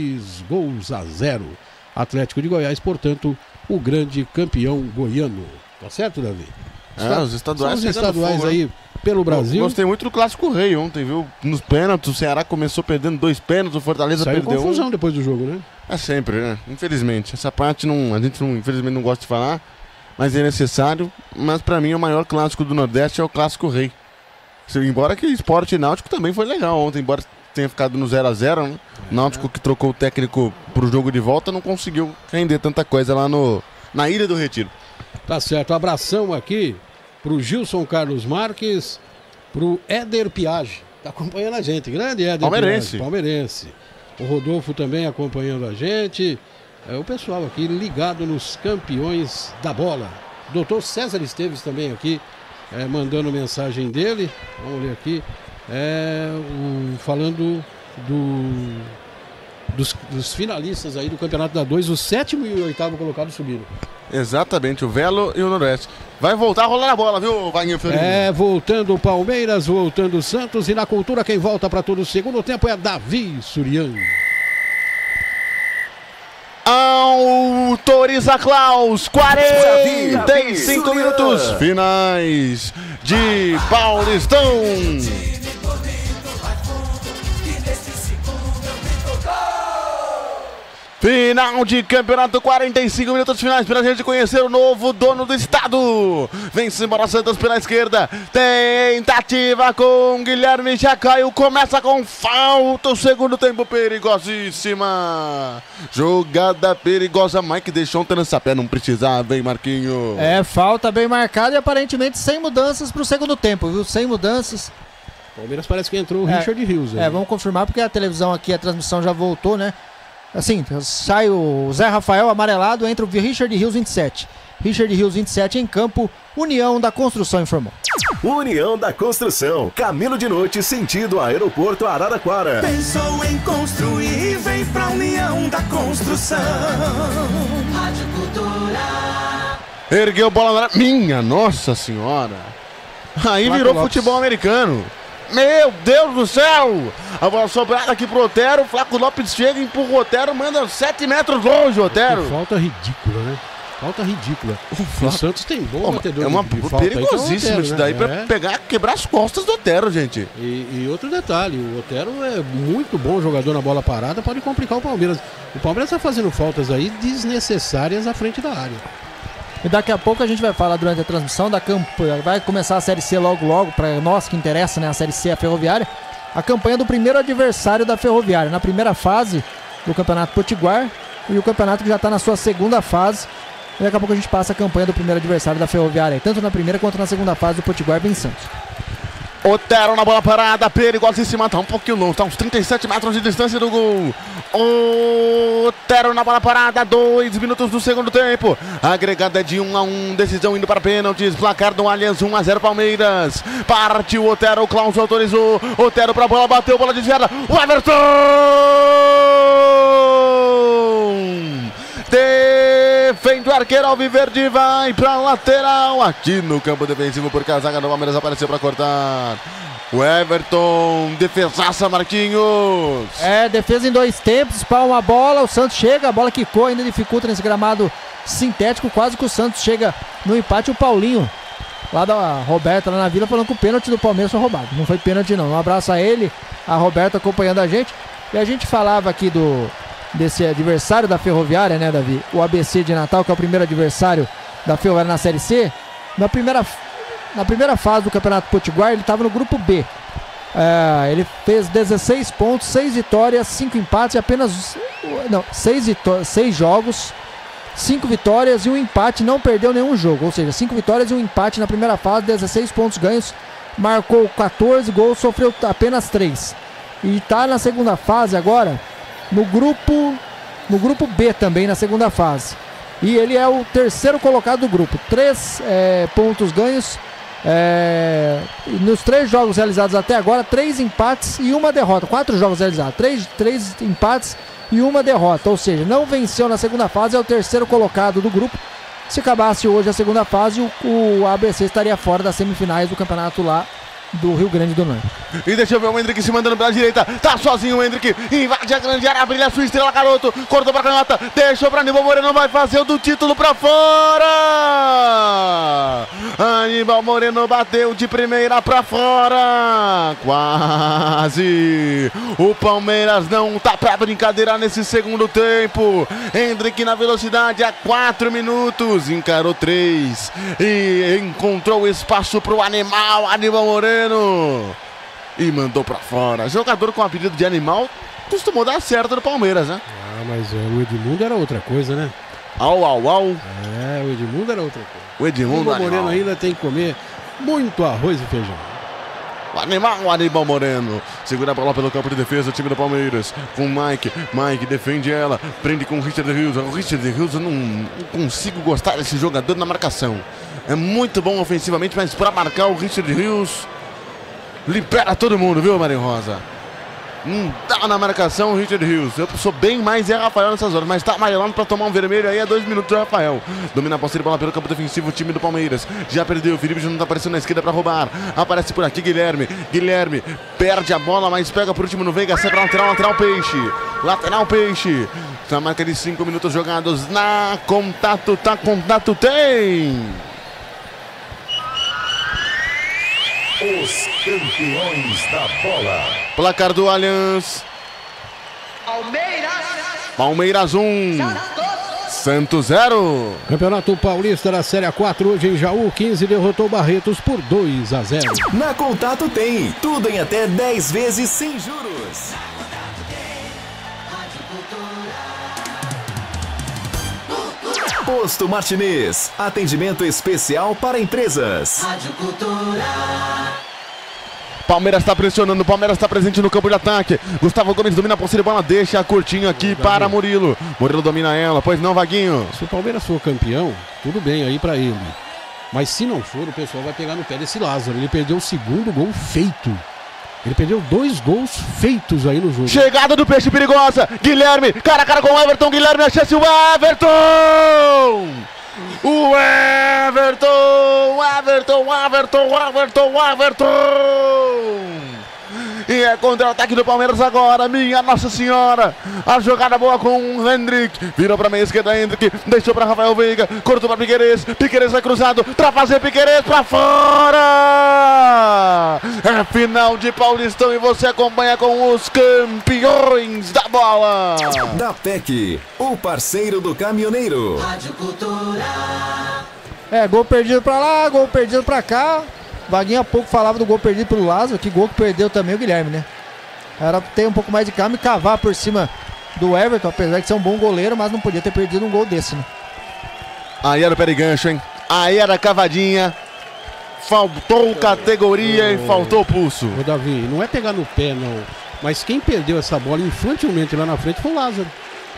2-0. Atlético de Goiás, portanto, o grande campeão goiano. Tá certo, Davi? Os estaduais, são os estaduais aí pelo Brasil. Gostei muito do Clássico Rei ontem, viu? Nos pênaltis, o Ceará começou perdendo 2 pênaltis, o Fortaleza saiu perdeu confusão depois do jogo, né? É sempre, né? Infelizmente. Essa parte a gente infelizmente não gosta de falar, mas é necessário. Mas pra mim o maior clássico do Nordeste é o Clássico Rei. Embora que Sport e Náutico também foi legal ontem, embora tenha ficado no 0-0, né? Náutico que trocou o técnico pro jogo de volta não conseguiu render tanta coisa lá na Ilha do Retiro. Tá certo, abração aqui pro Gilson Carlos Marques, pro Éder Piage, tá acompanhando a gente, grande Éder Palmeirense. Palmeirense. O Rodolfo também acompanhando a gente, o pessoal aqui ligado nos campeões da bola. Doutor César Esteves também aqui, mandando mensagem dele, vamos ler aqui, falando dos finalistas aí do Campeonato da 2, o 7º e o 8º colocado subiram. Exatamente, o Velo e o Noroeste. Vai voltar a rolar a bola, viu, Vaguinho Fiorino? Voltando o Palmeiras, voltando o Santos, e na cultura quem volta para todo o segundo tempo é Davi Surian. Autoriza Klaus, 45 minutos finais de Paulistão. Final de campeonato, 45 minutos finais pra gente conhecer o novo dono do estado. Vem-se embora Santos pela esquerda. Tentativa com Guilherme, já caiu. Começa com falta. O segundo tempo perigosíssima. Jogada perigosa. Mike deixou um trança-pé, não precisava, hein, Marquinho? É, falta bem marcada e aparentemente sem mudanças pro segundo tempo, viu? Sem mudanças. Palmeiras parece que entrou o Richard Rios. Vamos confirmar porque a televisão aqui, a transmissão já voltou, né? Assim, sai o Zé Rafael amarelado, entra o Richard Rios 27. Richard Rios 27 em campo, União da Construção informou. União da Construção, caminho de noite sentido aeroporto Araraquara. Pensou em construir, vem pra União da Construção. Rádio Cultura. Ergueu bola na... Minha Nossa Senhora. Aí virou futebol americano. Meu Deus do céu! A bola sobrada aqui pro Otero. Flaco Lopes chega, empurra o Otero, manda 7 metros longe o Otero. Que falta ridícula, né? Falta ridícula. O Santos tem bom batedor. É uma de falta perigosíssimo isso daí, né? Pra quebrar as costas do Otero, gente. E outro detalhe, o Otero é muito bom jogador na bola parada, pode complicar o Palmeiras. O Palmeiras tá fazendo faltas aí desnecessárias à frente da área. E daqui a pouco a gente vai falar durante a transmissão da campanha. Vai começar a Série C logo, para nós que interessa, né? A Série C, a Ferroviária. A campanha do primeiro adversário da Ferroviária. Na primeira fase do Campeonato Potiguar e o campeonato que já está na sua segunda fase. E daqui a pouco a gente passa a campanha do primeiro adversário da Ferroviária, tanto na primeira quanto na segunda fase do Potiguar em Santos. Otero na bola parada, perigosíssima, tá um pouquinho longe, tá uns 37 metros de distância do gol. Otero na bola parada, 2 minutos do segundo tempo. Agregada de 1-1, decisão indo para pênaltis, placar do Allianz 1-0 Palmeiras. Partiu Otero, o Klaus autorizou. Otero pra bola, bateu, bola desviada. O Everton! Defende o arqueiro Alviverde, vai pra lateral aqui no campo defensivo, porque a zaga do Palmeiras apareceu pra cortar. O Everton, defesaça, Marquinhos. Defesa em 2 tempos, palma a bola, o Santos chega, a bola quicou, ainda dificulta nesse gramado sintético, quase que o Santos chega no empate. O Paulinho, lá da Roberta, lá na Vila, falando que o pênalti do Palmeiras foi roubado. Não foi pênalti não, um abraço a ele, a Roberta acompanhando a gente. E a gente falava aqui desse adversário da Ferroviária, né, Davi? O ABC de Natal, que é o primeiro adversário da Ferroviária na Série C. Na primeira fase do Campeonato Potiguar, ele estava no grupo B. Ele fez 16 pontos, 6 vitórias, 5 empates e apenas... Não, 6 jogos, 5 vitórias e um empate, não perdeu nenhum jogo. Ou seja, 5 vitórias e um empate na primeira fase, 16 pontos ganhos, marcou 14 gols, sofreu apenas 3. E está na segunda fase agora... No grupo B também, na segunda fase. E ele é o terceiro colocado do grupo. 3 pontos ganhos. Nos 3 jogos realizados até agora, 3 empates e 1 derrota. 4 jogos realizados, 3 empates e 1 derrota. Ou seja, não venceu na segunda fase, é o terceiro colocado do grupo. Se acabasse hoje a segunda fase, o ABC estaria fora das semifinais do campeonato lá do Rio Grande do Norte. E deixa eu ver o Hendrick se mandando pela direita. Tá sozinho o Hendrick. Invade a grande área, brilha a sua estrela, garoto. Cortou pra canhota, deixou pra Aníbal Moreno. Vai fazer o do título pra fora. Aníbal Moreno bateu de primeira pra fora. Quase. O Palmeiras não tá pra brincadeira nesse segundo tempo. Hendrick na velocidade a 4 minutos. Encarou 3 e encontrou espaço pro animal Aníbal Moreno. E mandou pra fora. Jogador com apelido de animal costumou dar certo no Palmeiras, né? Mas o Edmundo era outra coisa, né? Au. O Edmundo era outra coisa. O Edmundo Moreno ainda tem que comer muito arroz e feijão. O Aníbal Moreno. Segura a bola pelo campo de defesa, o time do Palmeiras. Com o Mike. Mike defende ela. Prende com o Richard Rios. O Richard Rios, eu não consigo gostar desse jogador na marcação. É muito bom ofensivamente, mas para marcar o Richard Rios... Libera todo mundo, viu, Marinho Rosa? Não dá na marcação o Richard Rios. Eu sou bem mais Zé Rafael nessas horas, mas tá amarelando pra tomar um vermelho aí a 2 minutos do Rafael. Domina a posse de bola pelo campo defensivo, o time do Palmeiras. Já perdeu, o Felipe já não tá aparecendo na esquerda pra roubar. Aparece por aqui Guilherme. Guilherme perde a bola, mas pega por último no Veiga, sai pra lateral Peixe. Lateral Peixe. Na marca de 5 minutos jogados. Na contato, tem. Os campeões da bola. Placar do Allianz. Palmeiras 1. Santos 0. Campeonato Paulista da Série A4, hoje em Jaú, 15 derrotou Barretos por 2-0. Na Contato tem tudo em até 10 vezes sem juros. Posto Martinez, atendimento especial para empresas. Rádio Cultura. Palmeiras está pressionando, Palmeiras está presente no campo de ataque. Gustavo Gomes domina a posse de bola, deixa curtinho aqui para Murilo. Murilo domina ela, pois não, Vaguinho. Se o Palmeiras for campeão, tudo bem aí para ele. Mas se não for, o pessoal vai pegar no pé desse Lázaro. Ele perdeu o segundo gol feito. Ele perdeu 2 gols feitos aí no jogo. Chegada do Peixe perigosa. Guilherme, cara a cara com o Everton. Guilherme, a chance, o Everton! O Everton! E é contra-ataque do Palmeiras agora, minha Nossa Senhora. A jogada boa com o Hendrick. Virou pra meia esquerda, Hendrick. Deixou pra Rafael Veiga. Cortou pra Piquerez. Piquerez vai cruzado. Pra fazer Piquerez pra fora. É final de Paulistão e você acompanha com os campeões da bola. Da PEC, o parceiro do caminhoneiro. Rádio Cultura. Gol perdido pra lá, gol perdido pra cá. Vaguinho há pouco falava do gol perdido pelo Lázaro, que gol que perdeu também o Guilherme, né? Era ter um pouco mais de calma e cavar por cima do Everton, apesar de ser um bom goleiro, mas não podia ter perdido um gol desse, né? Aí era o pé de gancho, hein? Aí era a cavadinha. Faltou categoria e faltou pulso. Ô Davi, não é pegar no pé, não. Mas quem perdeu essa bola infantilmente lá na frente foi o Lázaro.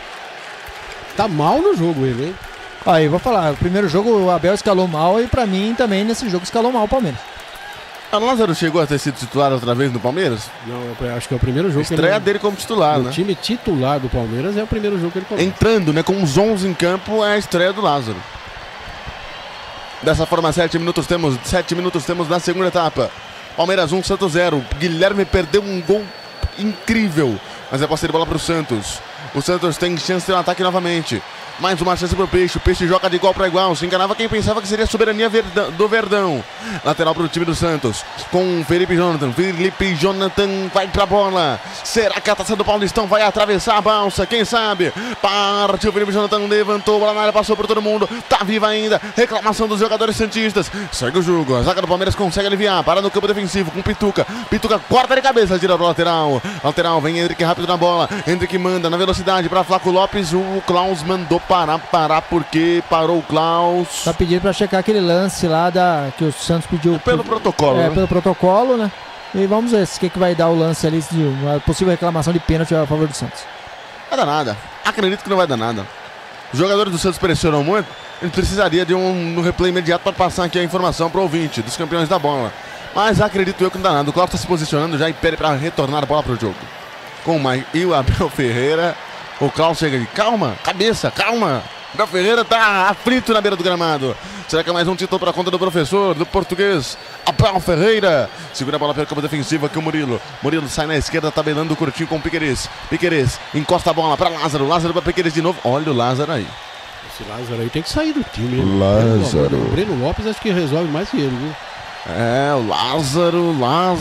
Tá mal no jogo ele, hein? Aí, vou falar, o primeiro jogo o Abel escalou mal e pra mim também nesse jogo escalou mal o Palmeiras. O Lázaro chegou a ter sido titular outra vez no Palmeiras? Não, eu acho que é o primeiro jogo. Estreia dele como titular, né? O time titular do Palmeiras é o primeiro jogo que ele começa. Entrando, né, com os 11 em campo, é a estreia do Lázaro. Dessa forma, 7 minutos temos na segunda etapa. Palmeiras 1, Santos 0. Guilherme perdeu um gol incrível, mas é posse de bola pro Santos. O Santos tem chance de um ataque novamente. Mais uma chance pro Peixe. O Peixe joga de igual para igual. Se enganava quem pensava que seria a soberania do Verdão. Lateral pro time do Santos. Com Felipe Jonathan. Felipe Jonathan vai pra bola. Será que a taça do Paulistão vai atravessar a balsa? Quem sabe? Partiu Felipe Jonathan. Levantou a bola na área. Passou por todo mundo. Tá viva ainda. Reclamação dos jogadores santistas. Segue o jogo. A zaga do Palmeiras consegue aliviar. Para no campo defensivo com Pituca. Pituca corta de cabeça. Tira pro lateral. Lateral. Vem Hendrick rápido na bola. Hendrick manda na velocidade para Flaco Lopes. O Klaus mandou parar porque parou o Klaus. Tá pedindo pra checar aquele lance lá que o Santos pediu. Pelo protocolo, né? Pelo protocolo, né? E vamos ver o que vai dar o lance ali de uma possível reclamação de pênalti a favor do Santos. Vai dar nada. Acredito que não vai dar nada. Os jogadores do Santos pressionam muito. Ele precisaria de um replay imediato para passar aqui a informação pro ouvinte dos campeões da bola. Mas acredito eu que não dá nada. O Klaus tá se posicionando já e pede para retornar a bola pro jogo. Com o Mike e o Abel Ferreira. O Klaus chega de calma, cabeça, calma. Abel Ferreira tá aflito na beira do gramado. Será que é mais um título para conta do professor, do português? Abel Ferreira. Segura a bola pelo campo defensivo aqui o Murilo. Murilo sai na esquerda, tabelando curtinho com o Piquerez. Piquerez encosta a bola para Lázaro. Lázaro para Piquerez de novo. Olha o Lázaro aí. Esse Lázaro aí tem que sair do time. Lázaro. O Breno Lopes acho que resolve mais que ele, viu? É, o Lázaro.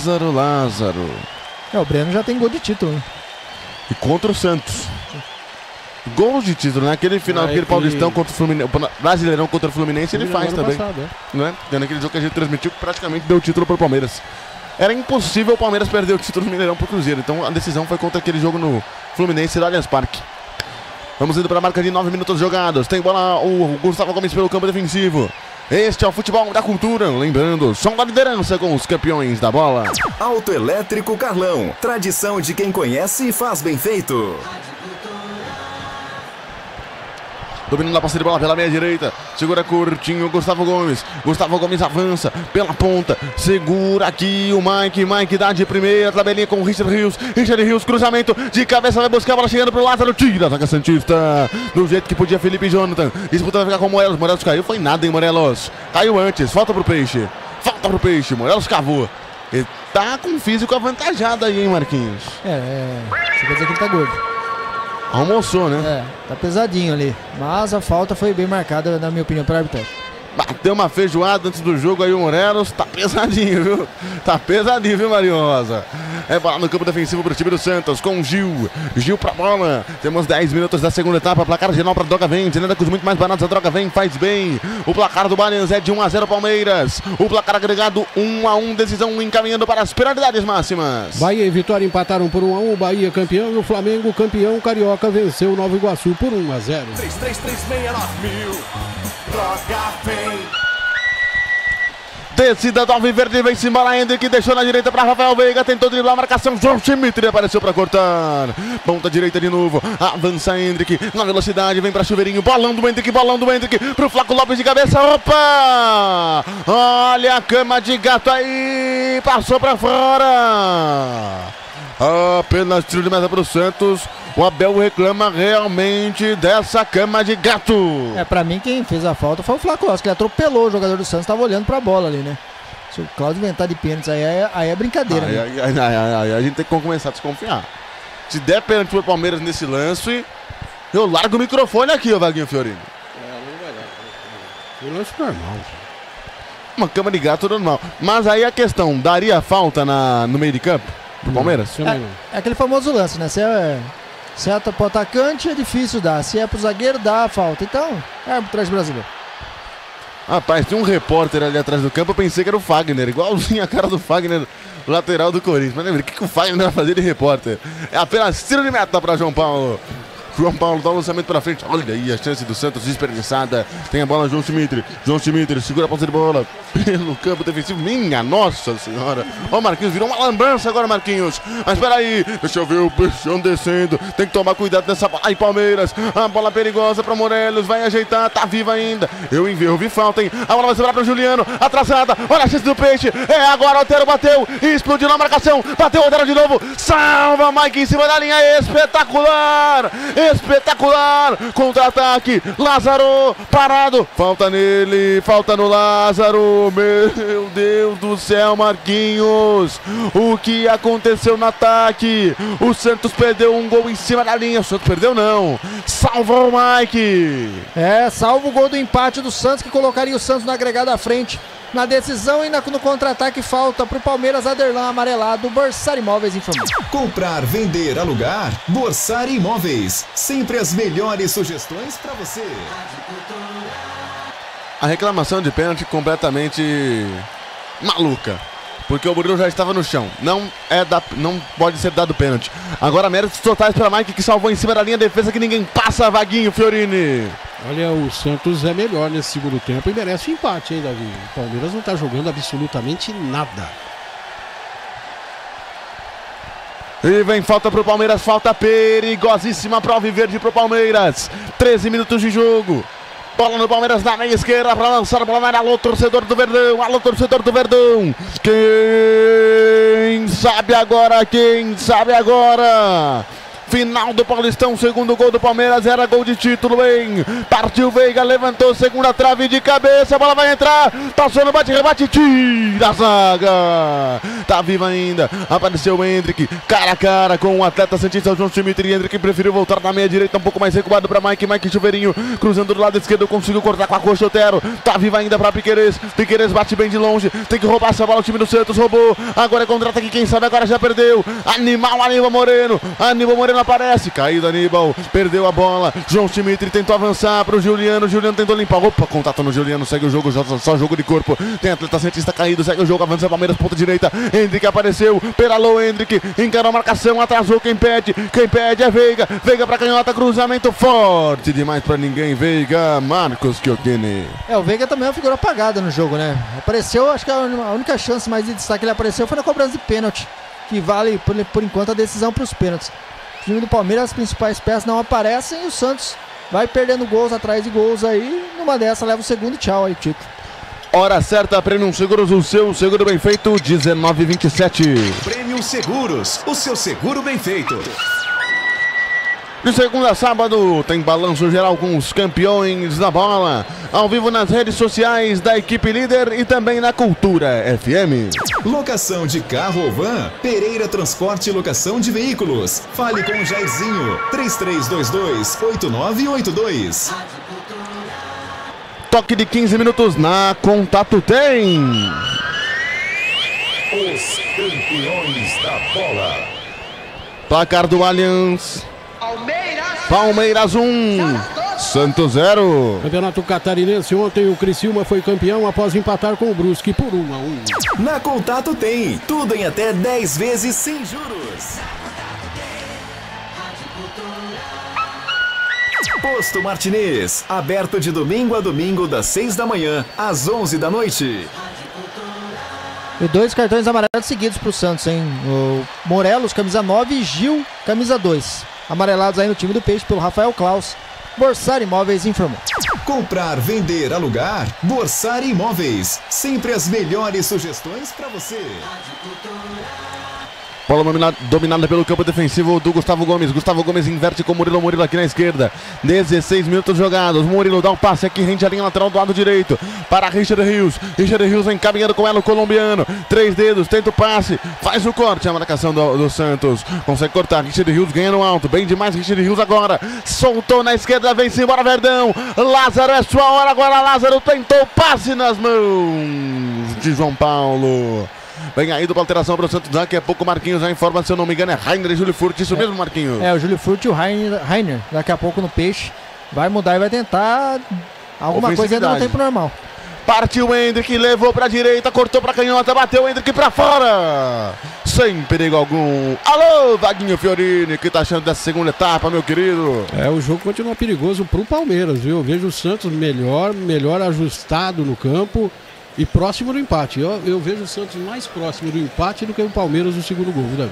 O Breno já tem gol de título, né? E contra o Santos. Gol de título, né? Aquele final, aquele Paulistão contra o Fluminense, Brasileirão contra o Fluminense, ele faz também. Passado, né? Naquele jogo que a gente transmitiu, que praticamente deu o título pro Palmeiras. Era impossível o Palmeiras perder o título do Mineirão pro Cruzeiro. Então a decisão foi contra aquele jogo no Fluminense do Allianz Parque. Vamos indo para a marca de 9 minutos jogados. Tem bola o Gustavo Gomes pelo campo defensivo. Este é o futebol da cultura. Lembrando, som da liderança com os campeões da bola. Autoelétrico Carlão. Tradição de quem conhece e faz bem feito. Dominando a posse de bola pela meia direita. Segura curtinho Gustavo Gomes. Gustavo Gomes avança pela ponta. Segura aqui o Mike. Mike dá de primeira. Tabelinha com o Richard Rios. Richard Rios, cruzamento de cabeça. Vai buscar a bola chegando pro Lázaro. Tira a zaga santista. Do jeito que podia Felipe Jonathan. Disputando ficar com o Morelos. Morelos caiu. Foi nada, hein, Morelos. Caiu antes. Falta pro Peixe. Morelos cavou. Ele tá com um físico avantajado aí, hein, Marquinhos? Você quer dizer que ele tá gordo. Almoçou, né? Tá pesadinho ali. Mas a falta foi bem marcada, na minha opinião, para a arbitragem. Bateu uma feijoada antes do jogo aí o Morelos, tá pesadinho, viu? Tá pesadinho, viu, Marinho Rosa? É bola no campo defensivo pro time do Santos, com Gil. Gil pra bola. Temos 10 minutos da segunda etapa, placar geral pra Droga Vem. Nada com os muito mais baratos, a Droga Vem faz bem. O placar do Barões é de 1-0 Palmeiras. O placar agregado 1-1, decisão encaminhando para as penalidades máximas. Bahia e Vitória empataram por 1-1, Bahia campeão e o Flamengo campeão carioca venceu o Nova Iguaçu por 1-0. 33369000. Droga Vem. Descida do Alviverde, vem-se embora Hendrick, deixou na direita para Rafael Veiga, tentou driblar a marcação, João Dimitri apareceu para cortar. Ponta direita de novo, avança Hendrick, na velocidade, vem para Chuveirinho, bolão do Hendrick, pro Flaco Lopes de cabeça, opa! Olha a cama de gato aí, passou para fora. Apenas tiro de meta para o Santos. O Abel reclama realmente dessa cama de gato. Pra mim quem fez a falta foi o Flaco Lopes, que ele atropelou o jogador do Santos, tava olhando pra bola ali, né? Se o Cláudio inventar de pênaltis aí é brincadeira, né? Aí a gente tem que começar a desconfiar. Se der pênalti pro Palmeiras nesse lance, eu largo o microfone aqui, ô Vaguinho Fiorino. Não vai dar. É lance normal. Uma cama de gato normal. Mas aí a questão, daria falta no meio de campo pro Palmeiras? É aquele famoso lance, né? Se é pro atacante é difícil dar, se é pro zagueiro dá a falta. Então, é arbitragem brasileira. Rapaz, tem um repórter ali atrás do campo, eu pensei que era o Fagner, igualzinho a cara do Fagner, lateral do Corinthians. Mas lembrei, o que o Fagner vai fazer de repórter? É apenas tiro de meta para João Paulo. João Paulo dá o lançamento para frente. Olha aí a chance do Santos desperdiçada. Tem a bola João Dimitri. João Dimitri segura a ponta de bola pelo campo defensivo. Minha nossa senhora. Ó, o Marquinhos virou uma lambança agora, Marquinhos. Mas peraí, deixa eu ver o Peixão descendo. Tem que tomar cuidado nessa bola. Aí, Palmeiras. A bola perigosa para Morelos. Vai ajeitar, tá viva ainda. Eu vi falta, hein? A bola vai sobrar para o Juliano. Atrasada. Olha a chance do Peixe. É agora, Otero bateu. Explodiu na marcação. Bateu o Otero de novo. Salva, Mike em cima da linha. Espetacular. Espetacular, contra-ataque, Lázaro, parado, falta nele, falta no Lázaro, meu Deus do céu, Marquinhos, o que aconteceu no ataque? O Santos perdeu um gol em cima da linha, o Santos perdeu não, salvou o Mike. Salva o gol do empate do Santos, que colocaria o Santos no agregado à frente. Na decisão e no contra-ataque falta pro Palmeiras, Aderlan amarelado, Borsar Imóveis informou. Comprar, vender, alugar, Borsar Imóveis. Sempre as melhores sugestões para você. A reclamação de pênalti completamente maluca. Porque o Murilo já estava no chão. Não pode ser dado pênalti. Agora méritos totais para Mike, que salvou em cima da linha, defesa que ninguém passa, Vaguinho Fiorini. Olha, o Santos é melhor nesse segundo tempo e merece empate, hein, Davi? O Palmeiras não está jogando absolutamente nada. E vem falta pro Palmeiras, falta perigosíssima para o Alviverde pro Palmeiras. 13 minutos de jogo. Bola no Palmeiras na meia esquerda para lançar a bola na área. Alô, torcedor do Verdão. Alô, torcedor do Verdão. Quem sabe agora? Final do Paulistão, segundo gol do Palmeiras, era gol de título, hein? Partiu Veiga, levantou, segunda trave de cabeça, a bola vai entrar, passou no bate-rebate, tira a zaga. Tá viva ainda, apareceu o Hendrick, cara a cara com o atleta santista João Dimitri. Hendrick preferiu voltar na meia direita, um pouco mais recuado para Mike Chuveirinho, cruzando do lado esquerdo, conseguiu cortar com a coxa Otero. Tá viva ainda para Piquerez bate bem de longe, tem que roubar essa bola, o time do Santos roubou, agora é contra-ataque, quem sabe agora já perdeu. Aníbal Moreno aparece, caído Aníbal, perdeu a bola, João Dimitri tentou avançar pro Juliano tentou limpar, opa, contato no Juliano, segue o jogo, só jogo de corpo, tem atleta santista caído, segue o jogo, avança Palmeiras, ponta direita, Hendrick apareceu, peralou Hendrick, encarou a marcação, atrasou, quem pede é Veiga pra canhota, cruzamento forte demais pra ninguém, Veiga, Marcos Chiocchini. O Veiga também é uma figura apagada no jogo, né? Apareceu, acho que a única chance mais de destaque que ele apareceu foi na cobrança de pênalti, que vale por enquanto a decisão pros pênaltis. O time do Palmeiras, as principais peças não aparecem e o Santos vai perdendo gols atrás de gols aí. Numa dessa leva o segundo, tchau aí, título. Hora certa, Prêmio Seguros, o seu seguro bem feito, 19h27. Prêmio Seguros, o seu seguro bem feito. De segunda a sábado tem balanço geral com os campeões da bola, ao vivo nas redes sociais da equipe líder e também na Cultura FM. Locação de carro ou van? Pereira Transporte e Locação de Veículos. Fale com o Jairzinho, 3322-8982. Toque de 15 minutos na Contato tem. Os campeões da bola. Placar do Allianz. Palmeiras 1, Santos 0. Campeonato Catarinense, ontem o Criciúma foi campeão após empatar com o Brusque por 1-1. Na Contato tem tudo em até 10 vezes sem juros. Posto Martinez, aberto de domingo a domingo das 6 da manhã às 11 da noite. E 2 cartões amarelos seguidos pro Santos, hein? O Morelos, camisa 9, e Gil, camisa 2. Amarelados aí no time do Peixe pelo Rafael Klaus. Borsari Imóveis informou. Comprar, vender, alugar, Borsari Imóveis. Sempre as melhores sugestões para você. Bola dominada pelo campo defensivo do Gustavo Gomes. Gustavo Gomes inverte com o Murilo. Murilo aqui na esquerda. 16 minutos jogados. Murilo dá um passe aqui, rende a linha lateral do lado direito para Richard Rios. Richard Rios encaminhando com ela o colombiano. 3 dedos, tenta o passe, faz o corte. A marcação do Santos. Consegue cortar. Richard Rios ganha no alto. Bem demais Richard Rios agora. Soltou na esquerda, vem-se embora Verdão. Lázaro, é sua hora agora. Lázaro tentou o passe nas mãos de João Paulo. Vem aí dupla alteração para o Santos. Daqui a pouco o Marquinhos já informa, se eu não me engano, é Rainer e Júlio Furt. Isso mesmo, Marquinhos? É, o Júlio Furt e o Rainer. Daqui a pouco no Peixe. Vai mudar e vai tentar alguma coisa ainda no tempo normal. Partiu o Hendrick, levou para a direita, cortou para a canhota, bateu o Hendrick para fora. Sem perigo algum. Alô, Vaguinho Fiorini, que tá achando dessa segunda etapa, meu querido? É, o jogo continua perigoso pro Palmeiras, viu? Eu vejo o Santos melhor ajustado no campo. E próximo do empate. Eu vejo o Santos mais próximo do empate do que o Palmeiras no segundo gol, viu, Davi?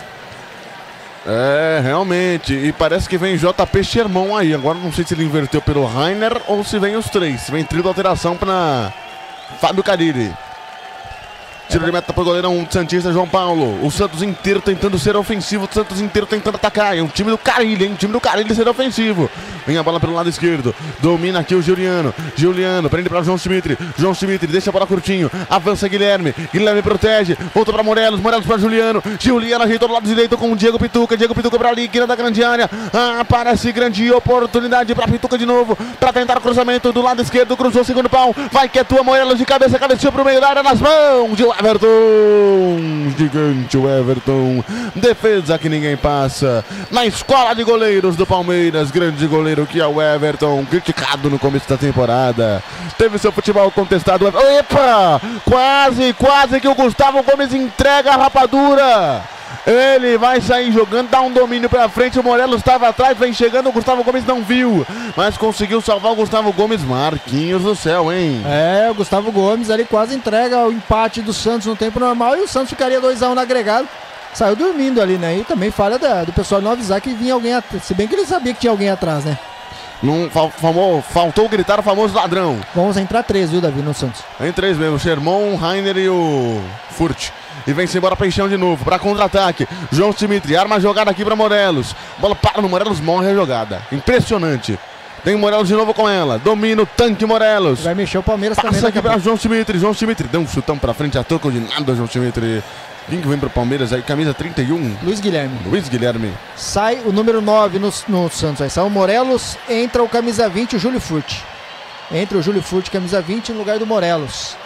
É, realmente. E parece que vem JP Sherman aí. Agora não sei se ele inverteu pelo Rainer ou se vem os três. Vem trio de alteração para Fábio Carille. Tiro de meta para o goleirão santista João Paulo. O Santos inteiro tentando ser ofensivo. O Santos inteiro tentando atacar. É um time do Carille, hein? Um time do Carille ser ofensivo. Vem a bola pelo lado esquerdo. Domina aqui o Juliano. Juliano prende para João Schmidt. João Schmidt deixa a bola curtinho. Avança Guilherme. Guilherme protege. Volta para Morelos. Morelos para Juliano. Juliano ajeitou do lado direito com o Diego Pituca. Diego Pituca para ali, quina da grande área. Aparece grande oportunidade para Pituca de novo. Para tentar o cruzamento do lado esquerdo. Cruzou o segundo pau. Vai que é tua, Morelos de cabeça. Cabeceou para o meio da área nas mãos de Everton. Gigante o Everton. Defesa que ninguém passa. Na escola de goleiros do Palmeiras. Grande goleiro que é o Everton, criticado no começo da temporada, teve seu futebol contestado. Epa! Quase que o Gustavo Gomes entrega a rapadura. Ele vai sair jogando, dá um domínio pra frente, o Morelos estava atrás, vem chegando, o Gustavo Gomes não viu, mas conseguiu salvar o Gustavo Gomes. Marquinhos do céu, hein? É, o Gustavo Gomes ali quase entrega o empate do Santos no tempo normal e o Santos ficaria 2-1 no agregado. Saiu dormindo ali, né? E também falha do pessoal não avisar que vinha alguém atrás. Se bem que ele sabia que tinha alguém atrás, né? Não, faltou gritar o famoso ladrão. Vamos entrar 3, viu, Davi, no Santos? Em 3 mesmo, Sherman, Rainer e o Furt. E vem-se embora Peixão de novo, para contra-ataque. João Dimitri, arma a jogada aqui para Morelos. Bola para no Morelos, morre a jogada. Impressionante. Tem Morelos de novo com ela. Domina o tanque Morelos. Vai mexer o Palmeiras também. Passa aqui para João Dimitri. João Dimitri deu um chutão para frente, a toco de nada, João Dimitri. Quem que vem para o Palmeiras aí? Camisa 31. Luiz Guilherme. Luiz Guilherme. Sai o número 9 no Santos. Aí sai o Morelos, entra o camisa 20, o Júlio Furt. Entra o Júlio Furt, camisa 20, no lugar do Morelos.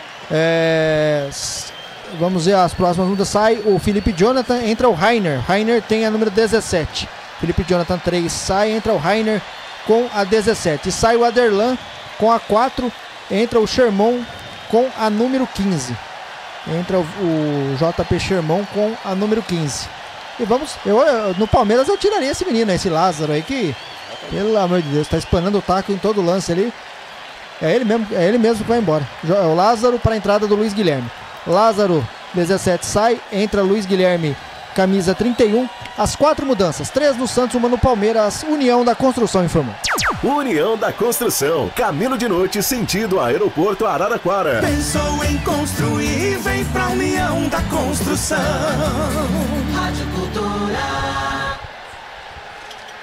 Vamos ver as próximas mudas. Sai o Felipe Jonathan, entra o Rainer. Rainer tem a número 17. Felipe Jonathan 3 sai, entra o Rainer com a 17. E sai o Aderlan com a 4, entra o Sherman com a número 15. Entra o JP Sherman com a número 15. E vamos, no Palmeiras eu tiraria esse menino, esse Lázaro aí, que, pelo amor de Deus, tá espanando o taco em todo lance ali. É ele mesmo que vai embora. O Lázaro para a entrada do Luiz Guilherme. Lázaro, 17, sai, entra Luiz Guilherme, camisa 31. As 4 mudanças, 3 no Santos, 1 no Palmeiras. União da Construção informou. União da Construção, caminho de noite, sentido aeroporto Araraquara. Pensou em construir, vem pra União da Construção. Rádio Cultura.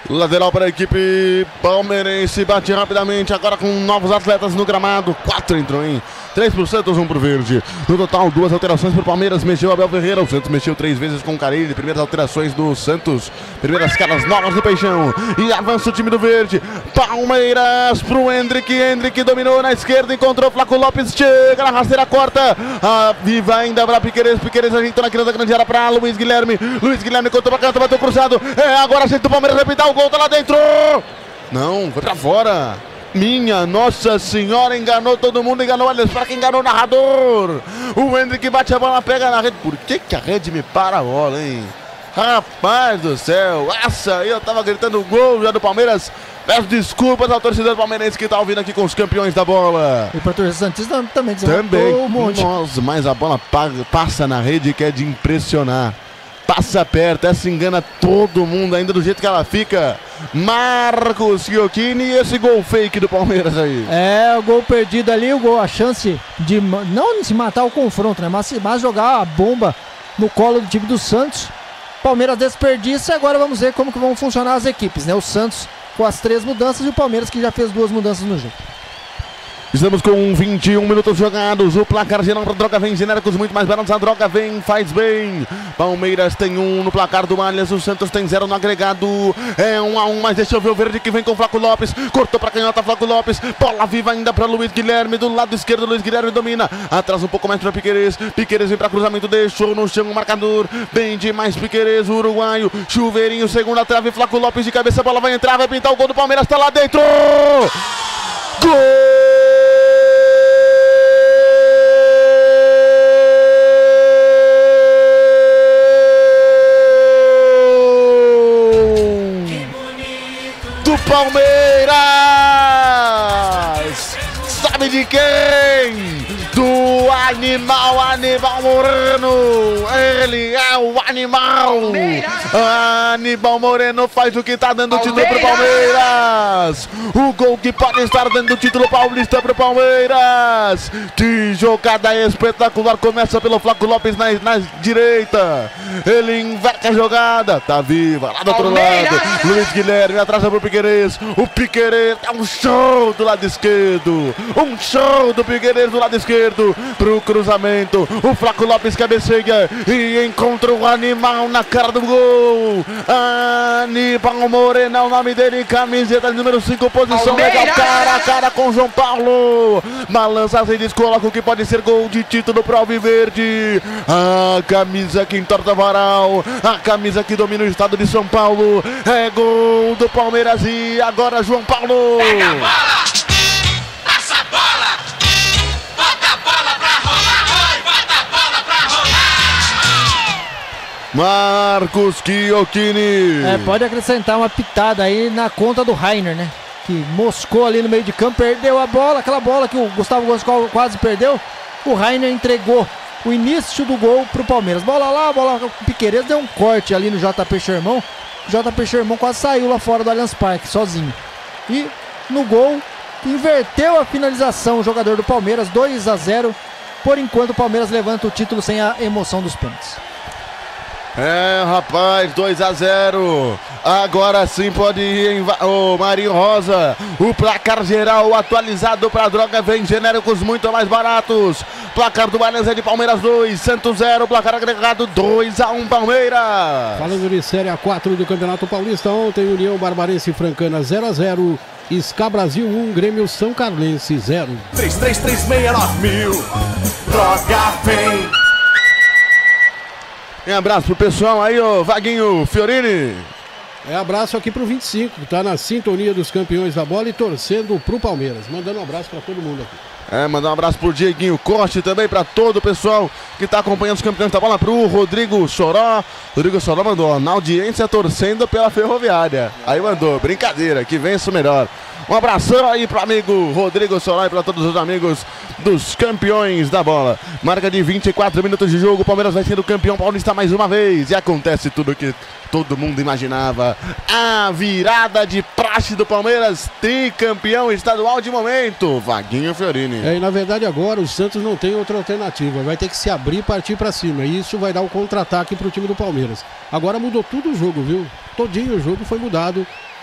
Lateral para a equipe palmeirense, bate rapidamente, agora com novos atletas no gramado. 4 entrou, hein? 3 pro Santos, 1 pro Verde. No total, 2 alterações pro Palmeiras, mexeu Abel Ferreira. O Santos mexeu 3 vezes com o Carille. Primeiras alterações do Santos, primeiras caras novas do Peixão. E avança o time do Verde. Palmeiras pro Hendrick. Hendrick dominou na esquerda, encontrou Flaco Lopes, chega na rasteira, corta. A viva ainda para Piquerez. Piquerez ajeitou na criança grande área para Luiz Guilherme. Luiz Guilherme cortou pra canto, bateu cruzado. Agora ajeita o Palmeiras, vai pintar o gol, tá lá dentro. Não, foi pra fora. Minha Nossa Senhora, enganou todo mundo, enganou o Allianz Parque, enganou o narrador. O Hendrick bate a bola, pega na rede. Por que a rede me para a bola, hein? Rapaz do céu, essa aí eu tava gritando gol já do Palmeiras. Peço desculpas ao torcedor palmeirense que tá ouvindo aqui com os campeões da bola. E pra torcedor santista também um monte. Nossa, mas a bola passa na rede que é de impressionar. Passa perto, essa engana todo mundo ainda do jeito que ela fica. Marcos Ghiocchini e esse gol fake do Palmeiras aí. O gol perdido ali, a chance de não se matar o confronto, né? Mas jogar a bomba no colo do time do Santos. Palmeiras desperdiça e agora vamos ver como que vão funcionar as equipes, né? O Santos com as 3 mudanças e o Palmeiras que já fez 2 mudanças no jogo. Estamos com 21 minutos jogados. O placar geral para a Droga Vem. Genéricos muito mais baratos. A Droga Vem, faz bem. Palmeiras tem 1 no placar do Allianz. O Santos tem 0 no agregado. É 1-1, mas deixa eu ver o Verde que vem com o Flaco Lopes. Cortou para canhota, Flaco Lopes. Bola viva ainda para Luiz Guilherme. Do lado esquerdo, Luiz Guilherme domina. Atrás um pouco mais para Piquerez. Piquerez vem para cruzamento, deixou no chão o marcador. Bem demais Piquerez, o uruguaio. Chuveirinho, segunda trave. Flaco Lopes de cabeça. A bola vai entrar, vai pintar o gol do Palmeiras. Tá lá dentro. Gol! Palmeiras! Sabe de quem? Do Aníbal Moreno. Ele é o animal. Aníbal Moreno faz o que tá dando título pro Palmeiras. O gol que pode estar dando título paulista pro Palmeiras. Que jogada espetacular. Começa pelo Flaco Lopes na direita. Ele inverte a jogada. Tá viva lá do outro lado. Luiz Guilherme atrás pro Piquerez. O Piquerez é um show do lado esquerdo. Um show do Piquerez do lado esquerdo. Pro cruzamento, o Flaco Lopes cabeceia e encontra o animal na cara do gol. Aníbal Moreno, o nome dele, camiseta número 5, posição legal, cara a cara com João Paulo. Balança as redes, coloca o que pode ser gol de título pro Alviverde. A camisa que entorta varal, a camisa que domina o estado de São Paulo. É gol do Palmeiras e agora João Paulo. Pega a bola, passa a bola. Marcos Ghiocchini. Pode acrescentar uma pitada aí na conta do Rainer, né? Que moscou ali no meio de campo, perdeu a bola, aquela bola que o Gustavo Goscol quase perdeu. O Rainer entregou o início do gol pro Palmeiras. Bola lá, bola com o Piquerez, deu um corte ali no JP Sherman. O JP Sherman quase saiu lá fora do Allianz Parque, sozinho. E no gol, inverteu a finalização o jogador do Palmeiras, 2-0. Por enquanto o Palmeiras levanta o título sem a emoção dos pênaltis. Rapaz, 2-0. Agora sim pode ir o Marinho Rosa. O placar geral atualizado para a Droga Vem. Genéricos muito mais baratos. Placar do Allianz é de Palmeiras 2, Santos 0. Placar agregado 2-1 Palmeiras. Falando de Série A4 do Campeonato Paulista, ontem União Barbarense e Francana 0-0. SCA Brasil 1, Grêmio São Carlense 0. 33369000. Droga Vem. Um abraço pro pessoal aí, ô Vaguinho Fiorini. Abraço aqui pro 25, que tá na sintonia dos campeões da bola e torcendo pro Palmeiras. Mandando um abraço pra todo mundo aqui. Mandar um abraço pro Dieguinho Costa e também pra todo o pessoal que tá acompanhando os campeões da bola, pro Rodrigo Choró. Rodrigo Choró mandou, na audiência torcendo pela Ferroviária. Aí mandou, brincadeira, que vença o melhor. Um abração aí pro amigo Rodrigo Choró e pra todos os amigos dos campeões da bola. Marca de 24 minutos de jogo, o Palmeiras vai sendo campeão paulista mais uma vez. E acontece tudo que todo mundo imaginava. A virada de praxe do Palmeiras, tricampeão estadual de momento. Vaguinho Fiorini. E na verdade agora o Santos não tem outra alternativa. Vai ter que se abrir e partir pra cima. E isso vai dar um contra-ataque pro time do Palmeiras. Agora mudou tudo o jogo, viu? Todinho o jogo foi mudado.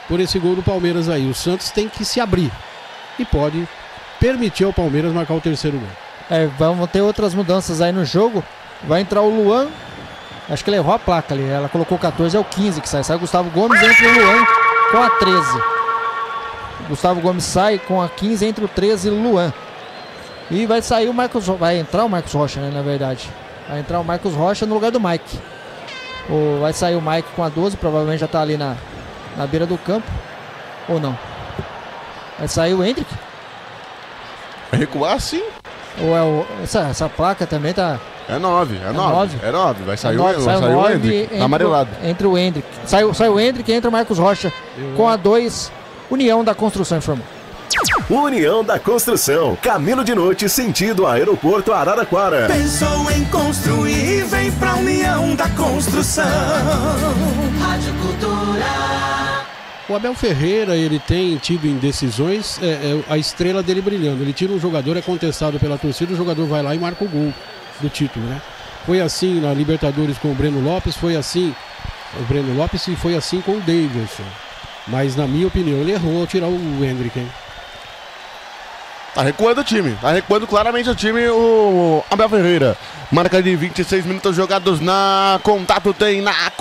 por esse gol do Palmeiras aí. O Santos tem que se abrir e pode permitir ao Palmeiras marcar o terceiro gol. Vamos ter outras mudanças aí no jogo. Vai entrar o Luan. Acho que ele errou a placa ali. Ela colocou 14, é o 15 que sai. Sai o Gustavo Gomes, entra o Luan com a 13. O Gustavo Gomes sai com a 15, entre o 13 e o Luan. E vai sair o Marcos. Vai entrar o Marcos Rocha, né? Na verdade. Vai entrar o Marcos Rocha no lugar do Mike. Vai sair o Mike com a 12, provavelmente já tá ali na beira do campo. Ou não? Vai sair o Hendrick? Vai recuar sim. Ou essa placa também tá. É 9. Vai sair o Hendrick. Tá amarelado. Entre o Hendrick. Sai o Hendrick e entra o Marcos Rocha com a 2. União da Construção informou. União da Construção, caminho de noite, sentido aeroporto Araraquara. Pensou em construir, vem pra União da Construção. Rádio Cultura. O Abel Ferreira, ele tem tido indecisões, a estrela dele brilhando. Ele tira um jogador, é contestado pela torcida, o jogador vai lá e marca o gol do título, né? Foi assim na Libertadores com o Breno Lopes, foi assim e foi assim com o Davidson. Mas na minha opinião, ele errou ao tirar o Hendrick, hein? Tá recuando o time, tá recuando claramente o time, o Abel Ferreira. Marca de 26 minutos jogados na Contato tem.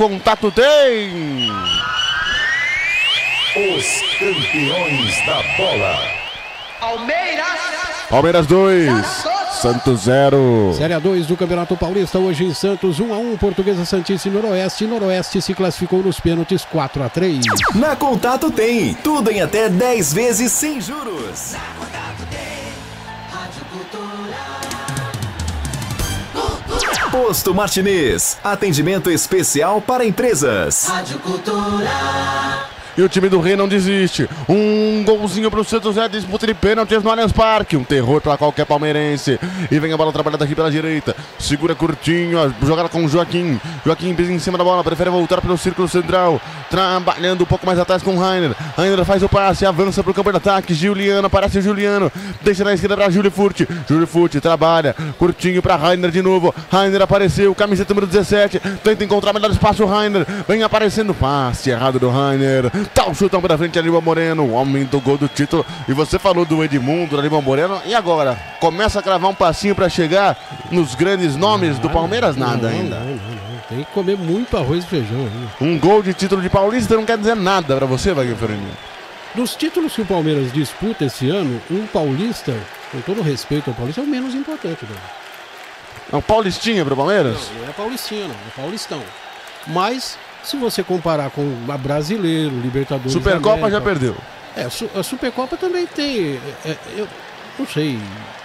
Os campeões da bola. Palmeiras 2, Santos 0. Série A2 do Campeonato Paulista, hoje em Santos, 1-1, Portuguesa Santista e Noroeste. Noroeste se classificou nos pênaltis 4-3. Na Contato tem, tudo em até 10 vezes sem juros. Posto Martinez, atendimento especial para empresas. Rádio Cultura. E o time do Rei não desiste. Um golzinho pro Santos, disputa de pênaltis no Allianz Parque. Um terror para qualquer palmeirense. E vem a bola trabalhada aqui pela direita. Segura curtinho, jogada com o Joaquim. Joaquim pisa em cima da bola, prefere voltar pelo círculo central. Trabalhando um pouco mais atrás com o Rainer. Rainer faz o passe, avança pro campo de ataque. Juliano, aparece o Juliano. Deixa na esquerda pra Júlio Furti. Júlio Furti trabalha, curtinho pra Rainer de novo. Rainer apareceu, camiseta número 17. Tenta encontrar melhor espaço o Rainer. Vem aparecendo, passe errado do Rainer. Tá o chutão pra frente, Aníbal Moreno, o homem do gol do título. E você falou do Edmundo, do Aníbal Moreno. E agora? Começa a cravar um passinho pra chegar nos grandes nomes do Palmeiras? Nada ainda. Não. Tem que comer muito arroz e feijão ainda. Um gol de título de Paulista não quer dizer nada pra você, Wagner Ferreira. Dos títulos que o Palmeiras disputa esse ano, um paulista, com todo respeito ao paulista, é o menos importante. Né? É um paulistinha pro Palmeiras? Não é paulistinha, não. É paulistão. Mas... se você comparar com a Brasileiro, Libertadores... Supercopa América, já perdeu. A Supercopa também tem... eu não sei.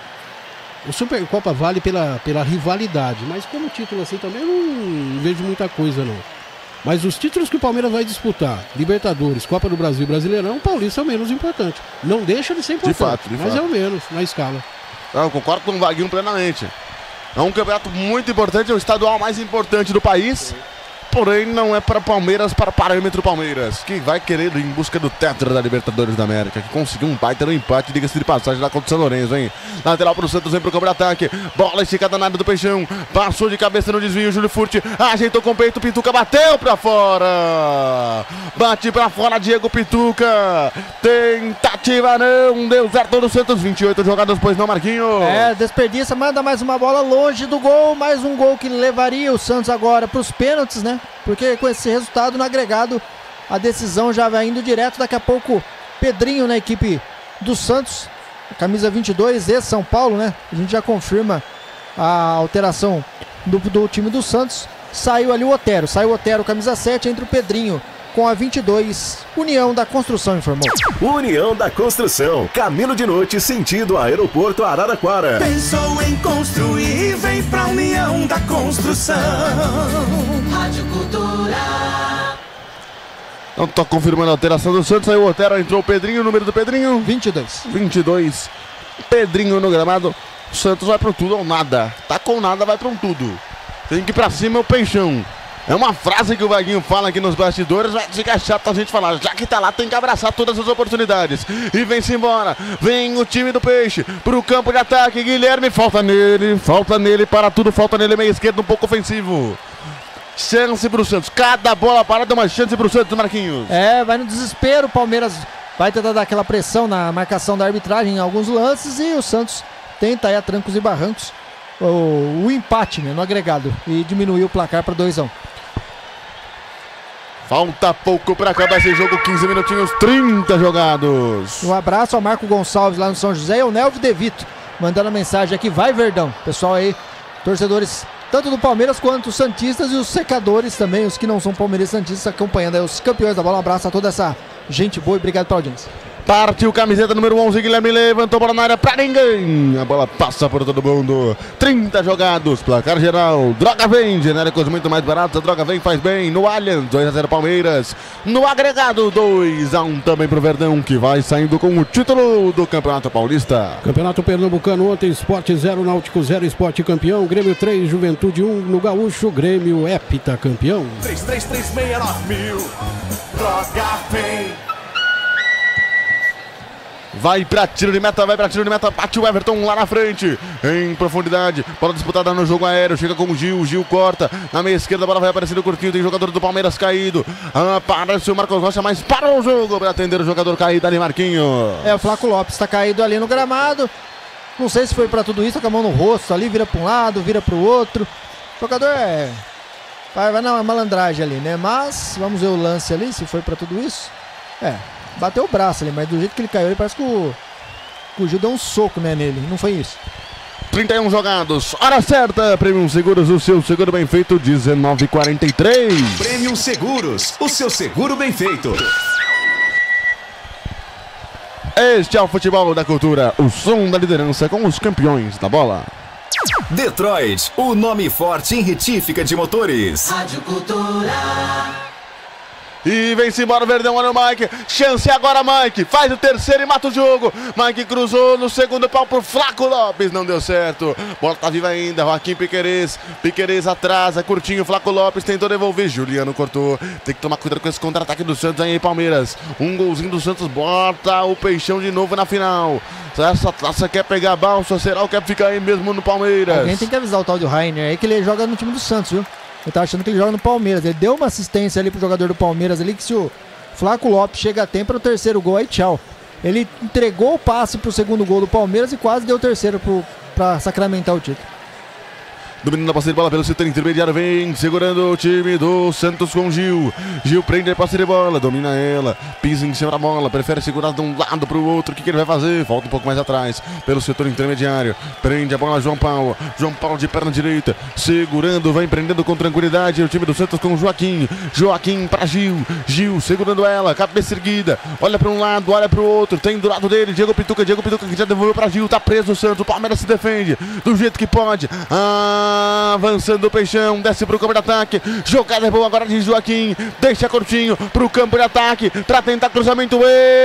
O Supercopa vale pela rivalidade, mas como título assim também eu não vejo muita coisa, não. Mas os títulos que o Palmeiras vai disputar, Libertadores, Copa do Brasil e Brasileirão, o Paulista é o menos importante. Não deixa de ser importante, mas é o menos na escala. Eu concordo com o Vaguinho plenamente. É um campeonato muito importante, é o estadual mais importante do país. Porém, não é para Palmeiras, para parâmetro Palmeiras, que vai querer ir em busca do tetra da Libertadores da América, que conseguiu um baita no empate, diga-se de passagem, lá contra o São Lourenço, hein? Lateral pro Santos, vem pro campo de ataque, bola esticada na área do Peixão, passou de cabeça no desvio, Júlio Furti, ajeitou com o peito, Pituca bateu pra fora, bate pra fora, Diego Pituca, tentativa não, deu certo no Santos, 28 jogadas, pois não, Marquinho? Desperdiça, manda mais uma bola longe do gol, mais um gol que levaria o Santos agora pros pênaltis, né? Porque com esse resultado no agregado, a decisão já vai indo direto. Daqui a pouco, Pedrinho na equipe do Santos, camisa 22 e São Paulo, né? A gente já confirma a alteração do time do Santos. Saiu ali o Otero, camisa 7, entre o Pedrinho com a 22. União da Construção informou. União da Construção, caminho de noite, sentido aeroporto Araraquara. Pensou em construir, vem pra União da Construção. Rádio Cultura. Não tô confirmando a alteração do Santos, saiu o Otero, entrou o Pedrinho, o número do Pedrinho? 22. Pedrinho no gramado. O Santos vai pro tudo ou nada. Tá com nada, vai pro um tudo. Tem que ir pra cima o Peixão. É uma frase que o Vaguinho fala aqui nos bastidores, vai ficar chato a gente falar. Já que tá lá, tem que abraçar todas as oportunidades. E vem-se embora. Vem o time do Peixe pro campo de ataque. Guilherme, falta nele, para tudo, falta nele, meio esquerdo, um pouco ofensivo. chance pro Santos. Cada bola parada é uma chance pro Santos, Marquinhos. Vai no desespero, o Palmeiras vai tentar dar aquela pressão na marcação da arbitragem em alguns lances e o Santos tenta aí a trancos e barrancos o empate, né, no agregado e diminuir o placar para 2-1. Falta pouco para acabar esse jogo, 15 minutinhos, 30 jogados. Um abraço ao Marco Gonçalves lá no São José e ao Nelvio De Vito, mandando a mensagem aqui, vai Verdão. Pessoal aí, torcedores tanto do Palmeiras quanto os santistas e os secadores também, os que não são palmeirenses santistas, acompanhando aí os campeões da bola. Um abraço a toda essa gente boa e obrigado pela audiência. Partiu camiseta número 11, Guilherme levantou a bola na área pra ninguém. A bola passa por todo mundo. 30 jogados, placar geral. Droga Vem, genéricos muito mais baratos. A Droga Vem faz bem no Allianz, 2-0 Palmeiras. No agregado, 2-1 também pro Verdão, que vai saindo com o título do Campeonato Paulista. Campeonato Pernambucano ontem, Sport 0, Náutico 0, Sport campeão. Grêmio 3, Juventude 1. No Gaúcho, Grêmio hepta campeão. 33369000. Droga Vem. Vai pra tiro de meta, bate o Everton lá na frente, em profundidade, bola disputada no jogo aéreo, chega com o Gil corta, na meia esquerda a bola vai aparecendo curtinho, tem jogador do Palmeiras caído, aparece o Marcos Rocha, mas parou o jogo para atender o jogador caído ali, Marquinho. O Flaco Lopes tá caído ali no gramado, não sei se foi pra tudo isso, com a mão no rosto ali, vira pra um lado, vira pro outro, o jogador vai na malandragem ali, né, mas vamos ver o lance ali, se foi pra tudo isso, bateu o braço ali, mas do jeito que ele caiu, ele parece que o Gil deu um soco, né, nele. Não foi isso. 31 jogados. Hora certa. Premium Seguros, o seu seguro bem feito, 19h43. Premium Seguros, o seu seguro bem feito. Este é o futebol da cultura, o som da liderança com os campeões da bola. Detroit, o nome forte em retífica de motores. Rádio Cultura. E vem-se embora o Verdão, olha o Mike. Chance agora, Mike. Faz o terceiro e mata o jogo. Mike cruzou no segundo pau pro Flaco Lopes. Não deu certo. Bola tá viva ainda. Joaquim Piquerez. Piquerez atrasa. Curtinho. Flaco Lopes tentou devolver. Juliano cortou. Tem que tomar cuidado com esse contra-ataque do Santos aí, Palmeiras. Um golzinho do Santos. Bota o Peixão de novo na final. Essa taça quer pegar a balsa. Será ou quer ficar aí mesmo no Palmeiras? Alguém tem que avisar o tal de Rainer aí que ele joga no time do Santos, viu? Eu tava achando que ele joga no Palmeiras. Ele deu uma assistência ali pro jogador do Palmeiras ali, que se o Flaco Lopes chega a tempo no terceiro gol, aí tchau. Ele entregou o passe pro segundo gol do Palmeiras e quase deu o terceiro pra sacramentar o título. Dominando a posse de bola pelo setor intermediário, vem segurando o time do Santos com Gil. Gil prende a posse de bola, domina ela, pisa em cima da bola, prefere segurar de um lado para o outro. O que ele vai fazer? Volta um pouco mais atrás, pelo setor intermediário, prende a bola João Paulo. João Paulo de perna direita, segurando, vai prendendo com tranquilidade o time do Santos com Joaquim. Joaquim para Gil, Gil segurando ela, cabeça erguida, olha para um lado, olha para o outro, tem do lado dele Diego Pituca que já devolveu para Gil, tá preso o Santos, o Palmeiras se defende do jeito que pode. Avançando o Peixão, desce pro campo de ataque. Jogada boa agora de Joaquim. Deixa curtinho pro campo de ataque pra tentar cruzamento.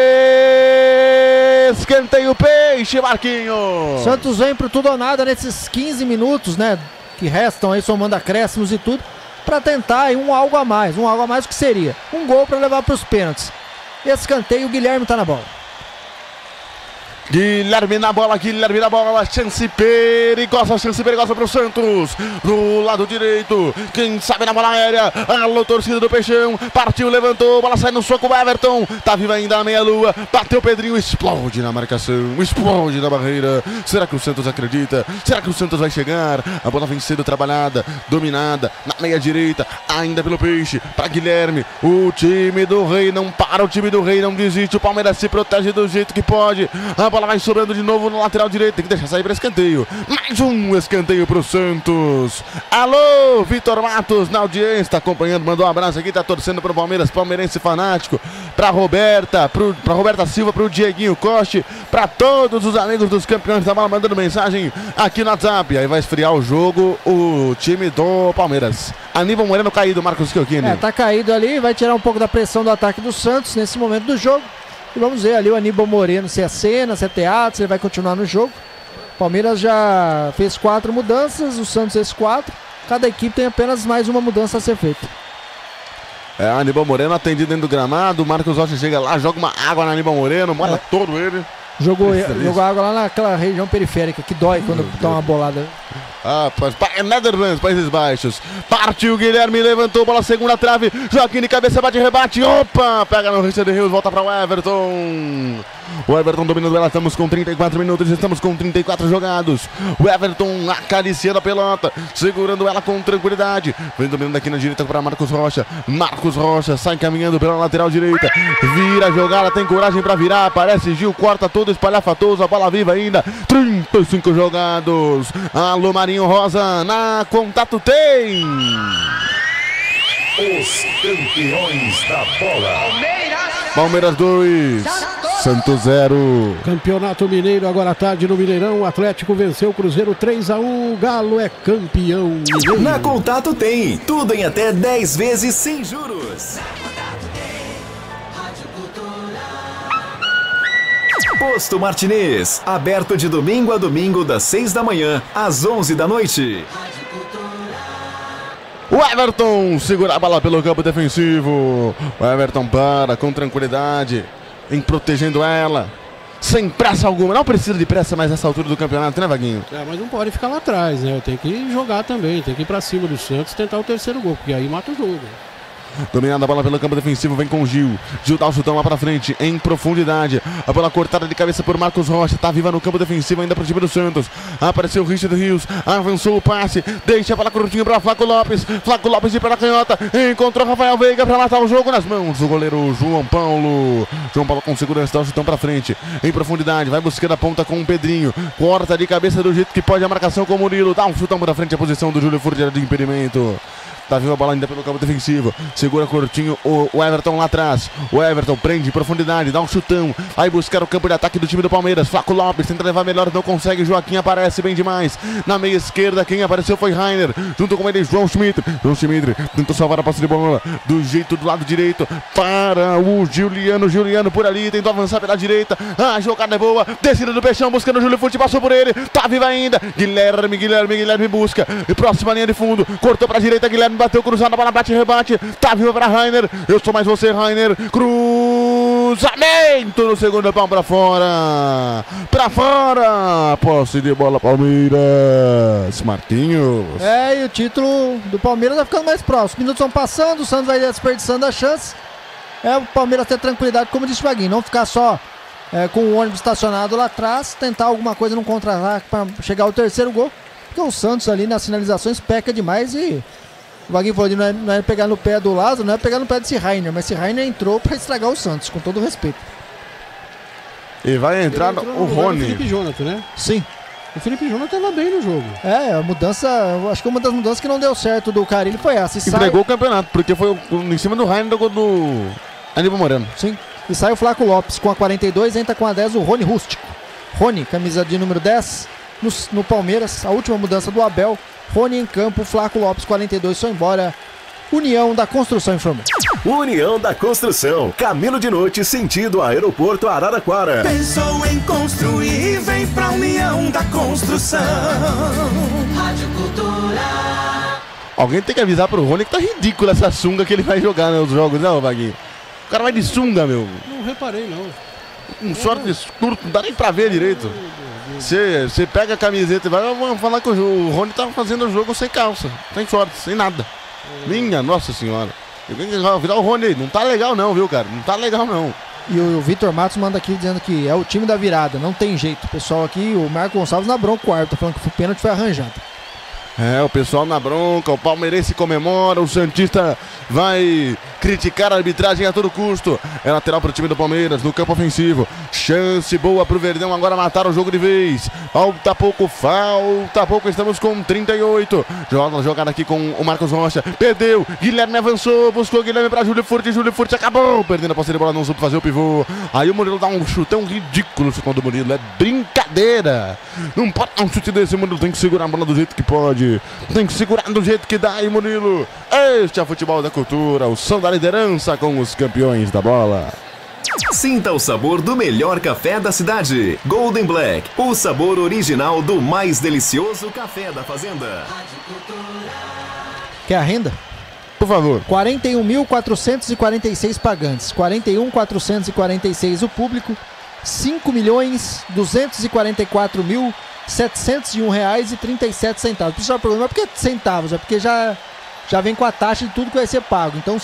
Escanteio Peixe, Marquinhos. Santos vem pro tudo ou nada nesses 15 minutos, né? Que restam aí, somando acréscimos e tudo, pra tentar aí algo a mais que seria um gol pra levar pros pênaltis. Escanteio, o Guilherme tá na bola. Guilherme na bola, chance perigosa pro Santos, do lado direito, quem sabe na bola aérea, alô torcida do Peixão, partiu, levantou, bola sai no soco, o Everton, tá vivo ainda na meia-lua, bateu o Pedrinho, explode na marcação, explode na barreira. Será que o Santos acredita? Será que o Santos vai chegar? A bola vem sendo trabalhada, dominada, na meia direita, ainda pelo Peixe, pra Guilherme, o time do Rei não para, o time do Rei não desiste, o Palmeiras se protege do jeito que pode, a bola vai sobrando de novo no lateral direito, tem que deixar sair para escanteio. Mais um escanteio pro Santos. Alô, Vitor Matos na audiência, tá acompanhando, mandou um abraço aqui, tá torcendo pro Palmeiras, palmeirense fanático, pra Roberta Silva, pro Dieguinho Coste, pra todos os amigos dos campeões da bola, mandando mensagem aqui no WhatsApp. Aí vai esfriar o jogo o time do Palmeiras. Aníbal Moreno caído, Marcos Chiocchini. Tá caído ali, vai tirar um pouco da pressão do ataque do Santos nesse momento do jogo. E vamos ver ali o Aníbal Moreno, se é cena, se é teatro, se ele vai continuar no jogo. O Palmeiras já fez 4 mudanças, o Santos fez 4. Cada equipe tem apenas mais uma mudança a ser feita. Aníbal Moreno atendido dentro do gramado, o Marcos Rocha chega lá, joga uma água na Aníbal Moreno, molha todo ele. Jogou água lá naquela região periférica, que dói quando dá uma bolada. Netherlands, Países Baixos. Partiu Guilherme, levantou, bola segunda trave. Joaquim de cabeça, bate, rebate. Opa! Pega no Richard Rios, volta para o Everton. O Everton dominando ela, estamos com 34 minutos, estamos com 34 jogados. O Everton acariciando a pelota, segurando ela com tranquilidade. Vem dominando aqui na direita para Marcos Rocha. Marcos Rocha sai caminhando pela lateral direita. Vira a jogada, tem coragem para virar. Aparece Gil, corta todo espalhafatoso, a bola viva ainda. 35 jogados. Alô, Marinho Rosa, na Contato tem. Os campeões da bola. Palmeiras 2, Santos 0. Campeonato Mineiro agora à tarde no Mineirão. O Atlético venceu o Cruzeiro 3-1. O Galo é campeão mineiro. Na Contato tem tudo em até 10 vezes sem juros. Posto Martinez, aberto de domingo a domingo das 6 da manhã às 11 da noite. O Everton segura a bola pelo campo defensivo. O Everton para com tranquilidade, em protegendo ela, sem pressa alguma. Não precisa de pressa mais nessa altura do campeonato, né, Vaguinho? Mas não pode ficar lá atrás, né? Tem que jogar também, tem que ir pra cima do Santos e tentar o terceiro gol, porque aí mata o jogo. Dominada a bola pelo campo defensivo, vem com o Gil. Gil dá o chutão lá pra frente, em profundidade. A bola cortada de cabeça por Marcos Rocha. Tá viva no campo defensivo ainda pro time do Santos. Apareceu o Richard Rios, avançou o passe. Deixa a bola curtinha pra Flaco Lopes. Flaco Lopes de pela canhota. Encontrou Rafael Veiga pra matar o jogo nas mãos do goleiro João Paulo. João Paulo com segurança, dá o chutão pra frente. Em profundidade, vai buscando a ponta com o Pedrinho. Corta de cabeça do jeito que pode a marcação com o Murilo. Dá um chutão pra frente, a posição do Júlio Furtier de impedimento. Tá viva a bola ainda pelo campo defensivo. Segura curtinho o Everton lá atrás. O Everton prende em profundidade, dá um chutão. Vai buscar o campo de ataque do time do Palmeiras. Flaco Lopes tenta levar melhor, não consegue. Joaquim aparece bem demais. Na meia esquerda, quem apareceu foi Rainer. Junto com ele, João Schmidt. João Schmidt tentou salvar a posse de bola do jeito do lado direito para o Juliano. Juliano por ali, tentou avançar pela direita. A jogada é boa. Descida do Peixão, buscando o Júlio Furti, passou por ele. Tá viva ainda. Guilherme busca. Próxima linha de fundo. Cortou pra direita, Guilherme bateu cruzado, a bola bate e rebate. Tá viva pra Rainer. Eu sou mais você, Rainer. Cruzamento no segundo pau pra fora. Pra fora. Posse de bola, Palmeiras. Marquinhos. E o título do Palmeiras vai ficando mais próximo. Os minutos vão passando, o Santos vai desperdiçando a chance. O Palmeiras ter tranquilidade, como disse o Vaguinho. Não ficar só com o ônibus estacionado lá atrás. Tentar alguma coisa no contra-ataque pra chegar ao terceiro gol. Porque o Santos ali nas finalizações peca demais e o Vaguinho falou de não é pegar no pé do Lázaro, não é pegar no pé desse Rainer, mas esse Rainer entrou pra estragar o Santos, com todo o respeito. E vai entrar o Rony. O Felipe Jonathan, né? Sim. O Felipe Jonathan tava bem no jogo. A mudança, eu acho que uma das mudanças que não deu certo do Carille foi essa. Entregou o campeonato, porque foi em cima do Rainer do Aníbal Moreno. Sim. E sai o Flaco Lopes com a 42, entra com a 10 o Rony Rústico. Rony, camisa de número 10, no Palmeiras, a última mudança do Abel. Rony em campo, Flaco Lopes 42 foi embora. União da Construção informou. União da Construção, caminho de noite sentido aeroporto Araraquara. Pensou em construir, vem pra União da Construção. Rádio Cultura. Alguém tem que avisar pro Rony que tá ridículo essa sunga que ele vai jogar nos jogos, não, Vaguinho? O cara vai de sunga, meu. Não reparei, não. Um short curto, não dá nem pra ver direito. Você pega a camiseta e vai falar que o Rony tá fazendo o jogo sem calça, sem short, sem nada. Minha Nossa Senhora. Vai virar o Rony aí. Não tá legal não, viu, cara? Não tá legal não. E o Vitor Matos manda aqui dizendo que é o time da virada, não tem jeito. O pessoal aqui, o Marco Gonçalves na bronca, o árbitro, falando que o pênalti foi arranjado. O pessoal na bronca, o palmeirense comemora, o santista vai criticar a arbitragem a todo custo. É lateral pro time do Palmeiras, no campo ofensivo. Chance boa pro Verdão, agora matar o jogo de vez. Falta pouco, estamos com 38. Jogada aqui com o Marcos Rocha, perdeu, Guilherme avançou, buscou Guilherme pra Júlio Furti acabou perdendo a posse de bola, não soube fazer o pivô. Aí o Murilo dá um chutão ridículo, o chutão do Murilo, é brincadeira. Não pode dar um chute desse, Murilo tem que segurar a bola do jeito que pode. Tem que segurar do jeito que dá aí, Murilo. Este é o futebol da cultura, o som da liderança com os campeões da bola. Sinta o sabor do melhor café da cidade. Golden Black, o sabor original do mais delicioso café da fazenda. Quer a renda? Por favor. 41.446 pagantes, 41.446 o público, 5.244.000 R$701,37. O pessoal pergunta, mas por que centavos? É porque já vem com a taxa de tudo que vai ser pago. Então,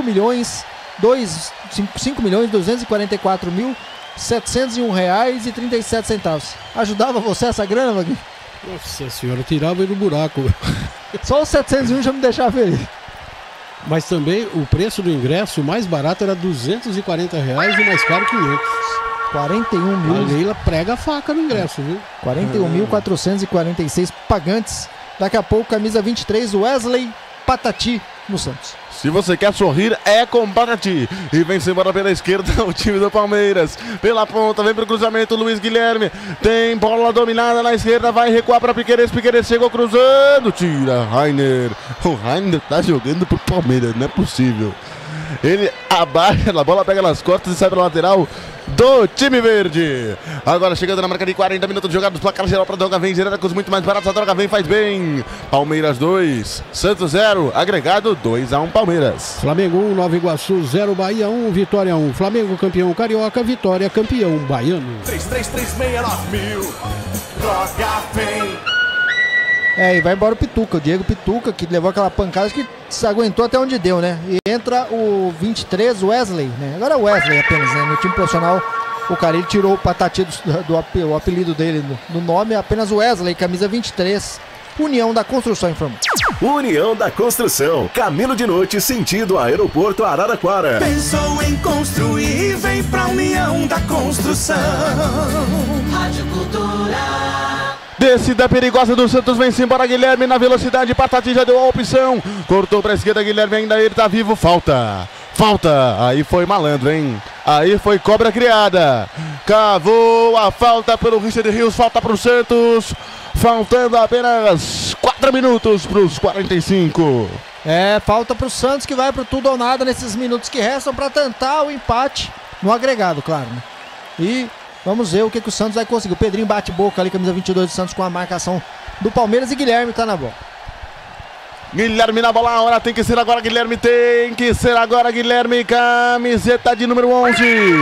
R$5.244.701,37. Ajudava você essa grana, Vaguinho? Nossa senhora, eu tirava ele do buraco. Só os 701 já me deixava feliz. Mas também o preço do ingresso, o mais barato era R$240 e o mais caro 500. 41 mil. A Leila prega a faca no ingresso, viu? 41.446 pagantes. Daqui a pouco, camisa 23, Wesley Patati no Santos. Se você quer sorrir, é com Patati. E vem-se embora pela esquerda o time do Palmeiras. Pela ponta, vem pro cruzamento, Luiz Guilherme. Tem bola dominada na esquerda, vai recuar para Piquerez. Piquerez chegou cruzando, tira Rainer. O Rainer tá jogando pro Palmeiras, não é possível. Ele abaixa, a bola pega nas costas e sai pela lateral do time verde. Agora chegando na marca de 40 minutos de jogados, placar geral para Droga Vem, Genera com os muito mais baratos, a Droga Vem faz bem. Palmeiras 2, Santos 0, agregado 2-1 Palmeiras. Flamengo 1, Nova Iguaçu 0, Bahia 1, Vitória 1. Flamengo campeão carioca, Vitória campeão baiano. 33369000, Droga Vem. E vai embora o Pituca, o Diego Pituca, que levou aquela pancada que se aguentou até onde deu, né? E entra o 23, Wesley, né? Agora é Wesley apenas, né? No time profissional, o cara, ele tirou o Patati o apelido dele no nome, apenas Wesley, camisa 23, União da Construção informou. União da Construção, Camilo de Noite, sentido Aeroporto Araraquara. Pensou em construir, vem pra União da Construção. Rádio Cultura. Descida perigosa do Santos, vem-se embora Guilherme na velocidade, Patati já deu a opção, cortou pra esquerda, Guilherme ainda, ele tá vivo, falta, aí foi malandro, hein, aí foi cobra criada, cavou a falta pelo Richard Rios, falta pro Santos, faltando apenas 4 minutos pros 45. Falta pro Santos, que vai pro tudo ou nada nesses minutos que restam pra tentar o empate no agregado, claro, né? E vamos ver o que o Santos vai conseguir. O Pedrinho bate boca ali, camisa 22 do Santos, com a marcação do Palmeiras, e Guilherme tá na bola. Guilherme na bola, a hora tem que ser agora, Guilherme, Guilherme, camiseta de número 11.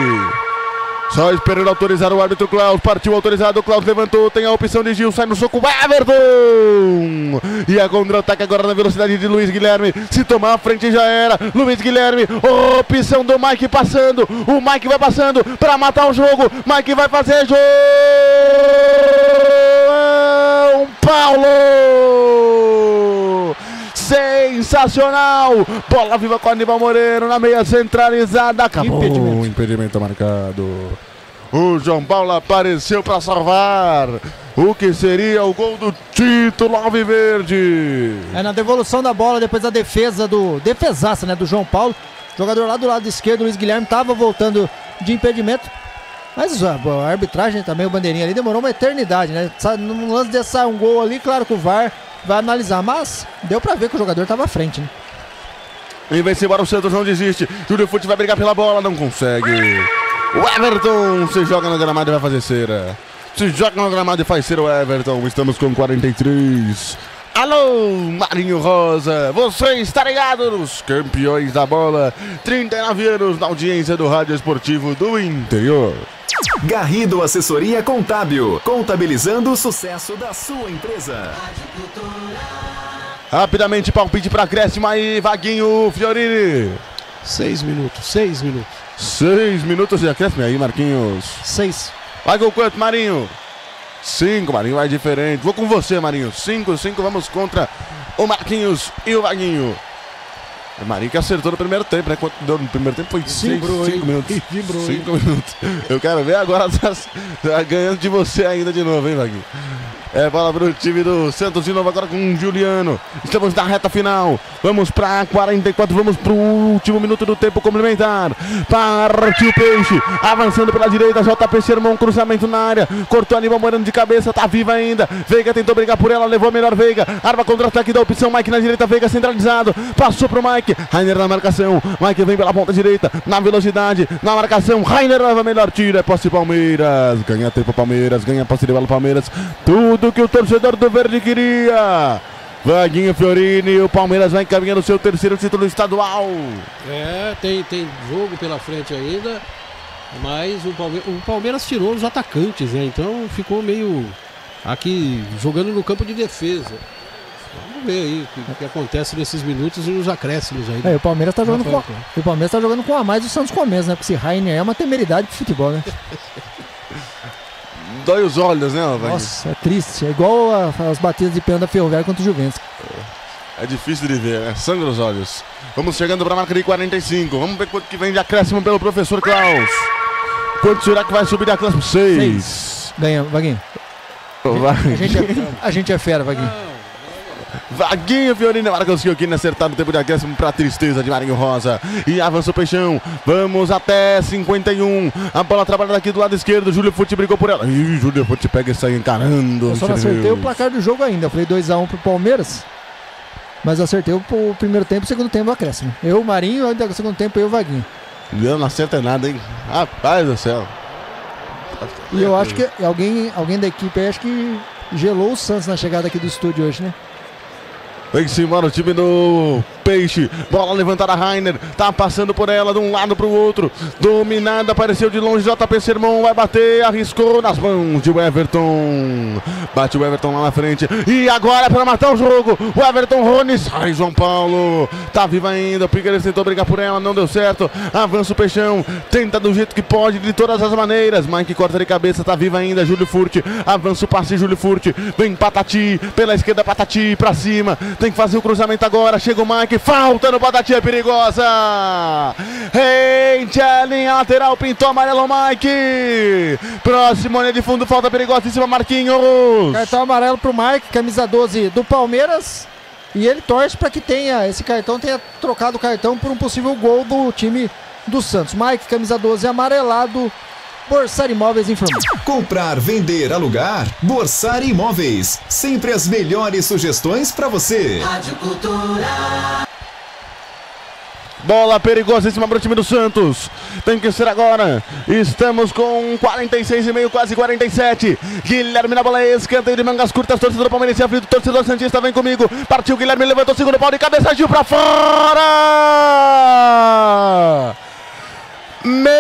Só esperando autorizar o árbitro Klaus, partiu autorizado, Klaus levantou, tem a opção de Gil, sai no soco, Everton! E a contra-ataque agora na velocidade de Luiz Guilherme, se tomar a frente já era, Luiz Guilherme, opção do Mike passando, o Mike vai passando para matar o jogo, Mike vai fazer João Paulo! Sensacional! Bola viva com Aníbal Moreno na meia centralizada. Acabou. Impedimento marcado. O João Paulo apareceu para salvar o que seria o gol do título alviverde. Na devolução da bola, depois da defesaça, né, do João Paulo. Jogador lá do lado esquerdo, Luiz Guilherme, estava voltando de impedimento. Mas a arbitragem também, o bandeirinha ali, demorou uma eternidade, né? No lance de sair um gol ali, claro que o VAR vai analisar, mas deu pra ver que o jogador estava à frente, né? E vem-se embora, o Santos não desiste. Júlio Fute vai brigar pela bola, não consegue. O Everton se joga no gramado e vai fazer cera. Se joga no gramado e faz cera o Everton. Estamos com 43. Alô, Marinho Rosa, você está ligado nos campeões da bola. 39 anos na audiência do Rádio Esportivo do Interior. Garrido Assessoria Contábil, contabilizando o sucesso da sua empresa. Rapidamente, palpite para acréscimo aí, Vaguinho Fiorini. 6 minutos. 6 minutos de acréscimo aí, Marquinhos. 6. Vai com quanto, Marinho? 5, Marinho vai diferente. Vou com você, Marinho. 5, vamos contra o Marquinhos e o Vaguinho. O Marinho que acertou no primeiro tempo, né? Quanto deu no primeiro tempo foi 5 minutos. 5 minutos. Eu quero ver agora tá ganhando de você ainda de novo, hein, Vaguinho? Bola pro time do Santos de novo agora com o Juliano. Estamos na reta final. Vamos pra 44, vamos pro último minuto do tempo complementar. Partiu o Peixe, avançando pela direita, JP Sermão, cruzamento na área. Cortou Aníbal Moreno de cabeça, tá viva ainda. Veiga tentou brigar por ela, levou a melhor Veiga. Arma contra-ataque da opção, Mike na direita, Veiga centralizado. Passou pro Mike, Rainer na marcação. Mike vem pela ponta direita, na velocidade, na marcação. Rainer leva a melhor, tira, é posse Palmeiras. Ganha tempo Palmeiras, ganha posse de bola Palmeiras. Tudo que o torcedor do Verde queria. Vaguinho Fiorini, o Palmeiras vai encaminhando o seu terceiro título estadual. Tem jogo pela frente ainda, mas o Palmeiras tirou os atacantes, né? Então ficou meio aqui jogando no campo de defesa. Vamos ver aí o que acontece nesses minutos e nos acréscimos aí. O Palmeiras tá jogando com a mais do Santos com a menos, né? Porque esse Rainer é uma temeridade pro futebol, né? Dói os olhos, né, Vaguinho? Nossa, é triste. É igual as batidas de pênalti da Ferroviária contra o Juventus. É difícil de ver, né? Sangue nos olhos. Vamos chegando para a marca de 45. Vamos ver quanto que vem de acréscimo pelo professor Klaus. Quanto será que vai subir de acréscimo? 6. Ganha, Vaguinho. A gente é fera, Vaguinho. Vaguinho Fiorini marca o Chiocchini acertado no tempo de acréscimo para tristeza de Marinho Rosa. E avança o Peixão. Vamos até 51. A bola trabalha daqui do lado esquerdo. Júlio Furti brigou por ela. Ih, Júlio Furti pega e sai encarando. Eu só não acertei o placar do jogo ainda. Eu falei 2-1 pro Palmeiras. Mas acertei o primeiro tempo e o segundo tempo do acréscimo. Eu, Marinho, ainda no segundo tempo eu, Vaguinho. Eu não acerta nada, hein? Rapaz do céu. E eu acho que alguém da equipe aí, acho que gelou o Santos na chegada aqui do estúdio hoje, né? Vem cima o time do Peixe. Bola levantada, Rainer. Tá passando por ela de um lado pro outro. Dominada, apareceu de longe. JP Sermão vai bater. Arriscou nas mãos de Everton. Bate o Everton lá na frente. E agora para matar o jogo. O Everton Rony. Sai João Paulo. Tá vivo ainda. O Piqueires tentou brigar por ela. Não deu certo. Avança o Peixão. Tenta do jeito que pode. De todas as maneiras. Mike corta de cabeça. Tá vivo ainda. Júlio Furti. Avança o passe. Júlio Furti. Vem Patati. Pela esquerda, Patati pra cima. Tem que fazer o cruzamento agora. Chega o Mike. Falta no Patati. É perigosa. Rente a linha lateral. Pintou amarelo o Mike. Próximo linha de fundo. Falta perigosa em cima. Marquinhos. Cartão amarelo pro Mike. Camisa 12 do Palmeiras. E ele torce para que esse cartão tenha trocado o cartão por um possível gol do time do Santos. Mike, camisa 12, amarelado. Borsar Imóveis informou. Comprar, vender, alugar? Borsar Imóveis. Sempre as melhores sugestões para você. Rádio Cultura. Bola perigosíssima para o time do Santos. Tem que ser agora. Estamos com 46,5, quase 47. Guilherme na bola, escanteio de mangas curtas. Torcedor palmeirense aflito, torcedor santista vem comigo. Partiu Guilherme, levantou o segundo pau de cabeça, Gil para fora. Meu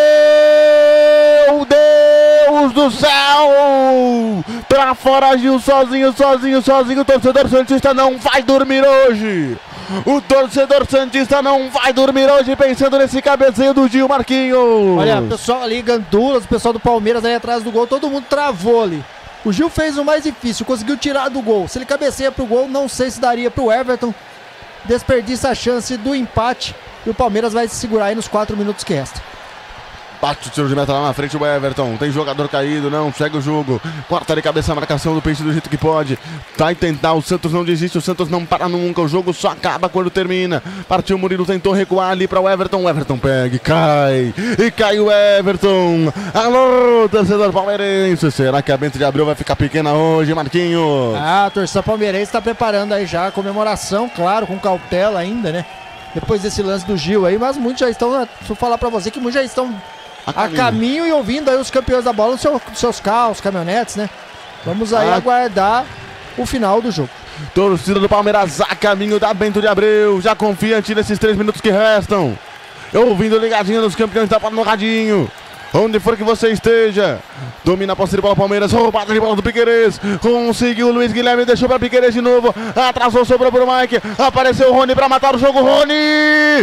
Deus do céu! Pra fora, Gil, sozinho. O torcedor santista não vai dormir hoje. O torcedor santista não vai dormir hoje pensando nesse cabeceio do Gil, Marquinhos. Olha, o pessoal ali, Gandulas, o pessoal do Palmeiras aí atrás do gol, todo mundo travou ali. O Gil fez o mais difícil, conseguiu tirar do gol. Se ele cabeceia pro gol, não sei se daria pro Everton. Desperdiça a chance do empate e o Palmeiras vai se segurar aí nos 4 minutos que restam. Bate o tiro de meta lá na frente o Everton. Tem jogador caído, não, segue o jogo. Corta de cabeça a marcação do Peixe do jeito que pode. Vai tentar, o Santos não desiste, o Santos não para nunca. O jogo só acaba quando termina. Partiu o Murilo, tentou recuar ali para o Everton. O Everton pega e cai. E cai o Everton. Alô, torcedor palmeirense. Será que a Bento de Abreu vai ficar pequena hoje, Marquinhos? A torcida palmeirense está preparando aí já a comemoração, claro, com cautela ainda, né? Depois desse lance do Gil aí, mas muitos já estão, deixa eu falar para você que muitos já estão a caminho e ouvindo aí os campeões da bola nos seus carros, caminhonetes, né? Vamos aí aguardar o final do jogo. Torcida do Palmeiras a caminho da Bento de Abreu, já confiante nesses 3 minutos que restam. Ouvindo ligadinho nos campeões da bola no radinho. Onde for que você esteja. Domina a posse de bola Palmeiras. Roubada de bola do Piqueires. Conseguiu o Luiz Guilherme. Deixou para Piqueires de novo. Atrasou, sobrou para o Mike. Apareceu o Rony para matar o jogo. Rony!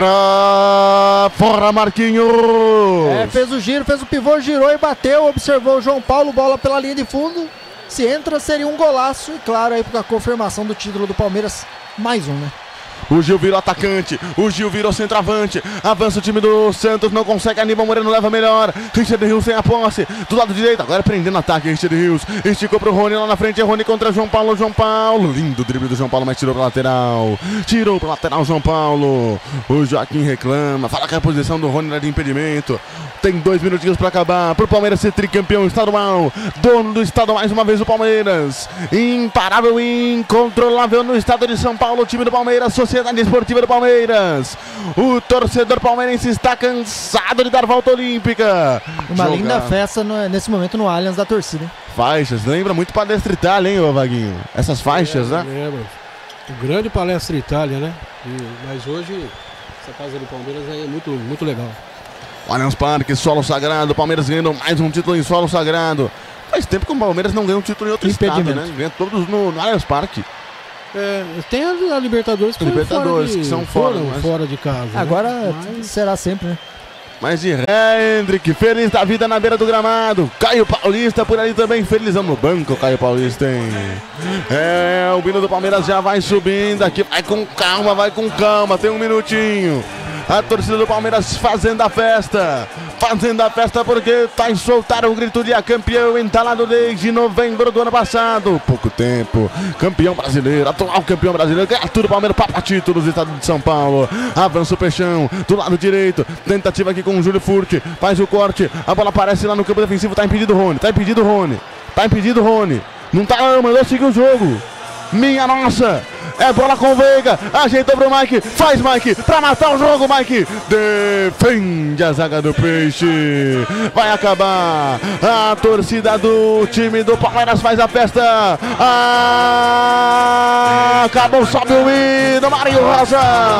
Pra fora, Marquinhos. Fez o giro, fez o pivô, girou e bateu. Observou o João Paulo, bola pela linha de fundo. Se entra, seria um golaço. E claro, aí a confirmação do título do Palmeiras, mais um, né? O Gil virou atacante, o Gil virou centroavante. Avança o time do Santos, não consegue. Aníbal Moreno leva melhor. Richard Rios tem a posse do lado direito, agora prendendo ataque. Richard Rios esticou pro Rony lá na frente. É Rony contra João Paulo. João Paulo, lindo drible do João Paulo, mas tirou pra lateral. Tirou pra lateral João Paulo. O Joaquim reclama, fala que a posição do Rony era de impedimento. Tem 2 minutinhos pra acabar, pro Palmeiras ser tricampeão estadual. Dono do estado mais uma vez o Palmeiras. Imparável e incontrolável no estado de São Paulo. O time do Palmeiras, Sociedade Esportiva do Palmeiras. O torcedor palmeirense está cansado de dar volta olímpica. Uma linda festa nesse momento no Allianz da torcida, hein? Faixas, lembra muito Palestra Itália, hein, ô Vaguinho? Essas faixas, né? Lembra. O grande Palestra Itália, né? Mas hoje essa casa do Palmeiras é muito, muito legal. Allianz Parque, solo sagrado. Palmeiras ganhando mais um título em solo sagrado. Faz tempo que o Palmeiras não ganha um título em outro estado, né? Ganha todos no Allianz Parque. Tem a Libertadores que são fora de casa. Agora será sempre, né? Mas de Hendrick, feliz da vida na beira do gramado. Caio Paulista por ali também, felizão no banco, Caio Paulista, hein? O hino do Palmeiras já vai subindo aqui, vai com calma, tem um minutinho. A torcida do Palmeiras fazendo a festa porque tá em soltar o grito de campeão entalado desde novembro do ano passado. Pouco tempo, campeão brasileiro, atual campeão brasileiro, ganha tudo, Palmeiras, papa títulos do estado de São Paulo. Avança o Peixão, do lado direito, tentativa aqui com o Júlio Furti, faz o corte, a bola aparece lá no campo defensivo, tá impedido o Rony. Não tá, mandou seguir o jogo. Minha nossa, é bola com Veiga, ajeitou pro Mike, faz Mike, pra matar o jogo, Mike, defende a zaga do Peixe, vai acabar, a torcida do time do Palmeiras faz a festa, acabou, sobe o hino, Marinho Rosa.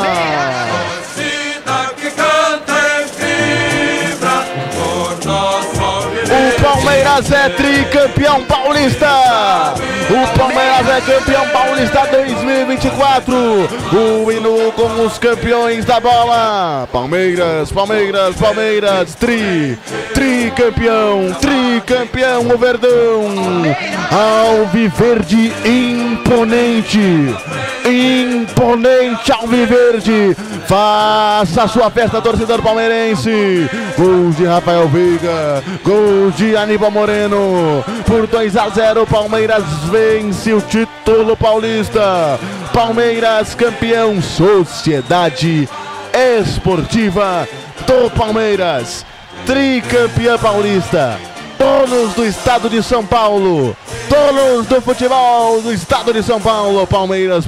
O Palmeiras é tricampeão paulista! O Palmeiras é campeão paulista 2024! O hino com os campeões da bola! Palmeiras, tricampeão, o Verdão! Alviverde imponente Alviverde! Faça a sua festa, torcedor palmeirense! Gols de Rafael Veiga, gols de Aníbal Moreno, por 2-0 Palmeiras vence o título paulista. Palmeiras campeão, Sociedade Esportiva do Palmeiras, tricampeã paulista, donos do estado de São Paulo, donos do futebol do estado de São Paulo. Palmeiras,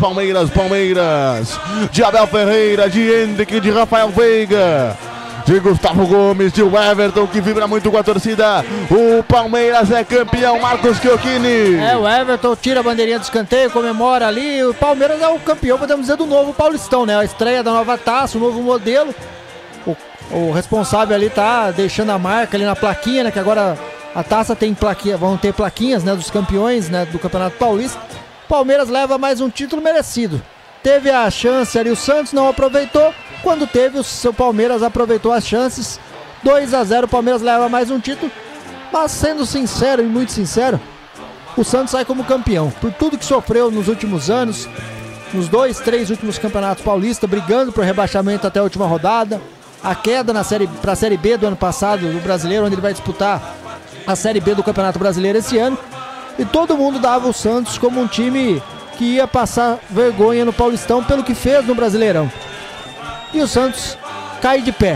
de Abel Ferreira, de Hendrick, de Rafael Veiga, de Gustavo Gomes, de Everton, que vibra muito com a torcida. O Palmeiras é campeão, Marcos Chiocchini. O Everton tira a bandeirinha do escanteio, comemora ali. O Palmeiras é o campeão, podemos dizer, do novo Paulistão, né? A estreia da nova taça, o novo modelo. O responsável ali tá deixando a marca ali na plaquinha, né? Que agora a taça tem plaquinha, vão ter plaquinhas, né? Dos campeões, né? Do Campeonato Paulista. Palmeiras leva mais um título merecido. Teve a chance ali, o Santos não aproveitou. Quando teve, o seu Palmeiras aproveitou as chances. 2-0, o Palmeiras leva mais um título. Mas sendo sincero e muito sincero, o Santos sai como campeão. Por tudo que sofreu nos últimos anos, nos 2-3 últimos campeonatos paulistas, brigando por rebaixamento até a última rodada. A queda para a Série B do ano passado, do Brasileiro, onde ele vai disputar a Série B do Campeonato Brasileiro esse ano. E todo mundo dava o Santos como um time que ia passar vergonha no Paulistão pelo que fez no Brasileirão. E o Santos cai de pé,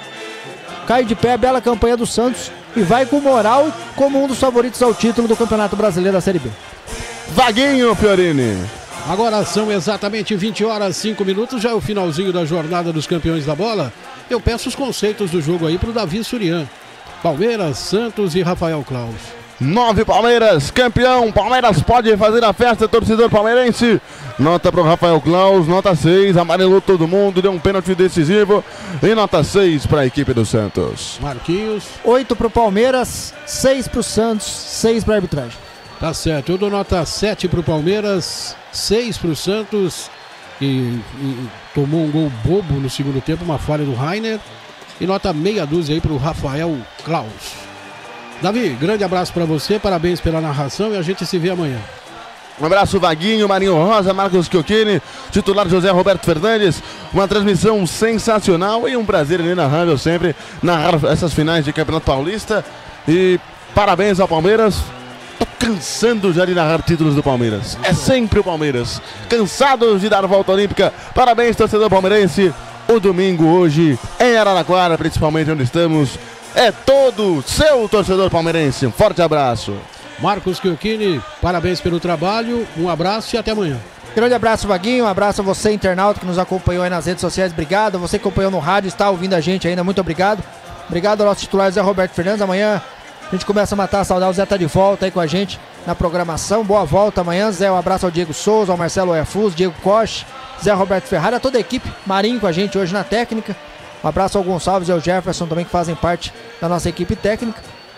bela campanha do Santos, e vai com moral como um dos favoritos ao título do Campeonato Brasileiro da Série B. Vaguinho, Fiorini. Agora são exatamente 20h05, já é o finalzinho da jornada dos campeões da bola. Eu peço os conceitos do jogo aí pro Davi Surian. Palmeiras, Santos e Rafael Claus. 9 Palmeiras, campeão. Palmeiras pode fazer a festa, torcedor palmeirense. Nota para o Rafael Claus, nota 6. Amarelou todo mundo, deu um pênalti decisivo. E nota 6 para a equipe do Santos. Marquinhos. 8 para o Palmeiras, 6 para o Santos, 6 para a arbitragem. Tá certo, eu dou nota 7 para o Palmeiras, 6 para o Santos. E tomou um gol bobo no segundo tempo, uma falha do Rainer. E nota meia dúzia aí para o Rafael Claus. Davi, grande abraço para você, parabéns pela narração e a gente se vê amanhã. Um abraço, Vaguinho, Marinho Rosa, Marcos Chiocchini, titular José Roberto Fernandes. Uma transmissão sensacional e um prazer inenarrável sempre narrar essas finais de Campeonato Paulista. E parabéns ao Palmeiras. Tô cansando já de narrar títulos do Palmeiras. É sempre o Palmeiras. Cansados de dar volta olímpica. Parabéns, torcedor palmeirense. O domingo hoje em Araraquara, principalmente onde estamos, é todo seu torcedor palmeirense. Um forte abraço. Marcos Chiocchini, parabéns pelo trabalho, um abraço e até amanhã. Grande abraço, Vaguinho, um abraço a você, internauta, que nos acompanhou aí nas redes sociais, obrigado. Você que acompanhou no rádio, está ouvindo a gente ainda, muito obrigado. Obrigado ao nosso titular Zé Roberto Fernandes. Amanhã a gente começa a matar a saudade, o Zé tá de volta aí com a gente na programação. Boa volta amanhã, Zé. Um abraço ao Diego Souza, ao Marcelo Oiafuz, Diego Coche, Zé Roberto Ferrari, a toda a equipe, Marinho com a gente hoje na técnica. Um abraço ao Gonçalves e ao Jefferson também, que fazem parte da nossa equipe técnica.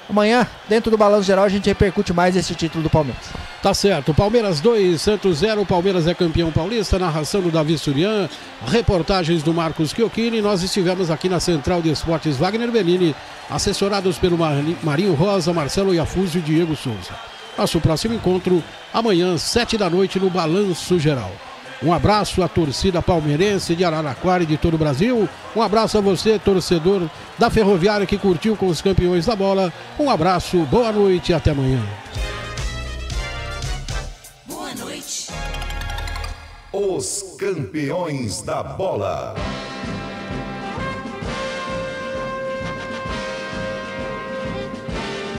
Amanhã, dentro do Balanço Geral, a gente repercute mais esse título do Palmeiras. Tá certo, Palmeiras 2, Santos 0, Palmeiras é campeão paulista, narração do Davi Surian, reportagens do Marcos Chiocchini. Nós estivemos aqui na Central de Esportes Wagner Bellini, assessorados pelo Marinho Rosa, Marcelo Iafuzzi e Diego Souza. Nosso próximo encontro, amanhã, 7 da noite, no Balanço Geral. Um abraço à torcida palmeirense de Araraquara e de todo o Brasil. Um abraço a você, torcedor da Ferroviária, que curtiu com os campeões da bola. Um abraço, boa noite e até amanhã. Boa noite. Os campeões da bola.